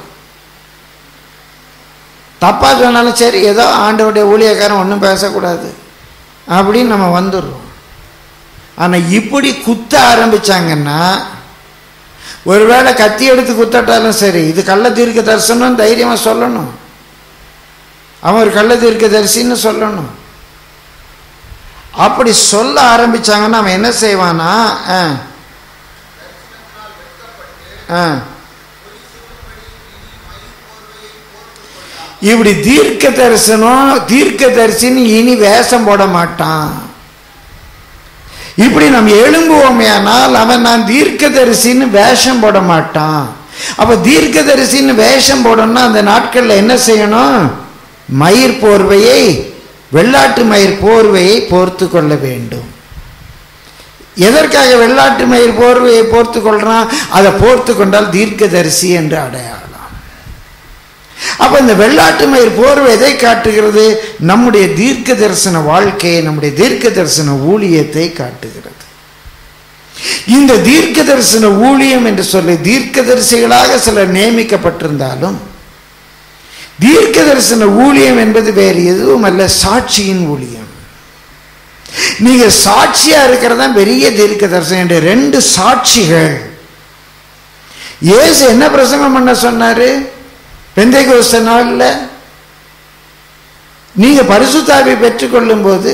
தப்பா சொன்னாலும் சரி, ஏதோ ஆண்டவருடைய ஊழியக்காரன் ஒன்றும் பேசக்கூடாது அப்படின்னு நம்ம வந்துடுறோம். ஆனால் இப்படி குத்த ஆரம்பிச்சாங்கன்னா, ஒருவேளை கத்தி எடுத்து குத்தட்டாலும் சரி, இது கள்ள தீர்க்க தரிசனம் தைரியமாக சொல்லணும். அவன் ஒரு கள்ள தீர்க்க தரிசின்னு சொல்லணும். அப்படி சொல்ல ஆரம்பிச்சாங்கன்னா அவன் என்ன செய்வானா, இப்படி தீர்க்க தரிசனம் தீர்க்க தரிசின்னு இனி வேஷம் போட மாட்டான். இப்படி நம்ம எழும்புவோமையானால் அவன் நான் தீர்க்க தரிசின்னு வேஷம் போட மாட்டான். அப்ப தீர்க்க தரிசின்னு வேஷம் போடணும்னா அந்த நாட்கள்ல என்ன செய்யணும்? மயிர் போர்வையை, வெள்ளாட்டு மயிர் போர்வையை போர்த்து கொள்ள வேண்டும். எதற்காக வெள்ளாட்டு மயிர் போர்வையை போர்த்து கொள்றான்? அதை போர்த்து கொண்டால் தீர்க்கதரிசி என்று அடையாளம். அப்ப இந்த வெள்ளாட்டு மயிர் போர்வை எதை காட்டுகிறது? நம்முடைய தீர்க்க தரிசன வாழ்க்கையை, நம்முடைய தீர்க்க தரிசன ஊழியத்தை காட்டுகிறது. இந்த தீர்க்க தரிசன ஊழியம் என்று சொல்லி தீர்க்கதரிசிகளாக சிலர் நியமிக்கப்பட்டிருந்தாலும், தீர்க்க தரிசன ஊழியம் என்பது வேறு எதுவும் அல்ல, சாட்சியின் ஊழியம். நீங்க சாட்சியா இருக்கிறதா பெரிய தீர்க்க தரிசனம். ரெண்டு சாட்சிகள். இயேசு என்ன பிரசங்கம் பண்ண சொன்னாரு? பெந்தைக்கோஸ்து நாள்ல நீங்க பரிசுத்த ஆவியை பெற்றுக்கொள்ளும் போது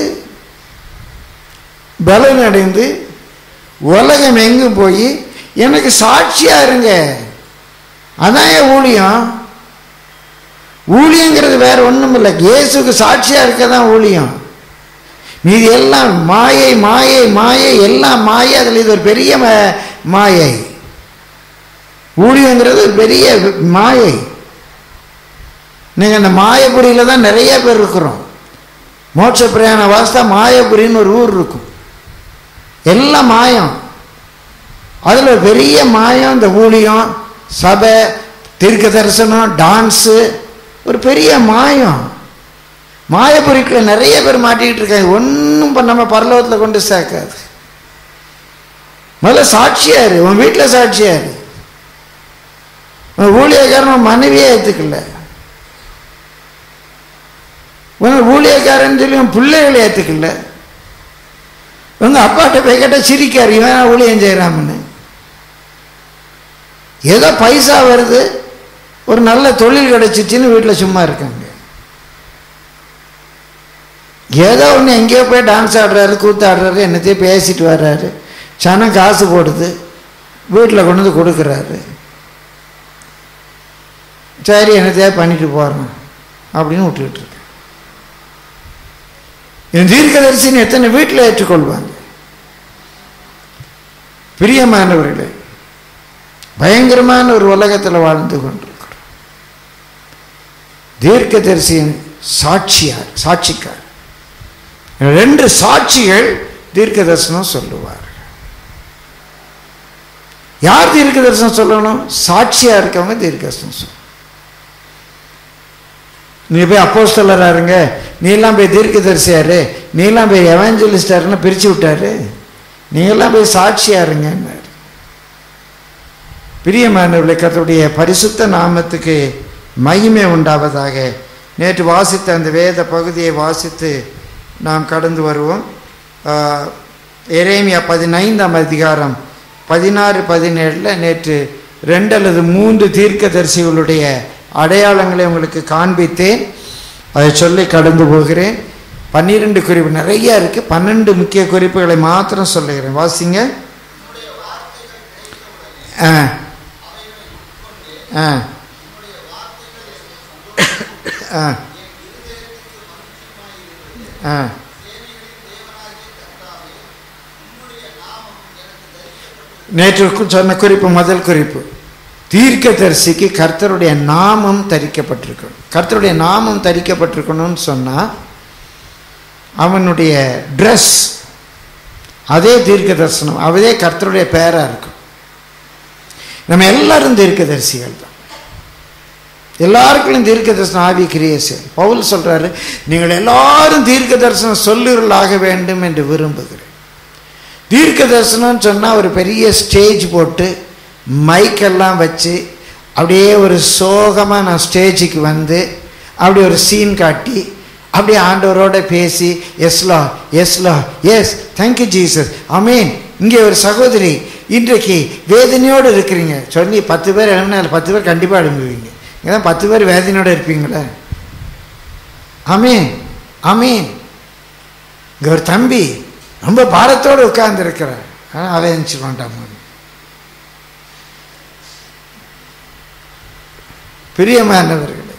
பலன் அடைந்து உலகம் எங்கும் போய் எனக்கு சாட்சியா இருங்க. அதான் என் ஊழியம். ஊழியங்கிறது வேற ஒண்ணும் இல்லை, இயேசுக்கு சாட்சியா இருக்கதான் ஊழியம். மீது எல்லாம் மாயை மாயை மாயை எல்லாம் மாயை. அதில் இது ஒரு பெரிய மாயை. ஊழியங்கிறது ஒரு பெரிய மாயை. நீங்க அந்த மாயபுரியில தான் நிறைய பேர் இருக்கிறோம். மோட்ச பிரயாண வாஸ்தா மாயபுரின்னு ஒரு ஊர் இருக்கும். எல்லாம் மாயம். அதுல பெரிய மாயம் இந்த ஊழியம், சபை, தீர்க்க தரிசனம், டான்ஸு, ஒரு பெரிய மாயம். மாயபுரிக்குள்ள நிறைய பேர் மாட்டிக்கிட்டு இருக்காங்க. ஒன்றும் நம்ம பரலோகத்தில் கொண்டு சேர்க்காது. முதல்ல சாட்சியாரு, உன் வீட்டில் சாட்சியாரு. உன் ஊழியக்காரன் மனைவியே ஏற்றுக்கல, உன் ஊழியக்காரன் சொல்லி உன் பிள்ளைகளை ஏற்றுக்கல. உங்க அப்பாட்ட போய் கேட்டால் சிரிக்காரு, இவன் ஊழியம் செய்யறாமன்னு. ஏதோ பைசா வருது, ஒரு நல்ல தொழில் கிடைச்சிச்சின்னு வீட்டில் சும்மா இருக்காங்க. ஏதோ ஒன்று எங்கேயோ போய் டான்ஸ் ஆடுறாரு, கூத்தாடுறாரு, என்னத்தையும் பேசிட்டு வர்றாரு, சனம் காசு போடுது, வீட்டில் கொண்டு வந்து கொடுக்குறாரு. சரி என்னத்தையா பண்ணிட்டு போகிறோம் அப்படின்னு விட்டுக்கிட்டு இருக்கு. என் தீர்க்கதரிசின்னு எத்தனை வீட்டில் ஏற்றுக்கொள்வாங்க? பிரியமானவர்களே, பயங்கரமான ஒரு உலகத்தில் வாழ்ந்து கொண்டிருக்கிறோம். தீர்க்கதரிசியின் சாட்சியார், சாட்சிக்கார். ரெண்டு சாட்சிகள் தீர்க்க தரிசனம் சொல்லுவார். யார் தீர்க்க தரிசனம் சொல்லணும்? சாட்சியா இருக்கவங்க தீர்க்க தரிசனம் சொல்ல. நீ போய் அப்போஸ்தலரா இருங்க, நீ எல்லாம் போய் தீர்க்க தரிசியாரு, நீ எல்லாம் போய் எவாஞ்சலிஸ்டாருன்னு பிரிச்சு விட்டாரு, நீ எல்லாம் போய் சாட்சியா இருங்க. பிரியமானவர்களே, கர்த்தருடைய பரிசுத்த நாமத்துக்கு மகிமை உண்டாவதாக. நேற்று வாசித்த அந்த வேத பகுதியை வாசித்து நாம் கடந்து வருவோம். எரேமியா பதினைந்தாம் அதிகாரம் பதினாறு பதினேழில் நேற்று ரெண்டு அல்லது மூன்று தீர்க்கதரிசிகளுடைய அடையாளங்களை உங்களுக்கு காண்பித்தேன். அதை சொல்லி கடந்து போகிறேன். பன்னிரெண்டு குறிப்பு நிறைய இருக்கு, பன்னெண்டு முக்கிய குறிப்புகளை மாத்திரம் சொல்லுகிறேன். வாசிங்க. ஆ ஆ ஆ ஆ நேற்று சொன்ன குறிப்பு, முதல் குறிப்பு, தீர்க்கதரிசிக்கு கர்த்தருடைய நாமம் தரிக்கப்பட்டிருக்கணும். கர்த்தருடைய நாமம் தரிக்கப்பட்டிருக்கணும்னு சொன்னா அவனுடைய ட்ரெஸ் அதே தீர்க்க தரிசனம், அதே கர்த்தருடைய பேரா இருக்கும். நம்ம எல்லாரும் தீர்க்கதரிசிகள் தான். எல்லாருக்கும் தீர்க்க தரிசனம் ஆவி கிரியேசு. பவுல் சொல்றாரு, நீங்கள் எல்லாரும் தீர்க்க தரிசனம் சொல்லுறலாக வேண்டும் என்று விரும்புகிறேன். தீர்க்க தரிசனம் சொன்னா ஒரு பெரிய ஸ்டேஜ் போட்டு மைக்கெல்லாம் வச்சு அப்படியே ஒரு சோகமா நான் ஸ்டேஜுக்கு வந்து அப்படி ஒரு சீன் காட்டி அப்படியே ஆண்டவரோட பேசி எஸ்லா எஸ்லா எஸ் தேங்க்யூ ஜீசஸ் ஆமீன். இங்கே ஒரு சகோதரி இன்றைக்கு வேதனையோடு இருக்கிறீங்க சொல்லி பத்து பேர் எழுப்பினா பத்து பேர் கண்டிப்பாக எழும்புவீங்க. இங்கதான் பத்து பேர் வேதனையோடு இருப்பீங்களே. ஆமீன் ஆமீன். இங்க ஒரு தம்பி ரொம்ப பாரத்தோடு உட்கார்ந்து இருக்கிறார், ஆனால் அவன் எழுந்துச்சு வேண்டாம். பிரியமானவர்களே,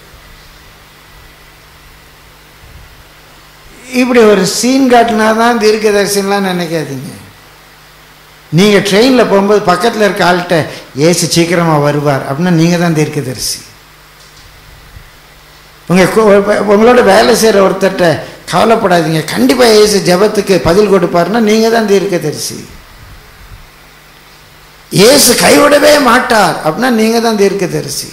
இப்படி ஒரு சீன் காட்டினாதான் தீர்க்கதரிசனம்லாம் நினைக்காதீங்க. நீங்க ட்ரெயினில் போகும்போது பக்கத்தில் இருக்க ஆள்கிட்ட ஏசு சீக்கிரமா வருவார் அப்படின்னா நீங்க தான் தீர்க்கதரிசி. உங்க உங்களோட வேலை செய்கிற ஒருத்தர்கிட்ட கவலைப்படாதீங்க, கண்டிப்பா ஏசு ஜெபத்துக்கு பதில் கொடுப்பாருன்னா நீங்க தான் தீர்க்கதரிசி. இயேசு கைவிடவே மாட்டார் அப்படின்னா நீங்க தான் தீர்க்கதரிசி.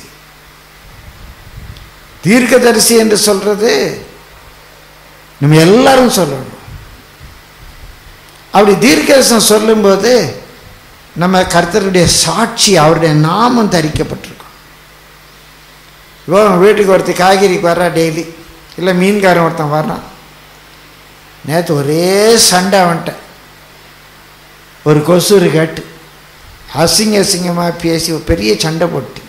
தீர்க்கதரிசி என்று சொல்றது நம்ம எல்லாரும் சொல்லணும். அப்படி தீர்க்கதரிசனம் சொல்லும்போது நம்ம கர்த்தருடைய சாட்சி, அவருடைய நாமம் தரிக்கப்பட்டிருக்கும். இப்போ வீட்டுக்கு ஒருத்தர் காய்கறிக்கு வர்றா டெய்லி, இல்லை மீன்காரன் ஒருத்தன் வர்றான். நேற்று ஒரே சண்டை வந்துட்ட, ஒரு கொசுறு கேட்டு அசிங்க அசிங்கமாக பேசி ஒரு பெரிய சண்டை போட்டு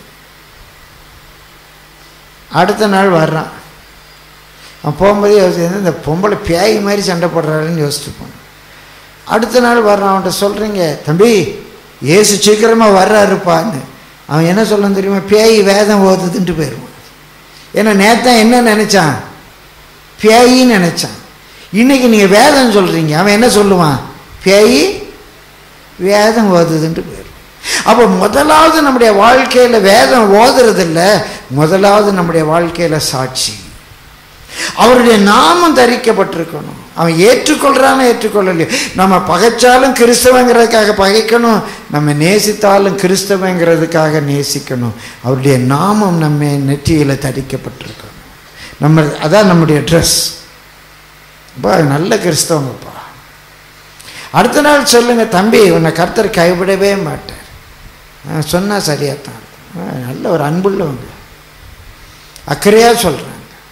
அடுத்த நாள் வர்றான். அவன் போகும்போதே யோசிச்சு இந்த பொம்பளை பேய் மாதிரி சண்டை போடுறாருன்னு யோசிச்சு போனான். அடுத்த நாள் வர்றான். அவன்கிட்ட சொல்கிறீங்க, தம்பி ஏசு சீக்கிரமாக வர்றாருப்பான்னு. அவன் என்ன சொல்லணும் தெரியுமா? பேய் வேதம் ஓதுதுன்ட்டு போயிடுவான். ஏன்னா நேத்தான் என்ன நினச்சான்? பேயின்னு நினச்சான். இன்னைக்கு நீங்கள் வேதம் சொல்கிறீங்க, அவன் என்ன சொல்லுவான்? பேய் வேதம் ஓதுதுன்ட்டு போயிடும். அப்போ முதலாவது நம்முடைய வாழ்க்கையில் வேதம் ஓதுறதில்ல, முதலாவது நம்முடைய வாழ்க்கையில் சாட்சி. அவருடைய நாமம் தரிக்கப்பட்டிருக்கணும். அவன் ஏற்றுக்கொள்றான்னு ஏற்றுக்கொள்ளலையோ, நம்ம பகைச்சாலும் கிறிஸ்தவங்கிறதுக்காக பகைக்கணும், நம்ம நேசித்தாலும் கிறிஸ்தவங்கிறதுக்காக நேசிக்கணும். அவருடைய நாமம் நம்ம நெற்றியில் தரிக்கப்பட்டிருக்கணும். நம்ம அதான் நம்முடைய ட்ரெஸ். அப்பா நல்ல கிறிஸ்தவங்கப்பா. அடுத்த நாள் சொல்லுங்க, தம்பி உன்னை கர்த்தர் கைவிடவே மாட்டார். சொன்னால் சரியாத்தான். நல்ல ஒரு அன்புள்ளவங்க, அக்கறையாக சொல்கிறாங்க.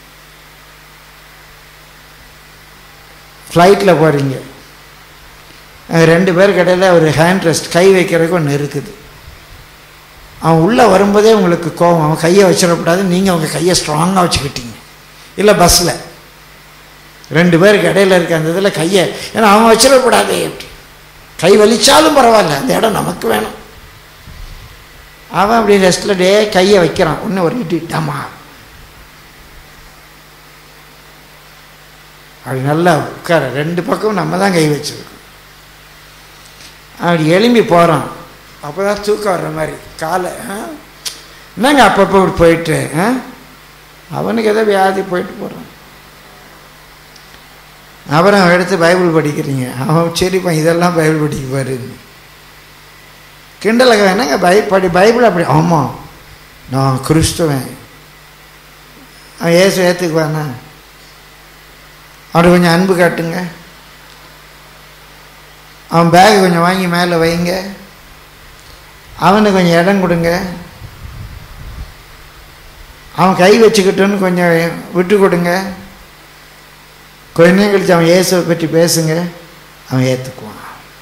ஃப்ளைட்டில் போகிறீங்க, ரெண்டு பேர் கடையில் ஒரு ஹேண்ட் ரெஸ்ட் கை வைக்கிறதுக்கு ஒன்று இருக்குது. அவன் உள்ளே வரும்போதே உங்களுக்கு கோவம், அவன் கையை வச்சிடக்கூடாது, நீங்கள் அவங்க கையை ஸ்ட்ராங்காக வச்சுக்கிட்டீங்க. இல்லை பஸ்ஸில் ரெண்டு பேருக்கு இடையில இருக்க அந்த இதில் கையை, ஏன்னா அவன் வச்சிடக்கூடாது, கை வலிச்சாலும் பரவாயில்ல, அந்த இடம் நமக்கு வேணும். அவன் அப்படி ரெஸ்ட்டில் டே கையை வைக்கிறான், ஒன்று ஒரு இட்டு டமா அப்படி நல்லா உட்கார, ரெண்டு பக்கமும் நம்ம தான் கை வச்சுருக்கோம். அப்படி எலும்பி போகிறான், அப்போ தான் தூக்கம் வர்ற மாதிரி காலை என்னங்க அப்பப்போ இப்படி போயிட்டு, அவனுக்கு ஏதோ வியாதி போயிட்டு போகிறான். அப்புறம் எடுத்து பைபிள் படிக்கிறீங்க, அவன் சரிப்பா இதெல்லாம் பைபிள் படிக்க பாரு, கிண்டலுக்கு வேணாங்க பை படி பைபிள் அப்படி. ஆமாம் நான் கிறிஸ்துவன், அவன் ஏசு ஏற்றுக்குவானா? அவனுக்கு கொஞ்சம் அன்பு காட்டுங்க, அவன் பேக் கொஞ்சம் வாங்கி மேலே வைங்க, அவனுக்கு கொஞ்சம் இடம் கொடுங்க, அவன் கை வச்சுக்கிட்டோன்னு கொஞ்சம் விட்டு கொடுங்க. கொஞ்ச நேரம் கழிச்சு அவன் இயேசுவை பற்றி பேசுங்க, அவன் ஏற்றுக்குவான்.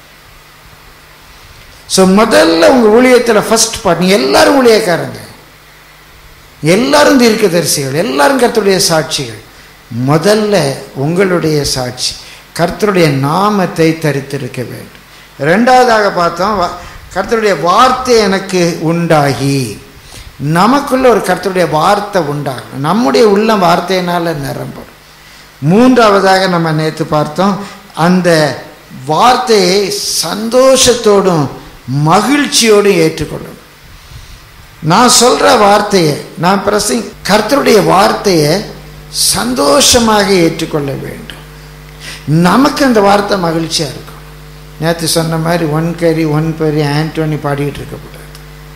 ஸோ முதல்ல உங்கள் ஊழியத்தில் ஃபர்ஸ்ட் பார்ட், நீங்கள் எல்லாரும் ஊழியக்காரங்க, எல்லாரும் தீர்க்கதரிசிகள், எல்லாரும் கர்த்தருடைய சாட்சிகள். முதல்ல உங்களுடைய சாட்சி கர்த்தருடைய நாமத்தை தரித்திருக்க வேண்டும். ரெண்டாவதாக பார்த்தோம், கர்த்தருடைய வார்த்தை எனக்கு உண்டாகி, நமக்குள்ள ஒரு கர்த்தருடைய வார்த்தை உண்டாகும், நம்முடைய உள்ள வார்த்தையினால நிரம்படும். மூன்றாவதாக நம்ம நேற்று பார்த்தோம், அந்த வார்த்தையை சந்தோஷத்தோடும் மகிழ்ச்சியோடும் ஏற்றுக்கொள்ளணும். நான் சொல்ற வார்த்தையை, நான் பிரசங்க கர்த்தருடைய வார்த்தையை சந்தோஷமாக ஏற்றுக்கொள்ள வேண்டும். நமக்கு அந்த வார்த்தை மகிழ்ச்சியா இருக்கும். நேற்று சொன்ன மாதிரி ஒன் கரி ஒன் பெரி ஆண்டோனி பாடிட்டு இருக்கக்கூடாது.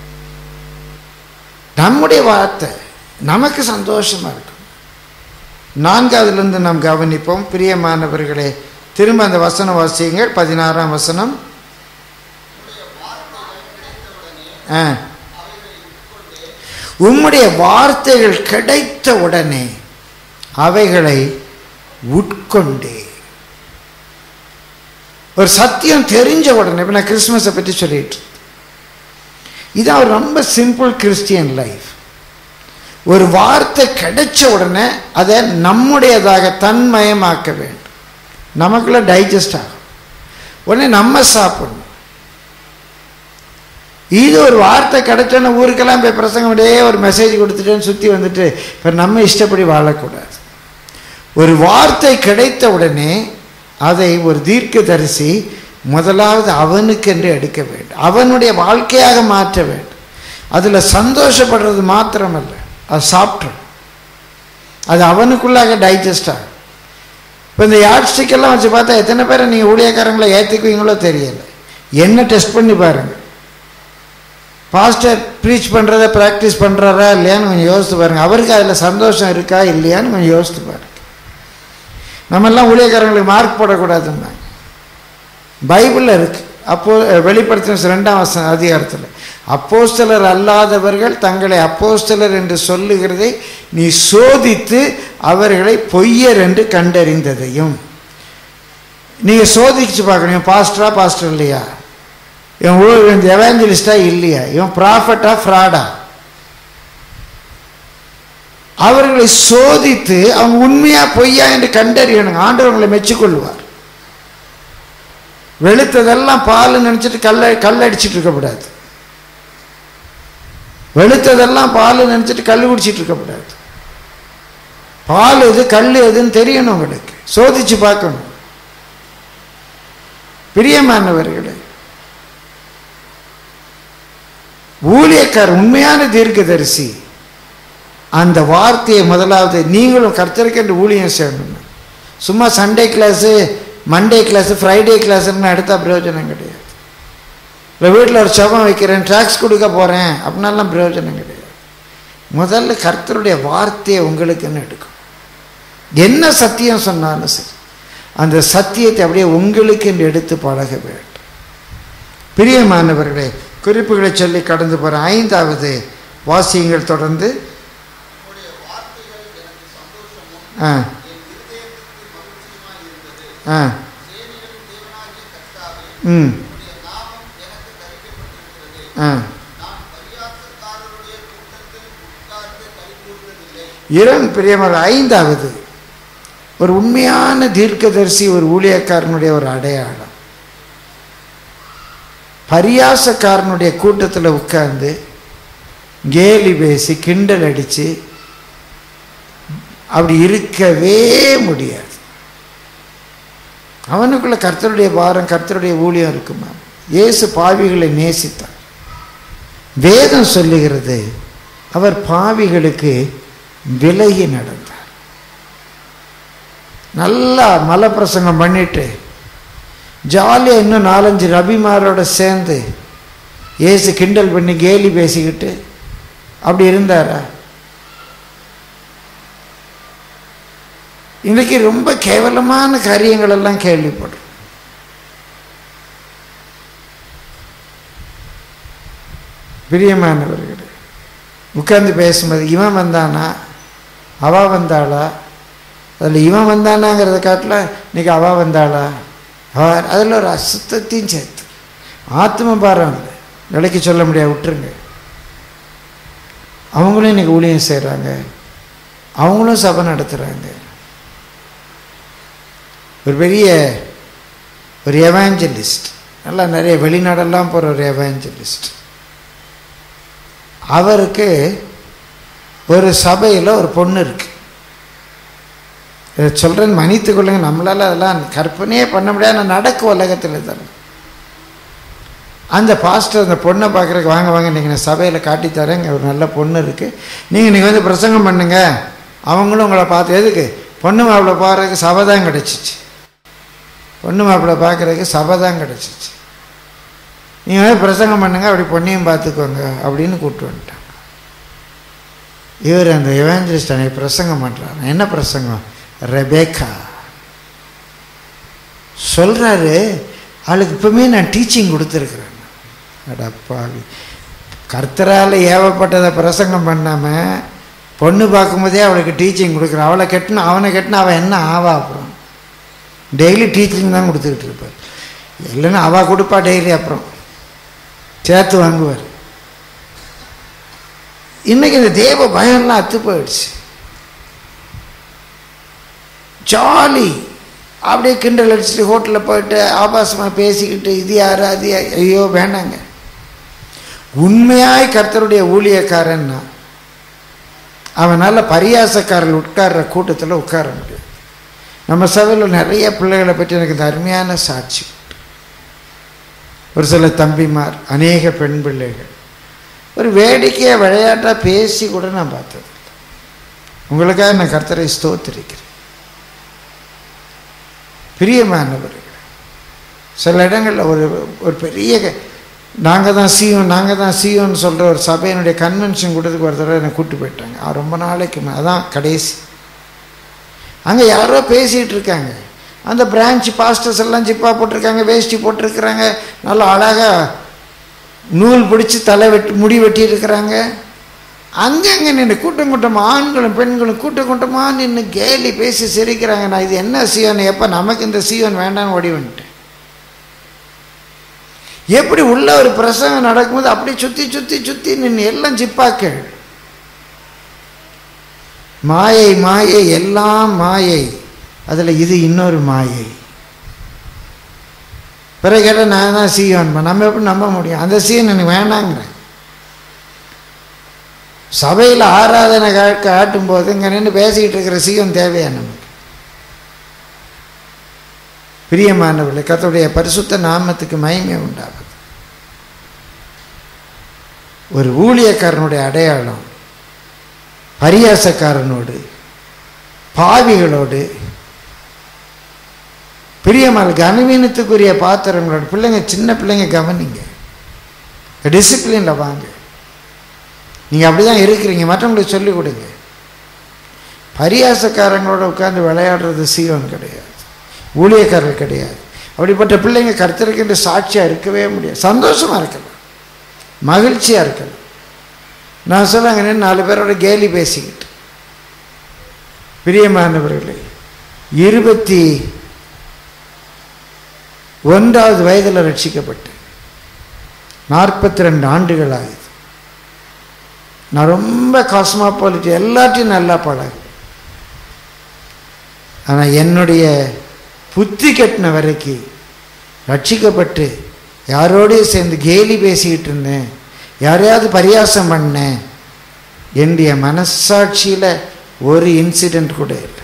நம்முடைய வார்த்தை நமக்கு சந்தோஷமா இருக்கும். நான்காவதுலேருந்து நாம் கவனிப்போம். பிரியமானவர்களே, திரும்ப அந்த வசனம் வாசியுங்கள். பதினாறாம் வசனம். உம்முடைய வார்த்தைகள் கிடைத்த உடனே அவைகளை உட்கொண்டே. ஒரு சத்தியம் தெரிஞ்ச உடனே, இப்போ நான் கிறிஸ்துமஸை பற்றி சொல்லிட்டு, இது ஒரு ரொம்ப சிம்பிள் கிறிஸ்டியன் லைஃப். ஒரு வார்த்தை கிடைச்ச உடனே அதை நம்முடையதாக தன்மயமாக்க வேண்டும், நமக்குள்ள டைஜஸ்ட் ஆகும், உடனே நம்ம சாப்பிடணும். இது ஒரு வார்த்தை கிடைச்சோன்னா ஊருக்கெல்லாம் போய் பிரசங்கம் அப்படியே ஒரு மெசேஜ் கொடுத்துட்டேன்னு சுற்றி வந்துட்டு இப்போ நம்ம இஷ்டப்படி வாழக்கூடாது. ஒரு வார்த்தை கிடைத்த உடனே அதை ஒரு தீர்க்கதரிசி முதலாவது அவனுக்கென்று எடுக்க வேண்டும், அவனுடைய வாழ்க்கையாக மாற்ற வேண்டும். அதில் சந்தோஷப்படுறது மாத்திரமல்ல, அது சாப்பிட்றோம், அது அவனுக்குள்ளாக டைஜஸ்ட் ஆகும். இப்போ இந்த யாட்ஸ்டிக்கெல்லாம் வச்சு பார்த்தா எத்தனை பேரை நீங்கள் ஊழியக்காரங்களை ஏற்றுக்குவீங்களோ தெரியலை. என்ன டெஸ்ட் பண்ணி பாருங்கள், பாஸ்டர் ப்ரீச் பண்ணுறத ப்ராக்டிஸ் பண்ணுறாரா இல்லையான்னு கொஞ்சம் யோசித்து பாருங்கள். அவருக்கு அதில் சந்தோஷம் இருக்கா இல்லையான்னு கொஞ்சம் யோசித்து பாருங்கள். நம்மெல்லாம் ஊழியக்காரங்களுக்கு மார்க் போடக்கூடாதுன்னா பைபிளில் இருக்குது. அப்போ வெளிப்படுத்தின ரெண்டாம் வசன அதிகாரத்தில் அப்போஸ்தலர் அல்லாதவர்கள் தங்களை அப்போஸ்தலர் என்று சொல்லுகிறதை நீ சோதித்து அவர்களை பொய்யர் என்று கண்டறிந்ததையும். நீங்கள் சோதிச்சு பார்க்கணும், பாஸ்டரா பாஸ்டர் இல்லையா, இவன் எவாஞ்சலிஸ்டா இல்லையா, இவன் ப்ராஃபட்டா ஃப்ராடா. அவர்களை சோதித்து அவங்க உண்மையா பொய்யா என்று கண்டறியணும். ஆண்டவர் அவங்களை மெச்சிக்கொள்வார். வெளுத்ததெல்லாம் பால் நினைச்சிட்டு கல்ல கல் அடிச்சுட்டு இருக்கக்கூடாது. வெளுத்ததெல்லாம் பால் நினைச்சிட்டு கல் குடிச்சிட்டு இருக்கக்கூடாது. பால் எது கல் எதுன்னு தெரியணும். உங்களுக்கு சோதிச்சு பார்க்கணும். பிரியமானவர்களே, ஊழியக்கார் உண்மையான தீர்க்கதரிசி அந்த வார்த்தையை முதலாவது நீங்களும் கர்த்தருக்கு என்று ஊழியம் செய்யணும். சும்மா Sunday class, Monday class, Friday கிளாஸுன்னு எடுத்தால் பிரயோஜனம் கிடையாது. இல்லை வீட்டில் ஒரு சபம் வைக்கிறேன், ட்ராக்ஸ் கொடுக்க போகிறேன் அப்படின்னாலாம் பிரயோஜனம் கிடையாது. முதல்ல கர்த்தருடைய வார்த்தையை உங்களுக்குன்னு எடுக்கும். என்ன சத்தியம் சொன்னாலும் சரி, அந்த சத்தியத்தை அப்படியே உங்களுக்கு என்று எடுத்து பழக வேண்டும். பிரியமானவர்களே, குறிப்புகளை சொல்லி கடந்து போகிற ஐந்தாவது வாசியங்கள் தொடர்ந்து. ஆ ஆ ம் ஆ இரண் பிரியமாக ஐந்தாவது ஒரு உண்மையான தீர்க்கதரிசி ஒரு ஊழியக்காரனுடைய ஒரு அடையாளம். பரியாசக்காரனுடைய கூட்டத்தில் உட்கார்ந்து கேலி பேசி கிண்டல் அடித்து அப்படி இருக்கவே முடியாது. அவனுக்குள்ள கர்த்தருடைய பாரம், கர்த்தருடைய ஊழியம் இருக்குமா? இயேசு பாவிகளை நேசித்தார். வேதம் சொல்லுகிறது அவர் பாவிகளுக்கு விலகி நடந்தார். நல்லா மலை பிரசங்கம் பண்ணிட்டு ஜாலியாக இன்னும் நாலஞ்சு ரபிமாரோட சேர்ந்து இயேசு கிண்டல் பண்ணி கேலி பேசிக்கிட்டு அப்படி இருந்தாரா? இன்றைக்கு ரொம்ப கேவலமான காரியங்கள் எல்லாம் கேள்விப்படுறோம். பிரியமானவர்களே, உட்கார்ந்து பேசும்போது இவன் வந்தானா அவா வந்தாளா, அதில் இவன் வந்தானாங்கிறத காட்டில் இன்னைக்கு அவா வந்தாளா, அவ அதில் ஒரு அசுத்தத்தையும் சேர்த்து ஆத்ம பாரம் இல்லை, விலைக்கு சொல்ல முடியாது, விட்டுருங்க. அவங்களும் இன்னைக்கு ஊழியம் செய்கிறாங்க, அவங்களும் சபை நடத்துகிறாங்க. ஒரு பெரிய ஒரு எவாஞ்சலிஸ்ட், நல்லா நிறைய வெளிநாடெல்லாம் போகிற ஒரு எவாஞ்சலிஸ்ட், அவருக்கு ஒரு சபையில் ஒரு பொண்ணு இருக்கு. இதை சொல்கிறேன்னு மன்னித்துக்கொள்ளுங்க, நம்மளால் அதெல்லாம் கற்பனையே பண்ண முடியாது, நடக்கும் உலகத்தில் தானே. அந்த பாஸ்டர் அந்த பொண்ணை பார்க்குறதுக்கு வாங்க வாங்க நீங்கள் நான் சபையில் காட்டித்தரேன், இங்கே ஒரு நல்ல பொண்ணு இருக்குது, நீங்கள் நீங்கள் வந்து பிரசங்கம் பண்ணுங்க. அவங்களும் உங்களை பார்த்து எதுக்கு பொண்ணு மாப்பிள்ளை பார்க்குறதுக்கு சபை தான் கிடச்சிச்சு, பொண்ணு மாப்பிள்ளை பார்க்குறதுக்கு சபை தான் கிடச்சிச்சு, நீங்கள் வந்து பிரசங்கம் பண்ணுங்க, அப்படி பொண்ணையும் பார்த்துக்கோங்க அப்படின்னு கூப்பிட்டு வந்துட்டாங்க. இவர் அந்த எவாஞ்சலிஸ்ட் அன்னைக்கு பிரசங்கம் பண்ணுறாரு. என்ன பிரசங்கம்? ரெபேக்கா சொல்கிறாரு, அவளுக்கு இப்போவுமே நான் டீச்சிங் கொடுத்துருக்குறேன். அடப்பாவி, கர்த்தரால் ஏவப்பட்டதை பிரசங்கம் பண்ணாமல் பொண்ணு பார்க்கும்போதே அவளுக்கு டீச்சிங் கொடுக்குறான். அவளை கெட்டினா அவனை கெட்டினா அவன் என்ன ஆவா? அப்புறம் டெய்லி டீச்சிங் தான் கொடுத்துக்கிட்டு இருப்பார். இல்லைன்னா அவள் கொடுப்பா டெய்லி, அப்புறம் சேர்த்து வாங்குவார். இன்னைக்கு இந்த தேவ பயம்லாம் அத்து போயிடுச்சு. ஜாலி அப்படியே கிண்டல் அடிச்சுட்டு ஹோட்டலில் போயிட்டு ஆபாசமாக பேசிக்கிட்டு இது யார் அது, ஐயோ வேண்டாங்க. உண்மையாய் கர்த்தருடைய ஊழியக்காரன்னா அவனால் பரியாசக்காரர்கள் உட்கார்ற கூட்டத்தில் உட்கார முடியும். நம்ம சபையில் நிறைய பிள்ளைகளை பற்றி எனக்கு இந்த அருமையான சாட்சி. ஒரு சில தம்பிமார், அநேக பெண் பிள்ளைகள் ஒரு வேடிக்கையை விளையாட்டாக பேசி கூட நான் பார்த்தது. உங்களுக்காக நான் கர்த்தரை ஸ்தோத்திரிக்கிறேன். பிரியமானவர்கள், சில இடங்களில் ஒரு ஒரு பெரிய நாங்கள் தான் சியோன் நாங்கள் தான் சியோன்னு சொல்கிற ஒரு சபையினுடைய கன்வென்ஷன் கூட்டத்துக்கு ஒரு தடவை என்னை கூப்பிட்டு போயிட்டாங்க. அது ரொம்ப நாளைக்கு மே- அதான் கடைசி. அங்கே யாரோ பேசிகிட்டு இருக்காங்க. அந்த பிரான்ச் பாஸ்டர்ஸ் எல்லாம் ஜிப்பா போட்டிருக்காங்க, வேஷ்டி போட்டிருக்கிறாங்க, நல்லா அழகாக நூல் பிடிச்சி தலை வெட்டி முடி வெட்டி இருக்கிறாங்க. அங்கங்கே நின்று கூட்டம் கூட்டமாக ஆண்களும் பெண்களும் கூட்டம் கூட்டமாக நின்று கேலி பேசி சிரிக்கிறாங்க. நான் இது என்ன சியோன், எப்போ நமக்கு இந்த சியோன் வேண்டான்னு ஓடி வந்துட்டேன். எப்படி உள்ள ஒரு பிரசங்கம் நடக்கும்போது அப்படி சுற்றி சுற்றி சுற்றி நின்று எல்லாம் ஜிப்பாக்கள். மாயை மாயை எல்லாம் மாயை, அதில் இது இன்னொரு மாயை. பிறகு கேட்டால் நான் தான் சியோன், நம்ம எப்படி நம்ப முடியும்? அந்த சியோன் எனக்கு வேணாங்கிறேன். சபையில் ஆராதனை காட்டும் போது இங்கே நின்று பேசிக்கிட்டு இருக்கிற சியோன் தேவையா நமக்கு? பிரியமானவர்களே, கர்த்தருடைய பரிசுத்த நாமத்துக்கு மகிமை உண்டாகுது. ஒரு ஊழியக்காரனுடைய அடையாளம் பரியாசக்காரனோடு பாவிகளோடு பிரியமான கனவீனத்துக்குரிய பாத்திரங்களோட பிள்ளைங்க, சின்ன பிள்ளைங்க கவனிங்க, டிசிப்ளினில் வாங்க. நீங்கள் அப்படி தான் இருக்கிறீங்க, மற்றவங்களுக்கு சொல்லிக் கொடுங்க. பரியாசக்காரங்களோட உட்கார்ந்து விளையாடுறது சீவன் கிடையாது, ஊழியக்காரர்கள் கிடையாது. அப்படிப்பட்ட பிள்ளைங்க கர்த்தருக்கு சாட்சியாக இருக்கவே முடியாது. சந்தோஷமாக இருக்கலாம், மகிழ்ச்சியாக இருக்கலாம். நான் சொல்லுங்க, நாலு பேரோட கேலி பேசிக்கிட்டு. பிரியமானவர்களே, இருபத்தி ஒன்றாவது வயதில் ரட்சிக்கப்பட்டு நாற்பத்தி ரெண்டு ஆண்டுகள் ஆகுது. நான் ரொம்ப காஸ்மாபாலிட்டி, எல்லாத்தையும் நல்லா பழகு. ஆனால் என்னுடைய புத்தி கட்டின வரைக்கும் ரட்சிக்கப்பட்டு யாரோடையும் சேர்ந்து கேலி பேசிக்கிட்டு இருந்தேன், யாரையாவது பரியாசம் பண்ணேன். என்னுடைய மனசாட்சியில் ஒரு இன்சிடெண்ட் கூட இல்லை.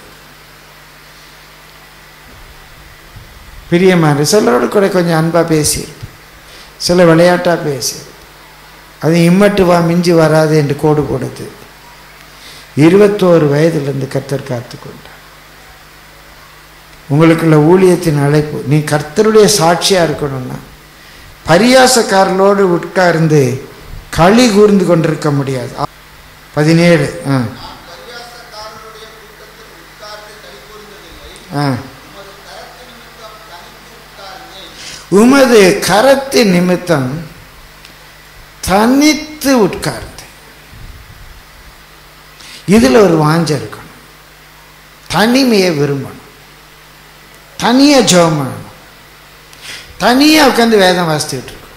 பிரியமான சிலரோடு கூட கொஞ்சம் அன்பாக பேசியிருப்பேன், சில விளையாட்டாக பேசியிருப்பேன். அது இம்மட்டு வா மிஞ்சி வராது என்று கோடு போடுது. இருபத்தோரு வயதிலிருந்து கர்த்தர் காத்து கொண்டார். உங்களுக்குள்ள ஊழியத்தின் அழைப்பு, நீ கர்த்தருடைய சாட்சியாக இருக்கணும்னா பரியாசக்காரர்களோடு உட்கார்ந்து களி கூர்ந்து கொண்டிருக்க முடியாது. பதினேழு ஆ ஆ உமது கரத்து நிமித்தம் தனித்து உட்கார்ந்து. இதில் ஒரு வாஞ்ச இருக்கணும், தனிமையை விரும்பணும், தனியாக ஜெபம் பண்ணணும், தனியாக உட்காந்து வேதம் வாசித்துக்கிட்டு இருக்கணும்.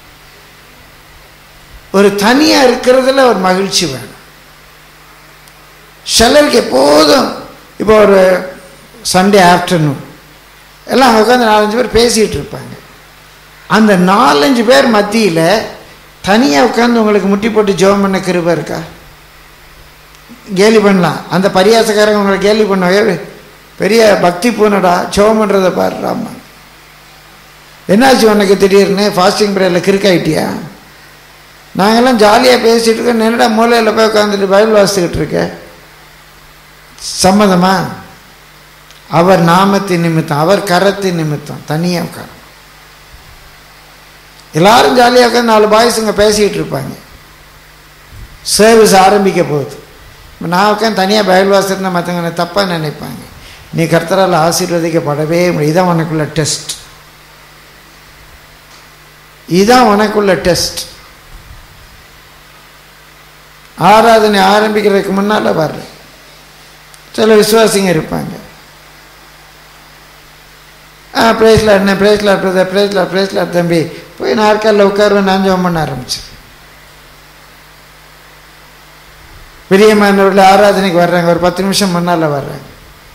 ஒரு தனியாக இருக்கிறதுல ஒரு மகிழ்ச்சி வேணும். சிலருக்கு எப்போதும் இப்போ ஒரு சண்டே ஆஃப்டர்நூன் எல்லாம் அங்கே உட்காந்து நாலஞ்சு பேர் பேசிகிட்டு இருப்பாங்க. அந்த நாலஞ்சு பேர் மத்தியில் தனியாக உட்காந்து உங்களுக்கு முட்டி போட்டு ஜெபம் பண்ண கிருபை இருக்கா? கேலி பண்ணலாம். அந்த பரியாசக்காரங்க உங்களை கேலி பண்ணவே பெரிய பக்தி பூனடா, ஜெபம் பண்ணுறதை பாடுறாமா, என்னாச்சு உனக்கு திடீர்னு ஃபாஸ்டிங் ப்ரேயரில் கிறுக்காயிட்டியா? நாங்கள்லாம் ஜாலியாக பேசிகிட்டு இருக்கோம், என்னடா மூலையில் போய் உட்காந்துட்டு பைபிள் வாசித்துக்கிட்டு இருக்க? சம்மதமா? அவர் நாமத்தின் நிமித்தம், அவர் கரத்தின் நிமித்தம் தனியாக உட்காரம். எல்லாரும் ஜாலியாக உட்காந்து நாலு பாய்ஸுங்க பேசிக்கிட்டு இருப்பாங்க. சர்வீஸ் ஆரம்பிக்க போகுது. நான் உட்காந்து தனியாக பைபிள் வாசிட்டு மற்றவங்க தப்பாக நினைப்பாங்க. நீ கர்த்தரால் ஆசீர்வதிக்கப்படவே முடியும். இதுதான் உனக்குள்ள டெஸ்ட், இதுதான் உனக்குள்ள டெஸ்ட். ஆராதனை ஆரம்பிக்கிறதுக்கு முன்னால் வர்ற சில விசுவாசிங்க இருப்பாங்க. ஆ பிரேஸ்லாட் என்ன பிரேஸ்லாட் பிரதர் பிரேஸ்லாட் பிரேஸ்லாட் தம்பி போய் நாற்காலில் உட்காருவேன், நான் ஜெபம் பண்ண ஆரம்பிச்சேன். பிரியமானவர்கள் ஆராதனைக்கு வர்றாங்க, ஒரு பத்து நிமிஷம் முன்னால் வர்றாங்க.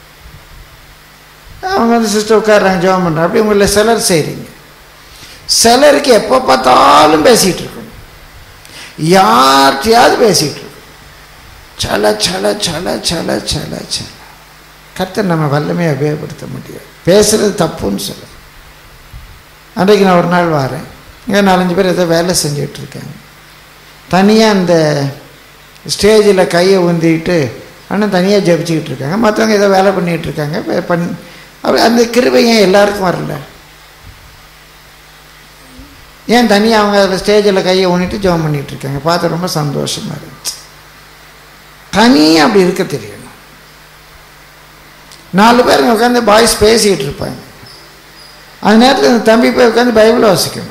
அவங்க வந்து சிஸ்டர் உட்காடுறாங்க, ஜெபம் பண்ணுறாங்க. அப்படி உங்களை சிலர் செய்கிறீங்க. சிலருக்கு எப்போ பார்த்தாலும் பேசிகிட்டு இருக்கணும், யார்கிட்டையாவது பேசிகிட்டு இருக்கணும். சல சல சல சல சல சல கர்த்தர் நம்ம வல்லமையை உபயோகப்படுத்த முடியாது. பேசுகிறது தப்புன்னு சொல்ல. அன்றைக்கு நான் ஒரு நாள் வரேன், இங்கே நாலஞ்சு பேர் ஏதோ வேலை செஞ்சுக்கிட்டு இருக்காங்க. தனியாக அந்த ஸ்டேஜில் கையை ஊந்திக்கிட்டு ஆனால் தனியாக ஜபிச்சுக்கிட்டு இருக்காங்க. மற்றவங்க ஏதோ வேலை பண்ணிகிட்டு இருக்காங்க. பண் அப்படி அந்த கிருபை ஏன் எல்லாருக்கும் வரல? ஏன் தனியாக அவங்க அதில் ஸ்டேஜில் கையை ஊனிட்டு ஜெபம் பண்ணிகிட்டு இருக்காங்க. பார்த்து ரொம்ப சந்தோஷமாக இருந்துச்சு. தனியாக அப்படி இருக்க தெரியணும். நாலு பேர் உட்காந்து பாய்ஸ் பேசிக்கிட்டு இருப்பாங்க. அந்த நேரத்தில் அந்த தம்பி போய் உட்காந்து பைபிளை வாசிக்கணும்.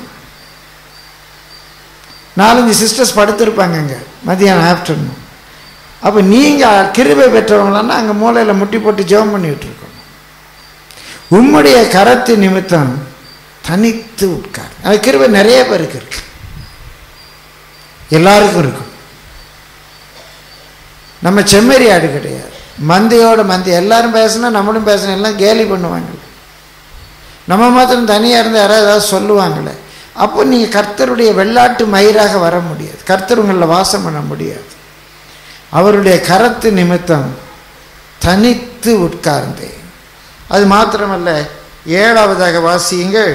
நாலஞ்சு சிஸ்டர்ஸ் படுத்திருப்பாங்க அங்கே மதியானம் ஆஃப்டர்நூன். அப்போ நீங்கள் கிருபை பெற்றவங்களான்னா அங்கே மூலையில் முட்டி போட்டு ஜெபம் பண்ணிக்கிட்டு இருக்கணும். உம்முடைய கரத்து நிமித்தம் தனித்து உட்கார். அது கிருபை நிறைய பேருக்கு இருக்கு, எல்லாருக்கும் இருக்கும். நம்ம செம்மறி ஆடு கிடையாது, மந்தையோட மந்தை. எல்லாரும் பேசினா நம்மளும் பேசணும், எல்லாம் கேலி பண்ணுவாங்க. நம்ம மாத்திரம் தனியாக இருந்து யாராவது ஏதாவது சொல்லுவாங்களே, அப்போ நீங்கள் கர்த்தருடைய வெள்ளாட்டு மயிராக வர முடியாது, கர்த்தர் உங்களில் வாசம் பண்ண முடியாது. அவருடைய கரத்து நிமித்தம் தனித்து உட்கார்ந்தேன். அது மாத்திரமல்ல, ஏழாவதாக வாசியுங்கள்.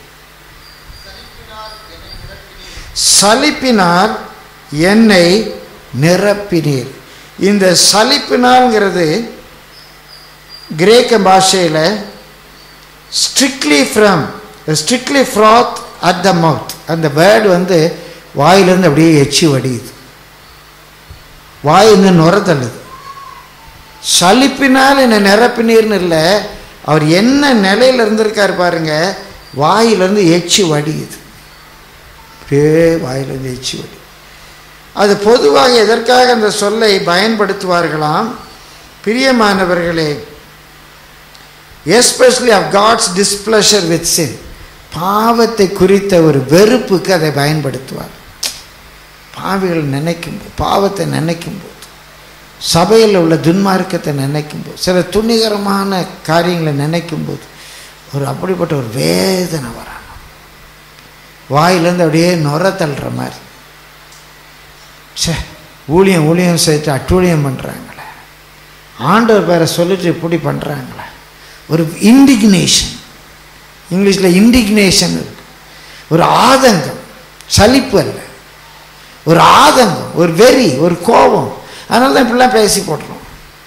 சலிப்பினால் என்னை நிரப்பினீர். இந்த சலிப்பினால்ங்கிறது கிரேக்க பாஷையில் strictly from strictly froth at the mouth. அந்த வேர்டு வந்து வாயிலிருந்து அப்படியே எச்சி வடியுது, வாயிலிருந்து நுர தள்ளுது. சலிப்பினால் என்னை நிரப்பினீர்னு இல்லை, அவர் என்ன நிலையில் இருந்திருக்கார் பாருங்க, வாயிலிருந்து எச்சி வடியுது, அப்படியே வாயிலிருந்து எச்சி வடி. அது பொதுவாக எதற்காக அந்த சொல்லை பயன்படுத்துவார்களாம்? பிரியமானவர்களே, especially of God's displeasure with sin, பாவத்தை குறித்த ஒரு வெறுப்புக்கு அதை பயன்படுத்துவார். பாவிகள் நினைக்கும்போது, பாவத்தை நினைக்கும்போது, சபையில் உள்ள துன்மார்க்கத்தை நினைக்கும்போது, சில துணிகரமான காரியங்களை நினைக்கும்போது ஒரு அப்படிப்பட்ட ஒரு வேதனை வரணும். வாயிலேருந்து அப்படியே நுர தள்ளுற மாதிரி. சே, ஊழியம் ஊழியம் சேர்த்து அட்டூழியம் பண்ணுறாங்களே, ஆண்டவர் பேரை சொல்லிட்டு இப்படி பண்ணுறாங்களே, ஒரு இண்டிக்னேஷன், இங்கிலீஷில் இண்டிக்னேஷன் இருக்கு, ஒரு ஆதங்கம், சலிப்பு அல்ல, ஒரு ஆதங்கம், ஒரு வெறி, ஒரு கோபம். அதனால தான் இப்படிலாம் பேசி போடுறோம்.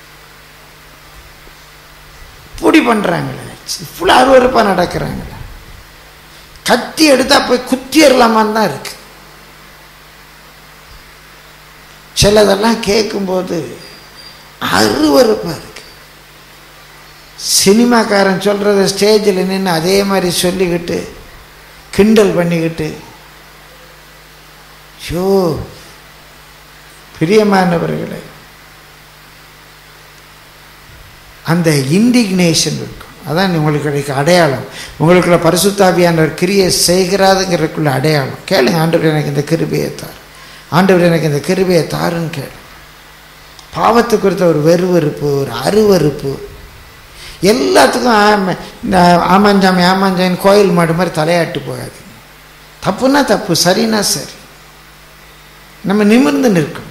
இப்படி பண்ணுறாங்களே, இவ்வளோ அருவருப்பாக நடக்கிறாங்களே, கத்தி எடுத்தால் போய் குத்திடலாமான்னு தான் இருக்கு. சிலதெல்லாம் கேட்கும்போது அருவருப்பாக இருக்கு. சினிமாக்காரன் சொல்கிறத ஸ்டேஜில் நின்று அதே மாதிரி சொல்லிக்கிட்டு கிண்டல் பண்ணிக்கிட்டு, ஷோ பிரியமானவர்களே, அந்த இண்டிக்னேஷன் இருக்கும். அதான் உங்களுக்கு கிடைக்க அடையாளம். உங்களுக்குள்ள பரிசுத்தாவியானவர் கிரியை செய்கிறாதுங்கிறதுக்குள்ள அடையாளம். கேளுங்க, ஆண்டவர் எனக்கு இந்த கிருபையை தார், ஆண்டவர் எனக்கு இந்த கிருபையை தாருன்னு கேளு. பாவத்தை குறித்த ஒரு வெறுவெறுப்பு, ஒரு அருவறுப்பு, எல்லாத்துக்கும் இந்த ஆமாஞ்சாமி ஆமாஞ்சாமின்னு கோயில் மாடு மாதிரி தலையாட்டு போகாது. தப்புன்னா தப்பு, சரின்னா சரி. நம்ம நிமிர்ந்து நிற்கணும்.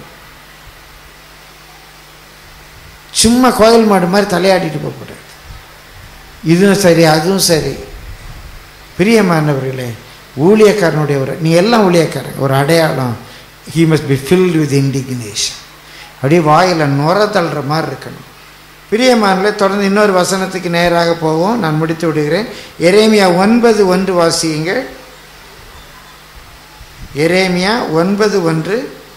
சும்மா கோயில் மாடு மாதிரி தலையாட்டிட்டு போகக்கூடாது. இதுவும் சரி அதுவும் சரி. பிரியமானவர்களே, ஊழியக்காரனுடைய ஒரு, நீ எல்லாம் ஊழியக்காரன், ஒரு அடையாளம், he must be filled with indignation. அப்படியே வாயில் நுர தள்ளுற மாதிரி இருக்கணும். பிரியமானவர்களே, தொடர்ந்து இன்னொரு வசனத்துக்கு நேராக போவோம், நான் முடித்து விடுகிறேன். எரேமியா ஒன்பது ஒன்று வாசியுங்கள். எரேமியா ஒன்பது ஒன்று.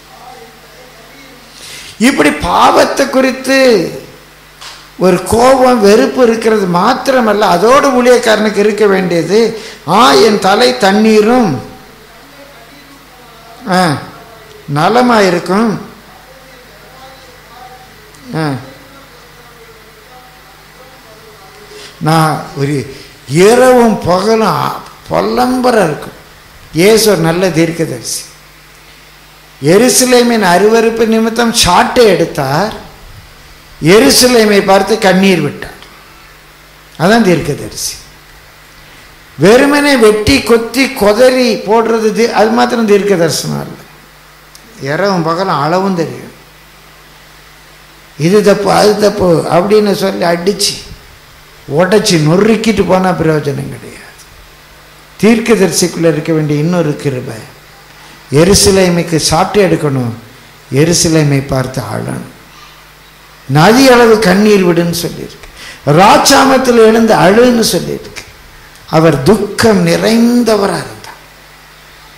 இப்படி பாவத்தை குறித்து ஒரு கோபம் வெறுப்பு இருக்கிறது மாத்திரமல்ல, அதோடு ஊழியக்காரனுக்கு இருக்க வேண்டியது, ஆ என் தலை தண்ணீரும் நலமாயிருக்கும், நான் ஒரு இரவும் பகலும் பொல்லம்பர இருக்கும். இயேசு ஒரு நல்ல தீர்க்கதரிசி. எருசலேமின் அருவருப்பு நிமித்தம் சாட்டை எடுத்தார், எருசலேமை பார்த்து கண்ணீர் விட்டார். அதான் தீர்க்கதரிசி. வெறுமனே வெட்டி கொத்தி கொதறி போடுறது அது மாத்திரம் தீர்க்க தரிசனம் இல்லை. இரவும் பகலும் அளவும் தெரியும். இது தப்பு அது தப்பு அப்படின்னு சொல்லி அடிச்சு உடைச்சி நொறுக்கிட்டு போனால் பிரயோஜனம் கிடையாது. தீர்க்கதரிசிக்குள்ளே இருக்க வேண்டிய இன்னொரு கிருபை, எருசலேமைக்கு சாட்டை எடுக்கணும், எருசலேமை பார்த்து அழணும், நதி அளவு கண்ணீர் விடுன்னு சொல்லியிருக்கு, ராஜாமத்தில் எழுந்து அழுன்னு சொல்லியிருக்கு. அவர் துக்கம் நிறைந்தவராக இருந்தார்.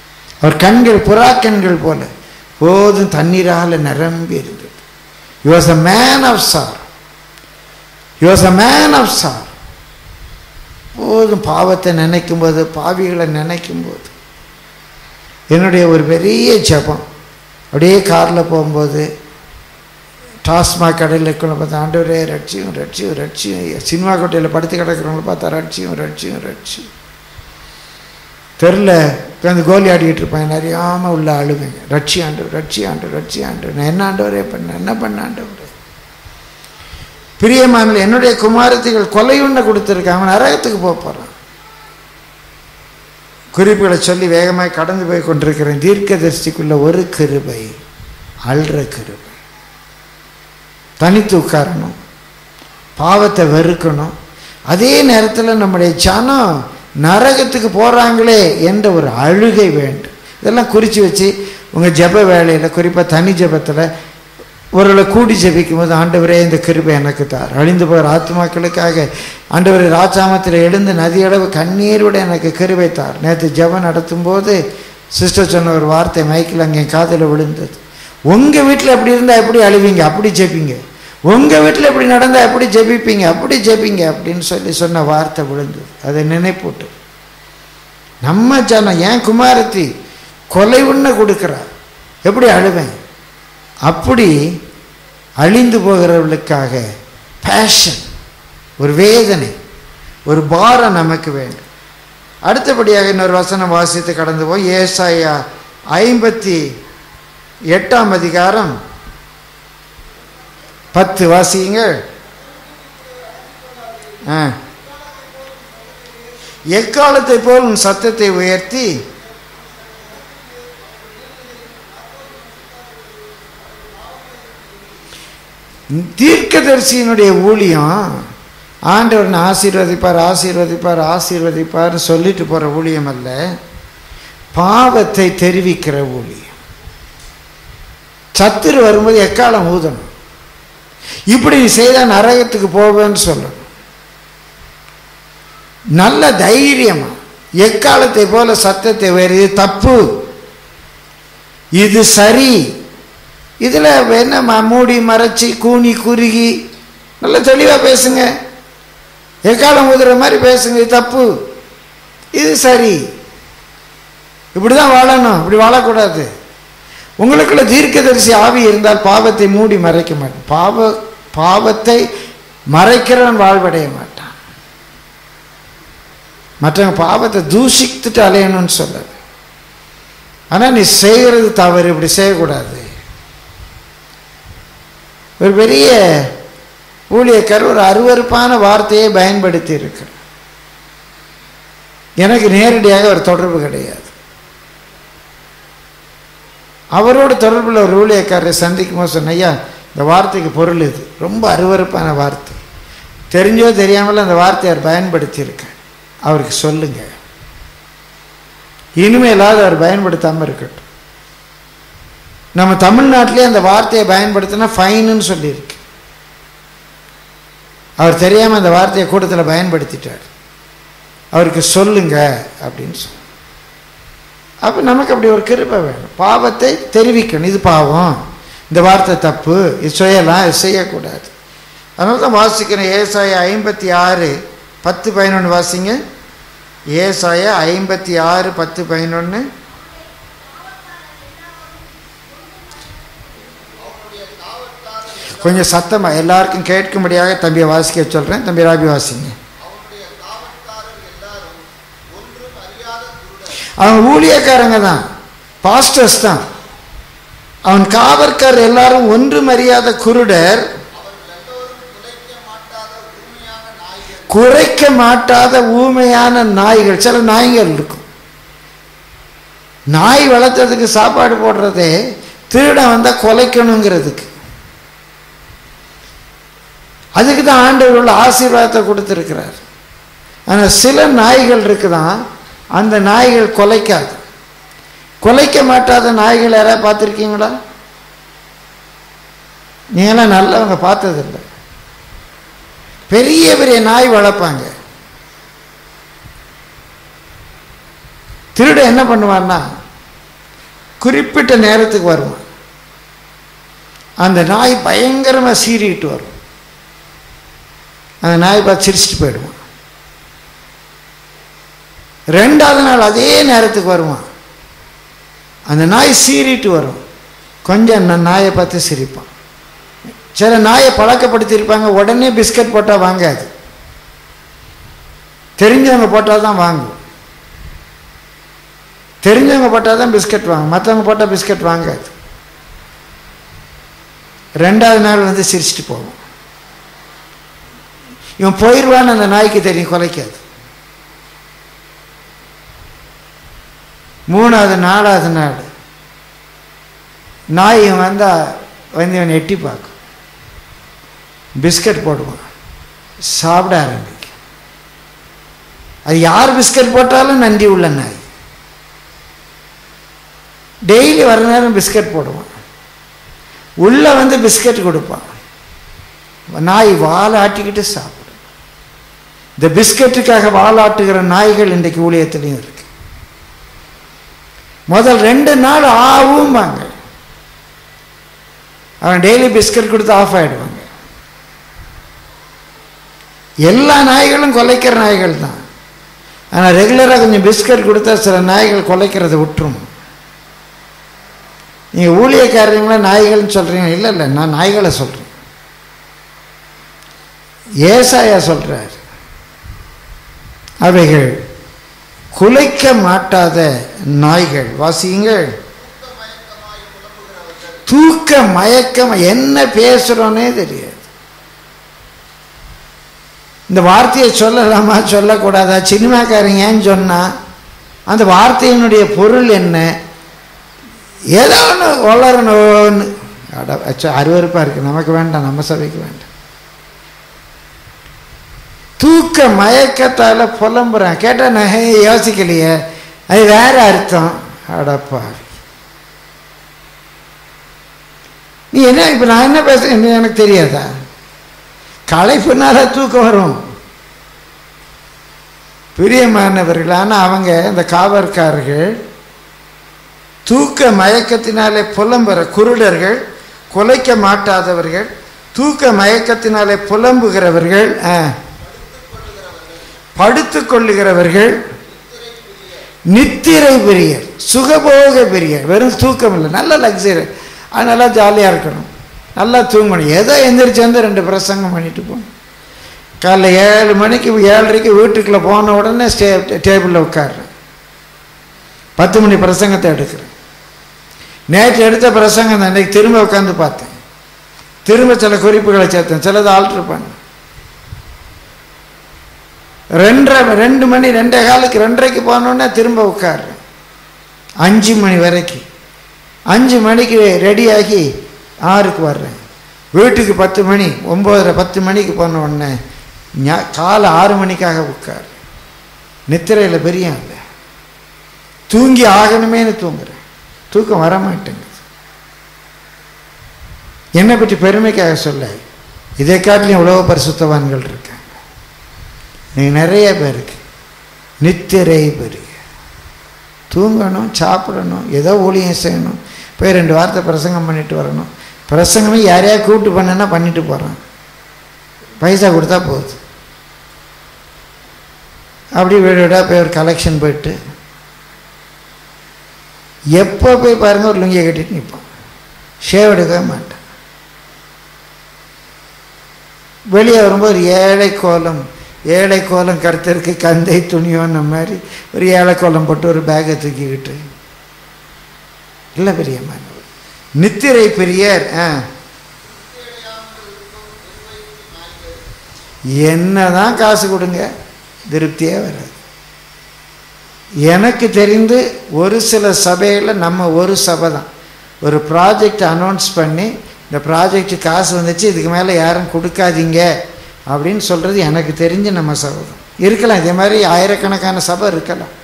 அவர் கண்கள் புறா கண்கள் போல போதும் தண்ணீரால் நிரம்பி இருந்தது. He was a man of sorrow. He was a man of sorrow. போதும் பாவத்தை நினைக்கும் போது, பாவிகளை நினைக்கும் போது, என்னுடைய ஒரு பெரிய ஜெபம், அப்படியே காரில் போகும்போது டாஸ்மாக் கடையில் இருக்கணும் பார்த்தா, ஆண்டவரே ரட்சியும் ரட்சியும் ரட்சியும். சினிமா கோட்டையில் படுத்து கிடக்கிறவங்கள பார்த்தா ரட்சியும் ரட்சியும் ரட்சியும். தெருல உட்காந்து கோலி ஆடிக்கிட்டு இருப்பேன், நிறையாமல் உள்ள அழுவேங்க. ரட்சி ஆண்டவர் ரட்சி ஆண்டவர் ரட்சி ஆண்டவர். நான் என்ன ஆண்டவரே பண்ண என்ன பண்ண ஆண்டவர். பிரியமான என்னுடைய குமாரத்திகள் கொலையுண்ண கொடுத்துருக்காங்க, நரகத்துக்கு போக போகிறான். குறிப்புகளை சொல்லி வேகமாக கடந்து போய் கொண்டிருக்கிறேன். தீர்க்கதரிசிக்குள்ள ஒரு கிருபை, அல்ற கிருபை. தனித்து உட்காரணும், பாவத்தை வெறுக்கணும். அதே நேரத்தில் நம்முடைய ஜனம் நரகத்துக்கு போகிறாங்களே என்ற ஒரு அழுகை வேண்டும். இதெல்லாம் குறித்து வச்சு உங்கள் ஜெப வேலையில், குறிப்பாக தனி ஜெபத்தில் ஒருவரை கூடி ஜெபிக்கும் போது, ஆண்டவரே இந்த கிருபை எனக்கு தார். அழிந்து போகிற ஆத்மாக்களுக்காக ஆண்டவரே ராஜாமத்தில் எழுந்து நதியளவு கண்ணீரோடு எனக்கு கிருபை தார். நேற்று ஜெபம் நடத்தும் போது சிஸ்டர் சொன்ன ஒரு வார்த்தை மைக்கில் அங்கே காதில் விழுந்தது. உங்கள் வீட்டில் எப்படி இருந்தால் எப்படி அழுவீங்க, அப்படி ஜெபிங்க. உங்கள் வீட்டில் எப்படி நடந்தால் எப்படி ஜெபிப்பீங்க, அப்படி ஜெபிங்க அப்படின்னு சொல்லி சொன்ன வார்த்தை விழுந்தது. அதை நினைப்பூட்டு நம்ம ஜனம், ஏன் குமாரத்தி கொலை உண்ண கொடுக்குறார், எப்படி அழுவேன். அப்படி அழிந்து போகிறவர்களுக்காக பேஷன், ஒரு வேதனை, ஒரு பாரம் நமக்கு வேண்டும். அடுத்தபடியாக இன்னொரு வசனம் வாசித்து கடந்து போய் ஏசாயா ஐம்பத்தி எட்டாம் அதிகாரம் பத்து வாசிங்க. எக்காலத்தை போல் உன் சத்தத்தை உயர்த்தி தீர்க்கதரிசியினுடைய ஊழியம் ஆண்டவன் ஆசீர்வதிப்பார் ஆசீர்வதிப்பார் ஆசீர்வதிப்பார் சொல்லிட்டு போற ஊழியம் அல்ல, பாவத்தை தெரிவிக்கிற ஊழியம். சத்துரு வரும்போது எக்காலம் ஊதணும், இப்படி செய்தால் நரகத்துக்கு போவேன்னு சொல்லணும். நல்ல தைரியமா எக்காலத்தை போல சத்தத்தை வேறு, இது தப்பு, இது சரி, இதில் என்ன மூடி மறைச்சி கூனி குறுகி நல்ல தெளிவாக பேசுங்க. எக்காலம் ஊதுற மாதிரி பேசுங்க. இது தப்பு, இது சரி, இப்படி தான் வாழணும், இப்படி வாழக்கூடாது. உங்களுக்குள்ள தீர்க்கதரிசி ஆவி இருந்தால் பாவத்தை மூடி மறைக்க மாட்டான். பாவ பாவத்தை மறைக்கிறவன் வாழ்வடைய மாட்டான். மற்றவங்க பாவத்தை தூஷித்துட்டு அலையணும்னு சொல்லாது. ஆனால் நீ செய்கிறது தவறு, இப்படி செய்யக்கூடாது. ஒரு பெரிய ஊழியக்காரர் ஒரு அருவருப்பான வார்த்தையை பயன்படுத்தி இருக்கிறார். எனக்கு நேரடியாக ஒரு தொடர்பு கிடையாது. அவரோட தொடர்பில் ஒரு ஊழியக்காரரை சந்திக்கும் போது சொன்ன, ஐயா இந்த வார்த்தைக்கு பொருள் இது, ரொம்ப அருவருப்பான வார்த்தை, தெரிஞ்சோ தெரியாமல் அந்த வார்த்தையை அவர் பயன்படுத்தி இருக்க, அவருக்கு சொல்லுங்க, இனிமேலாவது அவர் பயன்படுத்தாமல் இருக்கட்டும். நம்ம தமிழ்நாட்டிலே அந்த வார்த்தையை பயன்படுத்தினா ஃபைனுன்னு சொல்லியிருக்கு. அவர் தெரியாமல் அந்த வார்த்தையை கூட்டத்தில் பயன்படுத்திட்டார், அவருக்கு சொல்லுங்க அப்படின்னு சொல்லி. அப்போ நமக்கு அப்படி ஒரு கிருபை வேணும். பாவத்தை தெரிவிக்கணும், இது பாவம், இந்த வார்த்தை தப்பு, இது செய்யலாம், இது செய்யக்கூடாது. அதனால தான் வாசிக்கிறேன். ஏசாயா ஐம்பத்தி ஆறு பத்து பதினொன்று வாசிங்க. ஏசாயா ஐம்பத்தி ஆறு பத்து பதினொன்று. கொஞ்சம் சத்தமாக எல்லாருக்கும் கேட்கும்படியாக தம்பியை வாசிக்க சொல்கிறேன். தம்பி ராபி வாசிங்க. அவன் ஊழியக்காரங்க தான், பாஸ்டர்ஸ் தான். அவன் காவற்கார் எல்லாரும் ஒன்றும் அறியாத குருடர், குறைக்க மாட்டாத ஊமையான நாய்கள். சில நாய்கள் இருக்கும், நாய் வளர்த்ததுக்கு சாப்பாடு போடுறதே திருடன் வந்தால் கொலைக்கணுங்கிறதுக்கு. அதுக்கு தான் ஆண்டவர் உள்ள ஆசீர்வாதத்தை கொடுத்துருக்கிறார். ஆனால் சில நாய்கள் இருக்குதான், அந்த நாய்கள் கொலைக்காது. கொலைக்க மாட்டாத நாய்கள் யாராவது பார்த்துருக்கீங்களா? நீங்களாம் நல்லவங்க பார்த்ததில்லை. பெரிய பெரிய நாய் வளர்ப்பாங்க. திருட என்ன பண்ணுவான்னா, குறிப்பிட்ட நேரத்துக்கு வருமா. அந்த நாய் பயங்கரமாக சீறிட்டு வரும். அந்த நாய் பார்த்து சிரிச்சிட்டு போயிடுவான். ரெண்டாவது நாள் அதே நேரத்துக்கு வருவான். அந்த நாய் சீறிட்டு வரும். கொஞ்சம் நாயை பார்த்து சிரிப்பான். சில நாயை பழக்கப்படுத்தியிருப்பாங்க, உடனே பிஸ்கட் போட்டால் வாங்காது, தெரிஞ்சவங்க போட்டால் தான் வாங்கும். தெரிஞ்சவங்க போட்டால் தான் பிஸ்கட் வாங்கும், மற்றவங்க போட்டால் பிஸ்கட் வாங்காது. ரெண்டாவது நாள் வந்து சிரிச்சிட்டு போவோம். இவன் போயிடுவான்னு அந்த நாய்க்கு தெரியும், குலைக்காது. மூணாவது நாலாவது நாள் நாய் வந்தால் வந்து இவன் எட்டி பார்க்கும், பிஸ்கட் போடுவான், சாப்பிட ஆரம்பிக்கும். அது யார் பிஸ்கட் போட்டாலும் நன்றி உள்ள நாய். டெய்லி வர நேரம் பிஸ்கட் போடுவான், உள்ளே வந்து பிஸ்கட் கொடுப்பான். நாய் வாழை ஆட்டிக்கிட்டு சாப்பிடும். இந்த பிஸ்கட்டுக்காக வாழாட்டுகிற நாய்கள் இன்றைக்கு ஊழியத்திலையும் இருக்கு. முதல் ரெண்டு நாள் ஆகும்பாங்க, அவன் டெய்லி பிஸ்கட் கொடுத்து ஆஃப் ஆகிடுவாங்க. எல்லா நாய்களும் கொலைக்கிற நாய்கள் தான். ஆனால் ரெகுலராக கொஞ்சம் பிஸ்கட் கொடுத்தா சில நாய்கள் கொலைக்கிறத விட்டுரும். நீங்கள் ஊழியக்காரங்களா நாய்கள்னு சொல்கிறீங்க? இல்லை இல்லை, நான் நாய்களை சொல்கிறேன். ஏசாயா சொல்கிறார், அவைகள் குலைக்க மாட்டாத நாய்கள். வாசியுங்கள். தூக்க மயக்கம். என்ன பேசுகிறோன்னே தெரியாது. இந்த வார்த்தையை சொல்லலாமா சொல்லக்கூடாதா? சினிமாக்காரங்க ஏன்னு சொன்னால் அந்த வார்த்தையினுடைய பொருள் என்ன? ஏதோ ஒன்று வளரணும்னு அட அச்சா அருவருப்பாக இருக்குது. நமக்கு வேண்டாம், நம்ம சபைக்கு வேண்டாம். தூக்க மயக்கத்தால் புலம்புறேன். கேட்டால் நான் யோசிக்கலையே, அது வேற அர்த்தம். அடப்பா, நீ என்ன இப்போ நான் என்ன பேசுறேன் எனக்கு தெரியாதா? களைப்புனால தூக்கம் வரும் பிரியமானவர்கள். ஆனால் அவங்க இந்த காவற்காரர்கள் தூக்க மயக்கத்தினாலே புலம்புற குருடர்கள், குலைக்க மாட்டாதவர்கள், தூக்க மயக்கத்தினாலே புலம்புகிறவர்கள், படுத்து கொள்ளுகிறவர்கள், நித்திரை பிரியர், சுகபோக பிரியர். வெறும் தூக்கம் இல்லை, நல்ல லக்ஸரி. அதனால ஜாலியாக இருக்கணும், நல்லா தூங்கணும். ஏதோ எந்திரிச்சு வந்து ரெண்டு பிரசங்கம் பண்ணிட்டு போகணும். காலைல ஏழு மணிக்கு ஏழரைக்கு வீட்டுக்குள்ளே போன உடனே ஸ்டே டேபிளில் உட்காடுறேன், பத்து மணி பிரசங்கத்தை எடுக்கிறேன். நேற்று எடுத்த பிரசங்கம் தான் இன்றைக்கி திரும்ப உட்காந்து பார்த்தேன். திரும்ப சில குறிப்புகளை சேர்த்தேன், சிலது ஆல்ட்ரு பண்ணேன். ரெண்டரை ரெண்டு மணி ரெண்டே காலுக்கு ரெண்டரைக்கு போனோடனே திரும்ப உட்காடுறேன் அஞ்சு மணி வரைக்கும். அஞ்சு மணிக்கு ரெடியாகி ஆறுக்கு வர்றேன். வீட்டுக்கு பத்து மணி ஒம்போதரை பத்து மணிக்கு போன உடனே காலை ஆறு மணிக்காக உட்கார். நித்திரையில் பெரிய இல்லை, தூங்கி ஆகணுமேனு தூங்குறேன், தூக்கம் வரமாட்டேங்குது. என்னை பற்றி பெருமைக்காக சொல்ல, இதை காட்டிலும் உலக பரிசுத்தவான்கள் இருக்காங்க. நீங்கள் நிறைய பேருக்கு நித்திரை பெரிய தூங்கணும், சாப்பிடணும், ஏதோ ஊழியம் செய்யணும், போய் ரெண்டு வார்த்தை பிரசங்கம் பண்ணிட்டு வரணும். பிரசங்கமே யாரையா கூப்பிட்டு பண்ணனா பண்ணிட்டு போகிறான், பைசா கொடுத்தா போகுது. அப்படி வீடு வீடாக போய் ஒரு கலெக்ஷன் போயிட்டு எப்போ போய் பாருங்கள் ஒரு லுங்கியை கட்டிட்டு நிற்பான், ஷேவ் எடுக்கவே மாட்டான். வெளியே வரும்போது ஒரு ஏழை கோலம், ஏழை கோலம் கருத்தருக்கு கந்தை துணியோன்ன மாதிரி ஒரு ஏழை கோலம் போட்டு ஒரு பேக்கை தூக்கிக்கிட்டு இல்லை பெரியம்மா. நித்திரை பெரியர் என்னதான் காசு கொடுங்க திருப்தியே வராது. எனக்கு தெரிந்து ஒரு சில சபையில் நம்ம ஒரு சபை தான் ஒரு ப்ராஜெக்ட் அனௌன்ஸ் பண்ணி இந்த ப்ராஜெக்ட் காசு வந்துச்சு, இதுக்கு மேலே யாரும் கொடுக்காதீங்க அப்படின்னு சொல்கிறது எனக்கு தெரிஞ்சு நம்ம சபை தான். இருக்கலாம், இதே மாதிரி ஆயிரக்கணக்கான சபை இருக்கலாம்.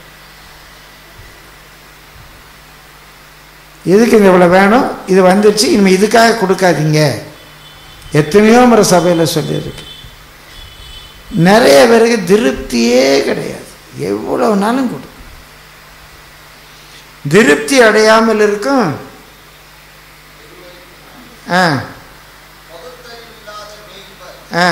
எதுக்கு இந்த இவ்வளோ வேணும், இது வந்துடுச்சு, இனிமேல் இதுக்காக கொடுக்காதீங்க எத்தனையோ முறை சபையில் சொல்லியிருக்கு. நிறைய பேருக்கு திருப்தியே கிடையாது, எவ்வளோனாலும் கொடு. திருப்தி அடையாமல் இருக்கும். ஆ ஆ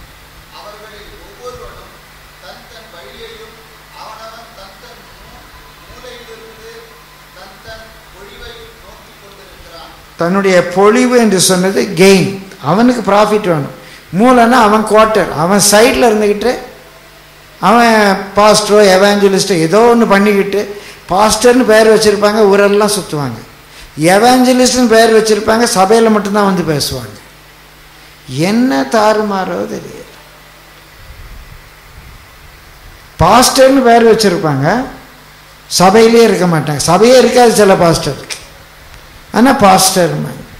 தன்னுடைய பொழிவு என்று சொன்னது கெயின். அவனுக்கு ப்ராஃபிட் வேணும். மூலன்னா அவன் குவார்ட்டர், அவன் சைடில் இருந்துக்கிட்டு அவன் பாஸ்டரோ எவாஞ்சலிஸ்டோ ஏதோ ஒன்று பண்ணிக்கிட்டு, பாஸ்டர்னு பேர் வச்சுருப்பாங்க, ஊரெல்லாம் சுற்றுவாங்க. எவாஞ்சலிஸ்ட்னு பேர் வச்சுருப்பாங்க, சபையில் மட்டும்தான் வந்து பேசுவாங்க. என்ன தாறுமாறோ தெரியல. பாஸ்டர்னு பேர் வச்சுருப்பாங்க, சபையிலே இருக்க மாட்டாங்க. சபையே இருக்காது சில பாஸ்டருக்கு, ஆனால் pastor.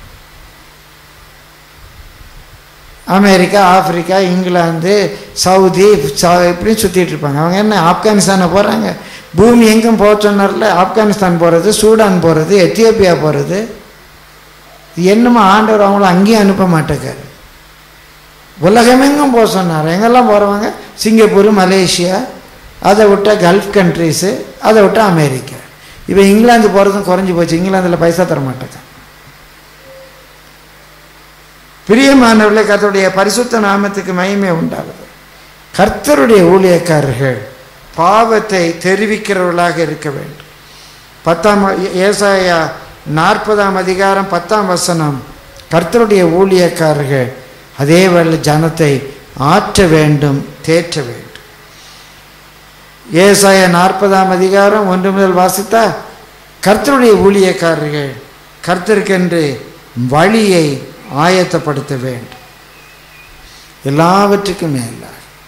America, Africa, England, Saudi இப்படின்னு சுற்றிட்டு இருப்பாங்க. அவங்க என்ன ஆப்கானிஸ்தானை போகிறாங்க? பூமி எங்கும் போக சொன்னார்ல, ஆப்கானிஸ்தான் போகிறது, சூடான் போகிறது, எத்தியோப்பியா போகிறது. என்னமோ ஆண்டவர் அவங்கள அங்கேயும் அனுப்ப மாட்டேக்காரு. உலகமெங்கும் போக சொன்னார். எங்கெல்லாம் போகிறவங்க? சிங்கப்பூர், மலேசியா, அதை விட்டால் கல்ஃப் கண்ட்ரீஸு, அதை விட்டால் அமெரிக்கா. இப்போ இங்கிலாந்து போகிறதும் குறைஞ்சி போச்சு. இங்கிலாந்தில் பைசா தர மாட்டேங்க. பிரியமானவர்களே, கர்த்தருடைய பரிசுத்த நாமத்துக்கு மகிமை உண்டாகுது. கர்த்தருடைய ஊழியக்காரர்கள் பாவத்தை தெரிவிக்கிறவர்களாக இருக்க வேண்டும். பத்தாம் ஏசாயா நாற்பதாம் அதிகாரம் பத்தாம் வசனம், கர்த்தருடைய ஊழியக்காரர்கள் அதே வேளை ஜனத்தை ஆற்ற வேண்டும், தேற்ற வேண்டும். ஏசாயா நாற்பதாம் அதிகாரம் ஒன்று முதல் வாசித்தா, கர்த்தருடைய ஊழியக்காரர்கள் கர்த்தருக்கென்று வழியை ஆயத்தப்படுத்த வேண்டும். எல்லாவற்றுக்கும் மேல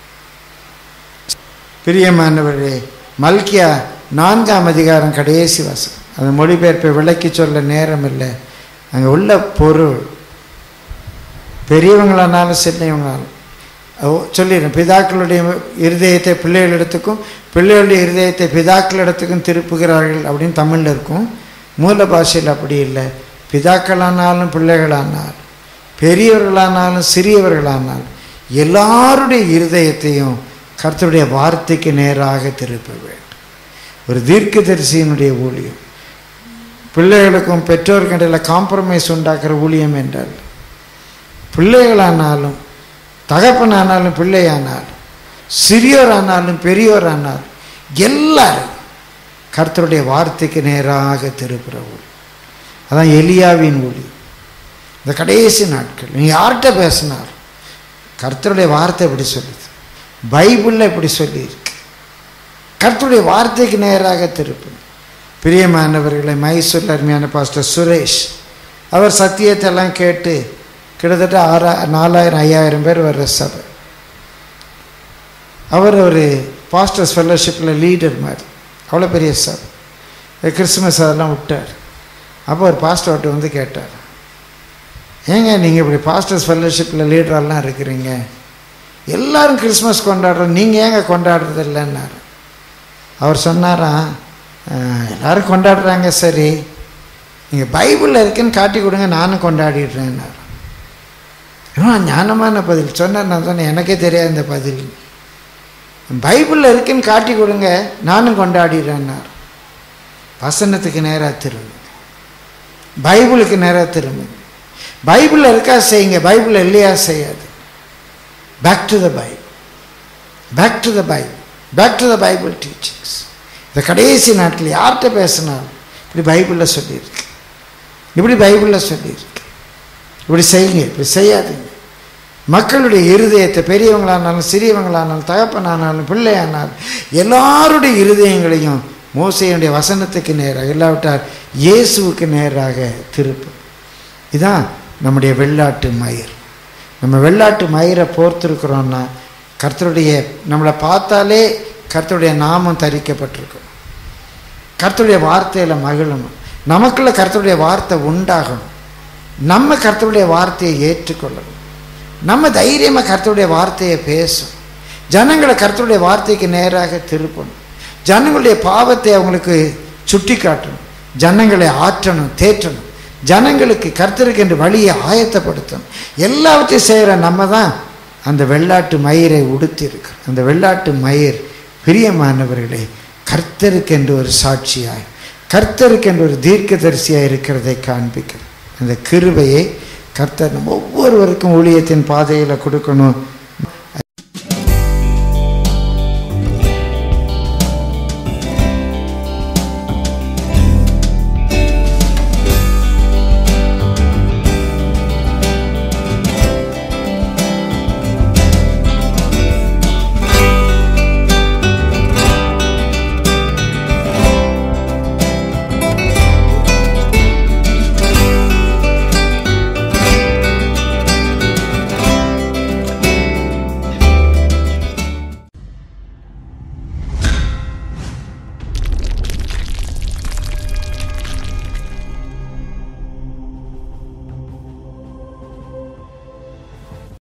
பிரியமானவர்களே, மல்கியா நான்காம் அதிகாரம் கடைசி வசனம், அந்த மொழிபெயர்ப்பை விளக்கி சொல்ல நேரம் இல்லை. அங்கே உள்ள பொருள் பெரியவங்களானாலும் சின்னவங்களாலும் சொல்லிடுறேன். பிதாக்களுடைய இருதயத்தை பிள்ளைகளிடத்துக்கும், பிள்ளைகளுடைய இருதயத்தை பிதாக்களிடத்துக்கும் திருப்புகிறார்கள் அப்படின்னு தமிழில் இருக்கும். மூல பாஷையில் அப்படி இல்லை. பிதாக்களானாலும் பிள்ளைகளானாலும் பெரியவர்களானாலும் சிறியவர்களானாலும் எல்லாருடைய இருதயத்தையும் கர்த்தருடைய வார்த்தைக்கு நேராக திருப்ப வேண்டும். ஒரு தீர்க்கதரிசியினுடைய ஊழியம் பிள்ளைகளுக்கும் பெற்றோருக்கும் இடையில காம்ப்ரமைஸ் உண்டாக்குற ஊழியம் என்றால், பிள்ளைகளானாலும் தகப்பனானாலும் பிள்ளையானாலும் சிறியோரானாலும் பெரியோரானாலும் எல்லாரும் கர்த்தருடைய வார்த்தைக்கு நேராக திருப்புற ஊழியம். அதான் எலியாவின் ஊழியம். இந்த கடைசி நாட்கள் நீ யார்கிட்ட பேசினார், கர்த்தருடைய வார்த்தை எப்படி சொல்லுது, பைபிளில் எப்படி சொல்லியிருக்கு, கர்த்தருடைய வார்த்தைக்கு நேராக திருப்பு. பிரியமானவர்களை, மைசூரில் அருமையான பாஸ்டர் சுரேஷ், அவர் சத்தியத்தை எல்லாம் கேட்டு கிட்டத்தட்ட ஆறா நாலாயிரம் ஐயாயிரம் பேர் வர்ற சபை. அவர் ஒரு பாஸ்டர்ஸ் ஃபெல்லோஷிப்பில் லீடர் மாதிரி, அவ்வளோ பெரிய சபை. கிறிஸ்துமஸ் அதெல்லாம் விட்டார். அப்போ ஒரு பாஸ்டர்கிட்ட வந்து கேட்டார், ஏங்க நீங்கள் இப்படி பாஸ்டர்ஸ் ஃபெல்லோஷிப்பில் லீடரெல்லாம் இருக்கிறீங்க, எல்லோரும் கிறிஸ்மஸ் கொண்டாடுறோம், நீங்கள் ஏங்க கொண்டாடுறது இல்லைன்னாரு. அவர் சொன்னாராம், எல்லோரும் கொண்டாடுறாங்க, சரி நீங்கள் பைபிளில் இருக்குன்னு காட்டி கொடுங்க, நானும் கொண்டாடிடுறேன்னாரு. ஞானமான பதில் சொன்னார். நான் சொன்னேன், எனக்கே தெரியாது இந்த பதில். பைபிளில் இருக்குன்னு காட்டி கொடுங்க, நானும் கொண்டாடிடுறேன்னார். வசனத்துக்கு நேராக திரும்புங்க, பைபிளுக்கு நேராக திரும்புங்க. பைபிளில் இருக்கா செய்யுங்க, பைபிள் இல்லையா செய்யாது. Back to the Bible, back to the Bible, back to the Bible teachings. இந்த கடைசி நாட்டில் யார்கிட்ட பேசினாலும் இப்படி பைபிளில் சொல்லியிருக்கு, இப்படி பைபிளில் சொல்லியிருக்கு, இப்படி செய்யுங்க, இப்படி செய்யாதுங்க. மக்களுடைய இருதயத்தை, பெரியவங்களானாலும் சிறியவங்களானாலும் தகப்பனானாலும் பிள்ளையானாலும் எல்லாருடைய இருதயங்களையும் மோசேயுடைய வசனத்துக்கு நேராக, இல்லாவிட்டால் இயேசுவுக்கு நேராக திருப்பு. இதுதான் நம்முடைய வெள்ளாட்டு மயிர். நம்ம வெள்ளாட்டு மயிரை போர்த்திருக்கிறோன்னா கர்த்தருடைய, நம்மளை பார்த்தாலே கர்த்தருடைய நாமம் தரிக்கப்பட்டிருக்கும். கர்த்தருடைய வார்த்தையில் மகிழணும், நமக்குள்ள கர்த்தருடைய வார்த்தை உண்டாகணும். நம்ம கர்த்தருடைய வார்த்தையை ஏற்றுக்கொள்ளணும். நம்ம தைரியமாக கர்த்தருடைய வார்த்தையை பேசணும். ஜனங்களை கர்த்தருடைய வார்த்தைக்கு நேராக திருப்பணும். ஜனங்களுடைய பாவத்தை அவங்களுக்கு சுட்டி காட்டணும். ஜனங்களை ஆற்றணும், தேற்றணும். ஜனங்களுக்கு கர்த்தருக்கு என்று வழியை ஆயத்தப்படுத்தணும். எல்லாவற்றையும் செய்கிற நம்ம தான் அந்த வெள்ளாட்டு மயிரை உடுத்தி இருக்கிறோம். அந்த வெள்ளாட்டு மயிர் பிரியமானவர்களே கர்த்தருக்கு என்று ஒரு சாட்சியாய், கர்த்தருக்கு என்ற ஒரு தீர்க்கதரிசியாக இருக்கிறதை காண்பிக்கிறது. அந்த கிருபையை கர்த்தர் நம்ம ஒவ்வொருவருக்கும் ஊழியத்தின் பாதையில் கொடுக்கணும்.